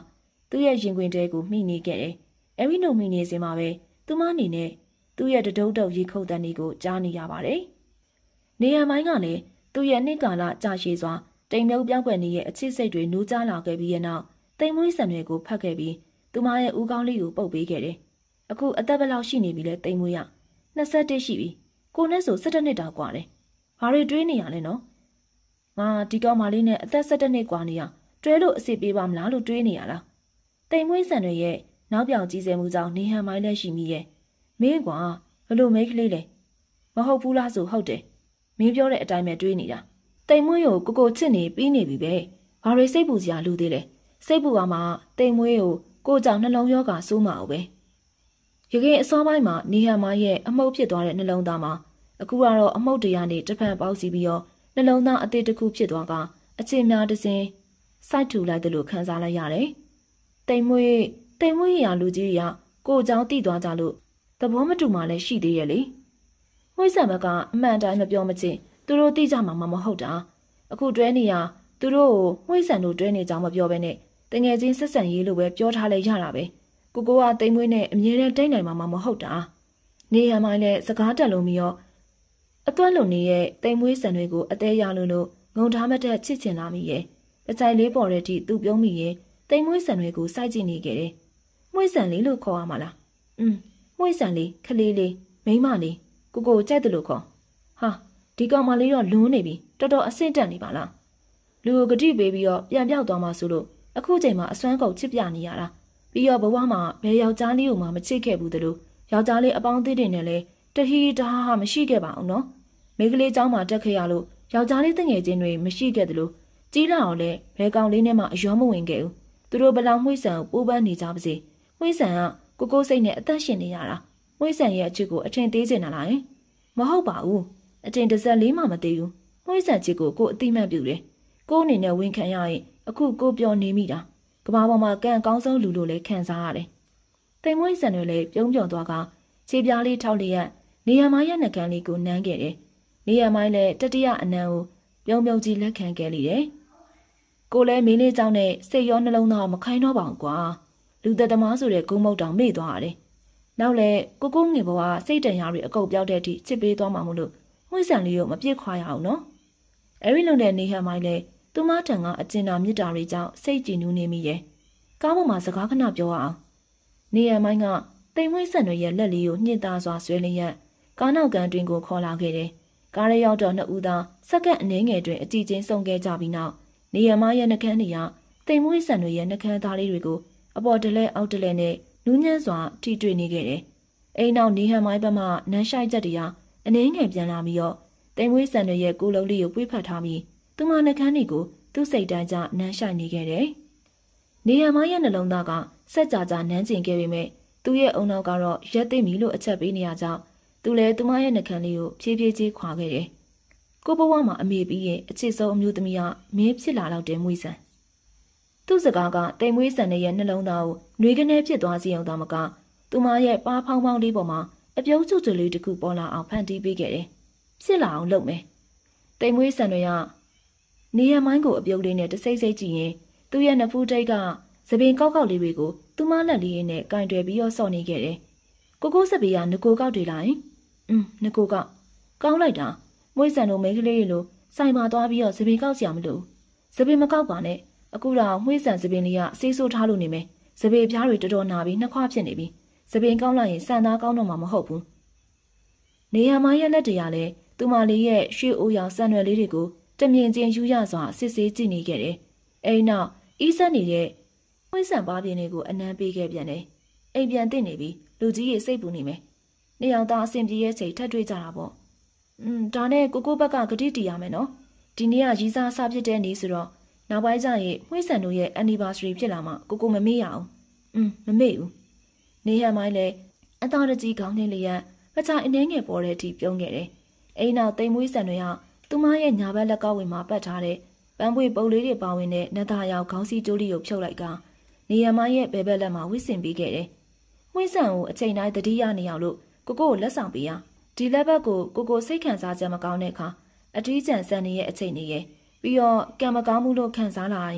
သူ့ရဲ့ရင်ခွင်တဲကိုမိနေခဲ့တယ်။အဲဒီလိုမိနေစင်မှာပဲသူမအနေနဲ့သူ့ရဲ့တဒုတ်တုတ်ရေခုတ်တန်တွေကိုကြားနေရပါတယ်။နေရမိုင်းကလည်းသူ့ရဲ့နှစ်ကာလကြာရှည်စွာတိမ်မြုပ်ပြောင်းကွယ်နေရဲ့အချစ်စိတ်တွေနိုးကြားလာခဲ့ပြီးရဲ့နောက်တိမ်မွေးဆန်တွေကိုဖတ်ခဲ့ပြီးသူမရဲ့ဦးခေါင်းလေးကိုပုတ်ပေးခဲ့တယ်။အခုအသက်ဘယ်လောက်ရှိနေပြီလဲတိမ်မွေးရနှစ်ဆယ့်တစ်ရှိပြီ။ကိုနဲ့ဆိုဆယ့်တစ်နှစ်တောင်กว่าတယ်။ဘာတွေတွေးနေရလဲနော်။ငါဒီကောင်မလေးနဲ့အသက်ဆယ့်တစ်နှစ်กว่าနေရတွဲလို့အစ်စ်ပေးပါမလားလို့တွေးနေရလား။တိမ်မွေးဆန်တွေရဲ့နောက်ပြောင်ကြီးစဲမှုကြောင့်နေဟန်မိုင်းလည်းရှိမိရဲ့။မင်းကွာဘလို့မိတ်ကလေးလဲ။မဟုတ်ဘူးလားဆိုဟုတ်တယ်။မင်းပြောတဲ့အတိုင်းပဲတွေးနေတာ။တိမ်မွေးကိုကိုကိုချစ်နေပြီးနေပြီပဲ။ဘာတွေစိတ်ပူစရာလူသေးလဲ။စိတ်ပူပါမှတိမ်မွေးကိုကိုကြောင့်နှလုံးရောဂါဆိုးမှာပဲ။ရခင်အစောပိုင်းမှာနေဟန်မိုင်းရဲ့အမှုတ်ဖြစ်သွားတဲ့နှလုံးသားမှာအခုကတော့အမှုတ်တရားနဲ့တစ်ဖက်ပေါက်စီပြီးတော့နှလုံးသားအသေးတစ်ခုဖြစ်သွားကအချင်းများတစ်စင်းစိုက်ထူလိုက်တယ်လို့ခံစားလိုက်ရတယ်။တိမ်မွေးတိမ်မွေးရလူကြီးတွေကကိုအကြောင်းသိသွားကြလို့သဘောမတူမှလည်းရှိသေးရဲ့လေ။ဝိဆံဘက်ကအမှန်တိုင်းမပြောမချင်းသူတို့သိကြမှာမဟုတ်တာ။အခုတွဲနေရသူတို့ကိုဝိဆံတို့တွဲနေကြောင်းမပြောဘဲနဲ့တငယ်ချင်းဆက်ဆံရေးလိုပဲပြောထားလဲရတာပဲ။ကိုကိုကတိမ်မွေးနဲ့အမြဲတမ်းတိတ်နိုင်မှာမဟုတ်တာ။နေရမိုင်းလည်းစကားတက်လို့ပြီးတော့အသွက်လုံနေတဲ့တိမ်မွေးဆန်တွေကိုအသေးရလို့လို့ငုံထားမတဲ့ချစ်ချင်လာမိရဲ့။အချိုင်လေးပေါ်တဲ့အထိသူ့ပြုံးမိရဲ့တိမ်မွေးဆန်တွေကိုစိုက်ကြည့်နေခဲ့တယ်။မွေးဆန်လေးလို့ခေါ်ရမှာလား။อืมမွေးဆန်လေးခလေးလေးမိန်းမလေးကိုကိုကြိုက်တယ်လို့ခေါ်။ဟာဒီကောင်မလေးတော့လွန်းနေပြီတော်တော်အဆင့်တက်နေပါလား။လူကိုဂတိပေးပြီးတော့ပြန်ပြောက်သွားမှဆိုလို့အခုချိန်မှာအစွမ်းကုန်ချစ်ပြနေရတာ။ပြီးတော့ဘဝမှာဘယ်ယောက်ျားလေးကိုမှမချစ်ခဲ့ဘူးတလို့ယောက်ျားလေးအပေါင်းအသင်းတွေနဲ့လည်းတဟီတဟာဟာမရှိခဲ့ပါအောင်နော်။မိန်းကလေးเจ้าမှာတက်ခဲ့ရလို့ယောက်ျားလေးတငယ်ချင်းတွေမရှိခဲ့တယ်လို့ကြီးလာအောင်လဲဘယ်ကောင်လေးနဲ့မှအယောမဝင်ခဲ့ဘူး။သူတို့ဘလောက်မှွေးဆန်ကိုပိုးပန်းနေကြပါစေ။မှွေးဆန်ကကိုကိုစိတ်နဲ့အသက်ရှင်နေရတာ။မှွေးဆန်ရဲ့အချစ်ကိုအထင်သေးနေတာလား။မဟုတ်ပါဘူး။အထင်တစ်စက်လေးမှမသေးဘူး။မှွေးဆန်ချစ်ကိုကိုအတိမတ်ပြုတယ်။ကိုအနေနဲ့ဝင်ခံရရင်အခုကိုပြောနေမိတာ။ကဘာပေါ်မှာကံအကောင်းဆုံးလူလို့လည်းခံစားရတယ်။တိမ်မွေးဆန်တွေလည်းပြုံးပြုံသွားကခြေပြားလေးထောက်လျက်နေရမိုင်းရဲ့နှကန်းလေးကိုနမ်းခဲ့တယ်။နေရမိုင်းလည်းတတိယအနံကိုပြုံးပြုံကြီးလက်ခံခဲ့လိတယ်။ကိုလည်းမင်းလေးเจ้าနဲ့စိတ်ရောနှလုံးသားမခိုင်းတော့ပါဘူးကွာ။လူသက်သမားဆိုတဲ့ဂုံမုတ်တောင်မေ့သွားရတယ်။နောက်လည်းကိုကိုငယ်ဘဝစိတ်တန်ရာတွေအကုပ်ပြောက်တဲ့အထိချစ်ပေးသွားမှာမို့လို့မွေးဆန်လေးကိုမပြစ်ခွာရအောင်နော်။အဲဒီလုံတဲ့နေဟန်မိုင်းလည်းသူမထံကအကျဉ်းတော်မြစ်တာတွေကြောင့်စိတ်ကြည်နူးနေမိရဲ့။ကားပေါ်မှာစကားခဏပြောအောင်။နေဟန်မိုင်းကတိမ်မွေးဆန်တွေရဲ့လက်လေးကိုညှစ်သားစွာဆွဲလျက်ကားနောက်ကန်တွင်ကိုခေါ်လာခဲ့တယ်။ကားရဲရောက်တော့နှစ်ဦးသားစက္ကန့်အနည်းငယ်တွင်အကြည့်ချင်းဆုံခဲ့ကြပြီးနောက်နေရမရဲ့နှကန်းတွေကတိမ်မွေးဆန်တွေရဲ့နှကန်းသားလေးတွေကိုအပေါ်တလဲအောက်တလဲနဲ့နူးညံ့စွာထိတွေ့နေခဲ့တယ်။အိမ်နောက်နေဟန်မိုင်းဘက်မှနန်းရှိုက်ချက်တွေဟာအနည်းငယ်ပြန်လာပြီးတော့တိမ်မွေးဆန်တွေရဲ့ကိုယ်လုံးလေးကိုပွေးဖက်ထားပြီးသူမနှကန်းတွေကိုသူ့စိတ်တန်းကျနန်းရှိုက်နေခဲ့တယ်။နေဟန်မိုင်းရဲ့နှလုံးသားကစက်ကြကြနန်းကျင်ခဲ့ပေမဲ့သူ့ရဲ့အုံနောက်ကတော့ရက်သိမ့်ပြီလို့အချက်ပေးနေရကြောင်းသူလည်းသူမရဲ့နှကန်းလေးကိုဖြည်းဖြည်းချင်းခွာခဲ့တယ်။ကိုဘဝမှာအမေပြီးရဲ့အချစ်ဆုံးအမျိုးသမီးကမင်းဖြစ်လာတော့တဲ့မွေးဆန်သူ့စကားကတိမ်မွေးဆန်ရဲ့နှလုံးသားကိုနှွေးကနေဖြစ်သွားစီအောင်သာမကသူမရဲ့ပါဖောင်းဖောင်းလေးပေါ်မှာအပြုံးချွတ်ချွတ်လေးတစ်ခုပေါ်လာအောင်ဖန်တီးပေးခဲ့တယ်။ဖြစ်လာအောင်လုပ်မယ်။တိမ်မွေးဆန်တွေကနေရမိုင်းကိုအပြုံးလေးနဲ့တစိမ့်စိမ့်ကြည့်ရင်သူ့ရဲ့နဖူးတိတ်ကသပင်ကောက်ကောက်လေးတွေကိုသူမလက်လေးနဲ့ကင်တွယ်ပြီးတော့စော့နေခဲ့တယ်။ကိုကိုစပီကငကိုကောက်တွေလိုက်။อืมငကိုကောက်ကောင်းလိုက်တာမွေးဆန်တို့မိန်းကလေးတွေလိုစိုင်မှာသွားပြီးတော့သပင်ကောက်စရာမလို။သပင်မကောက်ပါနဲ့။အခုတော့မွေးဆန်သပင်လေးကဆေးဆိုးထားလို့နေမယ်။သပင်ပြားတွေတော်တော်နာပြီးနှခွဖြစ်နေပြီ။သပင်ကောက်လိုက်ရင်ဆန်သားကောင်းတော့မှာမဟုတ်ဘူး။နေရမရဲ့လက်တွေကလည်းသူမလေးရဲ့ရွှေအိုးရောင်ဆန်ရွယ်လေးတွေကိုတမြင်ချင်းယူရစွာစစ်ဆေးကြည့်နေခဲ့တယ်။အဲဒီနောက်အီးဆက်နေတဲ့မွေးဆန်ပါးပြင်းလေးကိုအနမ်းပေးခဲ့ပြန်တယ်။အိမ်ပြန်သိနေပြီလူကြီးရေစိတ်ပူနေမယ်။နေအောင်သားအဆင်ပြေရဲ့ချိန်ထပ်တွေ့ကြတာပေါ့။อืมဒါနဲ့ကိုကိုဘက်ကဂတိတီးရမယ်နော်။ဒီနေ့ကရီးစားစားဖြစ်တဲ့နေ့ဆိုတော့နောက်ပိုင်းကျရင်မွေးဆန်တို့ရဲ့ anniversary ဖြစ်လာမှကိုကိုမမေ့ရအောင်။อืมမမေ့ဘူး။နေဟန်မိုင်းလည်းအသားတကြီးခေါင်းနဲ့လျက်ပချာအနှဲငယ်ပေါ်တဲ့အထိပြုံးခဲ့တယ်။အိမ်နောက်တိမ်မွေးဆန်တွေကသူမရဲ့ညာဘက်လက်ကောက်ဝင်မှာပတ်ထားတဲ့ပန်းပွေပုတ်လေးတွေပါဝင်တဲ့နတ်သားရောက်ခေါင်းစည်းကြိုးလေးကိုဖြုတ်လိုက်ကနေရမရဲ့ဘဲဘက်လက်မှာဝစ်စင်ပေးခဲ့တယ်။မွေးဆန်ကိုအချိန်တိုင်းတတိယနေအောင်လို့ကိုကိုကိုလက်ဆောင်ပေးရဒီလက်ဘက်ကိုကိုကိုစိတ်ခံစားချက်မကောင်းတဲ့အခါအထီးကျန်ဆန်နေရဲ့အချိန်နေရဲ့ပြီးတော့ကံမကောင်းမှုလို့ခံစားလာရင်ထ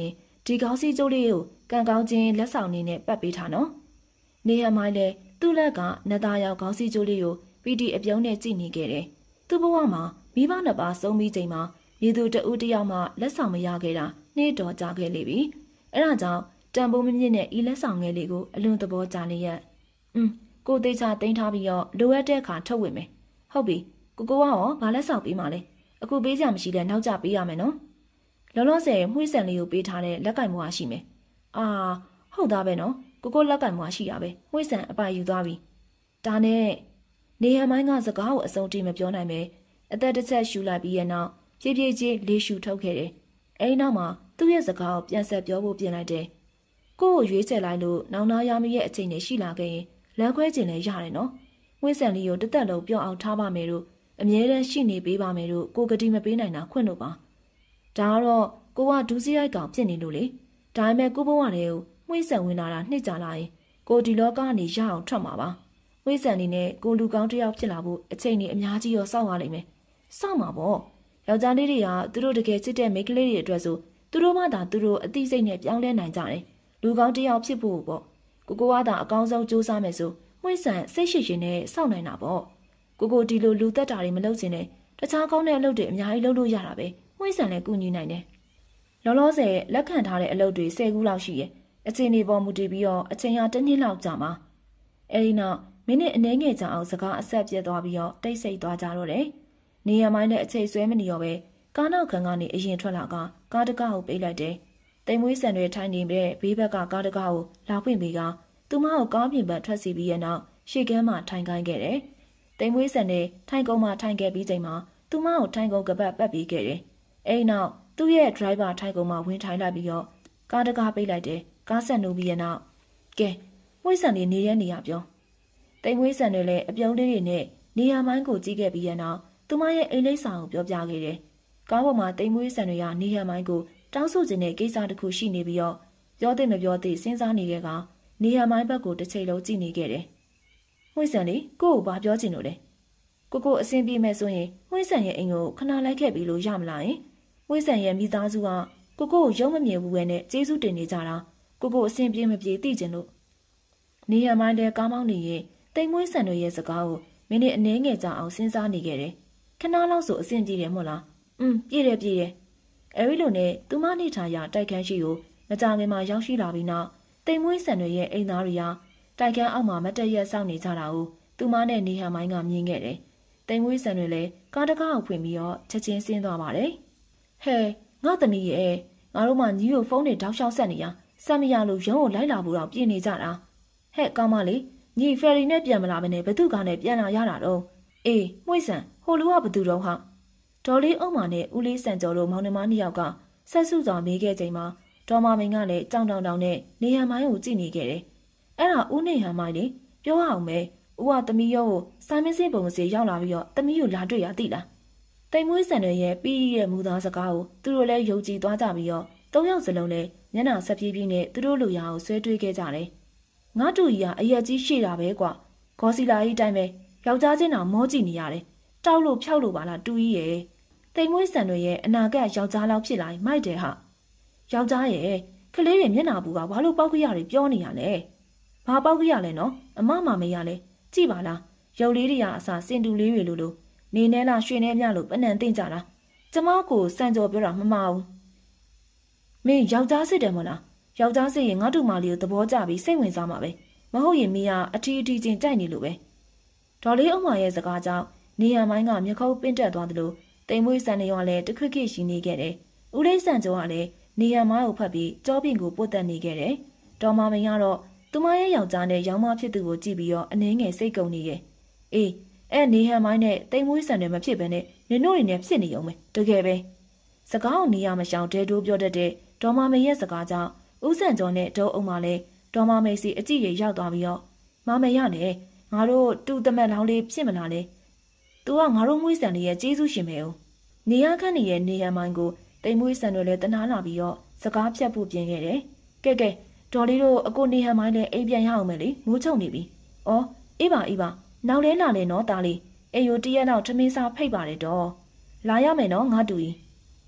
ဒီကောင်းစီကျိုးလေးကိုကန်ကောင်းချင်းလက်ဆောင်နေနဲ့ပတ်ပေးထားနော်နေဟမိုင်းလည်းသူ့လက်ကနသားရောက်ကောင်းစီကျိုးလေးကိုပီတီအပြုံးနဲ့ကြည့်နေခဲ့တယ်သူ့ဘဝမှာမိဘနှစ်ပါးဆုံးပြီးချိန်မှာမြေသူတဦးတယောက်မှလက်ဆောင်မရခဲ့တာနှိမ့်တော်ကြခဲ့လေပြီအဲဒါကြောင့်တန်ဖိုးမမြင့်တဲ့ဤလက်ဆောင်ငယ်လေးကိုအလွန်သဘောကျလျက်อืมကိုသေးချာတင်ထားပြီးတော့လိုအပ်တဲ့အခါထုတ်ဝင်မယ်ဟုတ်ပြီကိုကိုကရောဘာလက်ဆောင်ပေးမှလဲအခုပေးကြမရှိလဲနောက်ကျပေးရမယ်နော်လောလောဆယ်မှုဆန်လေးကိုပေးထားတဲ့လက်ကင်မွားရှိမယ်အာဟုတ်သားပဲနော်ကိုကိုလက်ကင်မွားရှိရပဲမှုဆန်အပိုင်ယူသွားပြီဒါနဲ့နေဟမိုင်းကစကားကိုအစုံတိမပြောနိုင်ပဲအသက်တစ်ချက်ရှူလိုက်ပြီးရဲ့နောက်ဖြည်းဖြည်းချင်းလေးရှူထုတ်ခဲ့တယ်အဲဒီနောက်မှာသူ့ရဲ့စကားကိုပြန်ဆက်ပြောဖို့ပြင်လိုက်တယ်ကိုကိုရွေးချယ်လိုက်လို့နောင်နာရမရဲ့အချိန်နဲ့ရှိလာခဲ့ရင်လမ်းခွဲခြင်းလည်းရတယ်နော်ဝိဆန်လေးကိုတစ်သက်လုံးပြောင်းအောင်ထားပါမယ်လို့အမြဲတမ်းရှိနေပေးပါမယ်လို့ကိုကတိမပေးနိုင်တာခွင့်လို့ပါဒါကတော့ကိုကဒူးစီရိုက်ကောင်ဖြစ်နေလို့လေဒါပေမဲ့ကိုဘဝလေးကိုဝိဆန်ဝင်လာတာနှစ်ကြာလာရင်ကိုဒီလောကကနေရအောင်ထွက်မှာပါဝိဆန်နေနဲ့ကိုလူကောင်းတစ်ယောက်ဖြစ်လာဖို့အချိန်ကြီးအများကြီးရောစောင့်ရလိမ့်မယ်စောင့်မှာပေါ့ယောက်ျားလေးတွေကသူတို့တကယ်ချစ်တဲ့မိန်းကလေးတွေအတွက်ဆိုသူတို့မှသာသူတို့အသိစိတ်နဲ့ပြောင်းလဲနိုင်ကြတယ်လူကောင်းတစ်ယောက်ဖြစ်ဖို့ပေါ့ကိုကိုကသာအကောင်းဆုံးစူးစမ်းမယ်ဆိုဝိဆန်စိတ်ရှိရှင်နဲ့စောင့်နိုင်တာပေါ့ကိုကိုဒီလိုလူသက်တာတွေမလုပ်ချင်နဲ့တခြားကောင်းတဲ့အလုပ်တွေအများကြီးလုပ်လို့ရတာပဲဝိဆန်လည်းကူညီနိုင်တယ်လောလောဆယ်လက်ခံထားတဲ့အလုပ်တွေ၁၀ခုလောက်ရှိရဲ့အချိန်တွေပေါ်မူတည်ပြီးတော့အချိန်ဟာတစ်နှစ်လောက်ကြာမှာအဲဒီနောက်မိနစ်အနည်းငယ်ကြာအောင်စကားအဆက်ပြတ်သွားပြီးတော့တိတ်ဆိတ်သွားကြတော့တယ်နေရမိုင်းနဲ့အချိန်ဆွဲမနေရောပဲကားနောက်ခံကနေအရင်ထွက်လာကကားတကားကိုပိတ်လိုက်တယ်တိမ်မွေးဆန်တွေထိုင်နေတဲ့ဘေးဘက်ကကားတကားကိုလာဖွင့်ပေးကသူမကိုကားပြင်ပထွက်စီပြီးရဲ့နောက်ရှေ့ကမ်းမှာထိုင်ခိုင်းခဲ့တယ်တိမ်မွေးဆန်တွေထိုင်ကုန်းမှာထိုင်ခဲ့ပြီးချိန်မှာသူမကိုထိုင်ကုန်းကပတ်ပတ်ပြီးခဲ့တယ်အဲဒီနောက်သူ့ရဲ့ driver ထိုင်ကုန်းမှာဝင်ထိုင်လိုက်ပြီးတော့ကားတကားပိတ်လိုက်တယ်ကားဆက်နှုတ်ပြီးရဲ့နောက်ကဲမွေးဆန်တွေနေတဲ့နေရာပြောတိမ်မွေးဆန်တွေလည်းအပြုံးလေးတွေနဲ့နေရာမိုင်းကိုကြည့်ခဲ့ပြီးရဲ့နောက်သူမရဲ့အိမ်လိပ်စာကိုပြောပြခဲ့တယ်ကားပေါ်မှာတိမ်မွေးဆန်တွေကနေရာမိုင်းကိုတောင်းဆိုခြင်းတဲ့ကိစ္စတစ်ခုရှိနေပြီးတော့ပြောသိမပြောသိစဉ်းစားနေတဲ့ကနေရာမိုင်းဘက်ကိုတစ်ချိန်လုံးကြည့်နေခဲ့တယ်။မွေးဆန်လေးကို့ကိုဘာပြောချင်လို့လဲ။ကိုကိုအဆင်ပြေမဲ့ဆိုရင်မွေးဆန်ရဲ့အိမ်ကိုခဏလိုက်ခဲ့ပြီးလို့ရမလားယင်။မွေးဆန်ရဲ့မိသားစုကကိုကိုကိုရုံးမမြင်ဘူးပဲနဲ့ကျေးဇူးတင်နေကြတာကိုကိုအဆင်ပြေမပြေသိချင်လို့နေရာမိုင်းတဲ့ကားမောင်းနေရင်တိမ်မွေးဆန်တွေရဲ့စကားကိုမိနစ်အနည်းငယ်ကြာအောင်စဉ်းစားနေခဲ့တယ်။ခဏလောက်ဆိုအဆင်ပြေတယ်မို့လား။อืมပြေတယ်ပြေတယ်။အဲဒီလိုနဲ့သူမနေထားရတိုက်ခန်းရှိကိုမကြခင်မှာရောက်ရှိလာပြီးနောက်တိမ်မွေးဆန်တွေရဲ့အိမ်သားတွေဟာတိုက်ခန်းအောက်မှာမတည့်ရက်စောင့်နေကြတာကိုသူမနဲ့နေဟန်မိုင်းကမြင်ခဲ့တယ်။တိမ်မွေးဆန်တွေလည်းကားတကားကိုဖွင့်ပြီးတော့ချက်ချင်းဆင်းသွားပါတယ်။ဟဲငါသမီးရဲ့ငါတို့မှညီကိုဖုန်းနဲ့တောက်လျှောက်ဆက်နေရဆက်မရလို့ရုံးကိုလိုက်လာဖို့တော့ပြင်နေကြတာ။ဟဲ့ကောင်းမလေးညီဖယ်ရီနဲ့ပြန်မလာမနဲ့ဘသူကနဲ့ပြန်လာရတာတော့အေးမွေးဆန်ဟိုလူကဘသူတော့ဟာဒေါ်လေးအုံမာနဲ့ဦးလေးစံကျော်တို့မောင်နှမနှစ်ယောက်ကဆက်စုစွာမေးခဲ့ချိန်မှာဒေါ်မမင်းကလည်းကြောင်တောင်တောင်နဲ့နေဟန်မိုင်းကိုကြည့်နေခဲ့တယ်။အဲ့ဒါဦးနေဟန်မိုင်းလေပြောအောင်ပဲဦးကသမီးရောကိုစာမင်းစင်းပုံစံရောက်လာပြီးတော့သမီးကိုလာတွေ့ရသိလား။တိမ်မွေးဆန်တွေရဲ့ပြီးရဲ့မူသားစကားကိုသူတို့လည်းယုံကြည်သွားကြပြီးတော့သုံးယောက်စလုံးလည်းမျက်နှာဆက်ပြေးပြေးနဲ့သူတို့လူရာကိုဆွဲတွေးခဲ့ကြတယ်။ငါတူကြီးကအရက်ကြီးရှေ့တာပဲကွာ။ဂေါ်စီလာကြီးတိုင်းပဲယောက်ျားချင်းတော်မောကြည့်နေရတယ်။တောက်လို့ဖြောက်လို့ပါလားတူကြီးရဲ့။တိမ်မွေးဆန်တွေရဲ့အနာဂတ်ယောက်ျားလောက်ဖြစ်လာရင်မိုက်တယ်ဟာယောက်ျားရဲ့ကလေးတွေမျက်နှာပူကဘာလို့ပေါက်ကြရတွေပြောနေရလဲဘာပေါက်ကြရလဲနော်အမမမေးရလဲကြည့်ပါလားရုပ်လေးတွေကအစားစင်တူလေးတွေလိုလိုနေနေလားရွှေနေမြလို့ပနံသိမ့်ကြတာကျမကိုစံကြော်ပြောတာမမအောင်မင်းယောက်ျားစစ်တယ်မို့လားယောက်ျားစစ်ရင်ငါတို့မလေးကိုသဘောကျပြီးစိတ်ဝင်စားမှာပဲမဟုတ်ရင်မင်းကအထီးအထီးချင်းကြိုက်နေလို့ပဲဒေါ်လေးအုံမရဲ့စကားကြောင့်နေရမိုင်းကမျက်ခုံးပင့်တက်သွားသလိုတိမ်မွေးဆန်နေရောလည်းတခွတ်ခိရှိနေခဲ့တယ်ဦးလေးဆန်ကျော်ကလည်းနေရမိုင်းကိုဖတ်ပြီးကြောပြင်ကိုပုတ်တက်နေခဲ့တယ်ဒေါ်မမင်းကတော့သူမရဲ့ယောက်ျားနဲ့ရောင်မဖြစ်သူကိုကြည့်ပြီးတော့အနှင်းငယ်စိတ်ကုန်နေရဲ့အေးအဲ့နေဟန်မိုင်းနဲ့တိမ်မွေးဆန်တွေမဖြစ်ဘဲနဲ့နင်တို့တွေနဲ့ဖြစ်နေအောင်ပဲတကယ်ပဲစကားကိုနေရမရှောင်တဲတိုးပြောတတ်တဲ့ဒေါ်မမေရဲ့စကားကြောင့်ဦးဆန်ကျော်နဲ့ဒေါ်အုံမလည်းဒေါ်မမေစီအကြည့်ရရောက်သွားပြီးတော့မမေရနဲ့ငါတို့တူတမက်လောင်းလေးဖြစ်မလားလေသူကငါတို့မွေးဆန်တွေရဲ့ကျေးဇူးရှင်ပဲဦးနေရခန့်နေရဲ့နေဟန်မိုင်းကိုတိမ်မွေးဆန်တွေလည်းတနာလာပြီးတော့စကားဖြတ်ဖို့ပြင်ခဲ့တယ်ကဲကဲဒေါ်လေးတို့အကိုနေဟန်မိုင်းလည်းအိမ်ပြန်ရအောင်မယ်လေမိုးချုံနေပြီဩအေးပါအေးပါနောက်လဲလာလဲနော်သားလေးအေယိုတရက်တော့ထမင်းစားဖိတ်ပါတယ်တော့လာရမယ်နော်ငါတူကြီး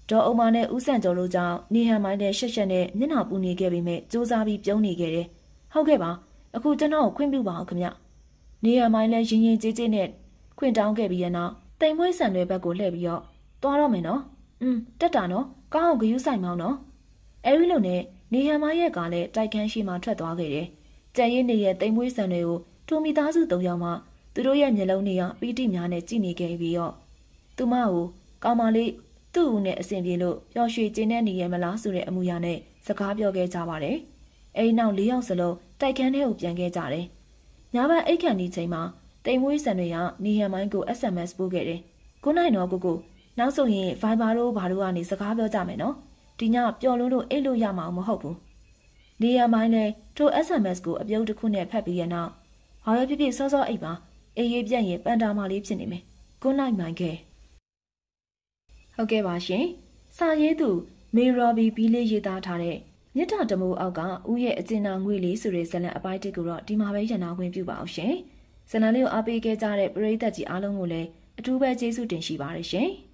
ဒေါ်အုံမနဲ့ဦးဆန့်ကျော်တို့ကြောင့်နေဟန်မိုင်းတဲ့ရှက်ရှက်နဲ့မျက်နှာပူနေခဲ့ပေမဲ့စူးစမ်းပြီးပြုံးနေခဲ့တယ်။ဟုတ်ကဲ့ပါအခုကျွန်တော်ခွင့်ပြုပါအောင်ခင်ဗျ။နေဟန်မိုင်းလည်းရင်ရင်ကြေးကြေးနဲ့ခွင့်တောင်းခဲ့ပြီးရနောက်တိမ်မွေးဆန်တွေဘက်ကိုလှည့်ပြီးတော့သွားတော့မယ်နော်။อืมတက်တာနော်ကောင်းအောင်ဂယုဆိုင်မောင်းနော်။အဲဒီလိုနဲ့နေဟန်မိုင်းရဲ့ကလည်းတိုက်ခန်းရှိမှထွက်သွားခဲ့တယ်။ကြံရည်နေရဲ့တိမ်မွေးဆန်တွေကိုထိုမိသားစုသုံးယောက်မှသူတို့ရဲ့မျက်လုံးတွေကပီတိများနဲ့ကြည့်နေခဲ့ပြီးတော့သူမကိုကောင်းမလေးသူ့ဦးနဲ့အဆင်ပြေလို့ပျော်ရွှင်ကျင်းနေနေရမလားဆိုတဲ့အမူအရာနဲ့စကားပြောခဲ့ကြပါတယ်။အဲဒီနောက်လေးယောက်စလုံးတိုက်ခန်းထဲကိုပြန်ခဲ့ကြတယ်။ညဘက်အိတ်ခန့်ဒီချိန်မှာတိမ်မွေးဆန်တွေကနေဟန်မိုင်းကို S M S ပို့ခဲ့တယ်။ကိုနိုင်တော့ကိုကိုနောက်ဆိုရင် Viber တို့ဘာတို့ကနေစကားပြောကြမယ်နော်။ဒီညပျော်လို့လို့အိတ်လို့ရမှာမဟုတ်ဘူး။နေဟန်မိုင်းလည်းထို S M S ကိုအပြုံးတစ်ခုနဲ့ဖတ်ပြီးရနောက်ဟာရပြပြစောစောအိတ်ပါအေးရေးပြန့်ရင်ပန်တာမာလေးဖြစ်နေမယ်။ကိုနိုင်မိုင်းခဲ့ဟုတ်ကဲ့ပါရှင်။စာရေးသူမေရော်ဘီဘီလေးရေးသားထားတဲ့မြစ်တာတမိုးအောက်ကဦးရဲ့အကျဉ်းနာငွေလေးဆိုတဲ့ဇာတ်လမ်းအပိုင်းတစ်ကိုတော့ဒီမှာပဲရန်နာခွင့်ပြုပါအောင်ရှင်။ဇာတ်လမ်းလေးကိုအားပေးခဲ့ကြတဲ့ပရိသတ်ကြီးအားလုံးကိုလည်းအထူးပဲကျေးဇူးတင်ရှိပါတယ်ရှင်။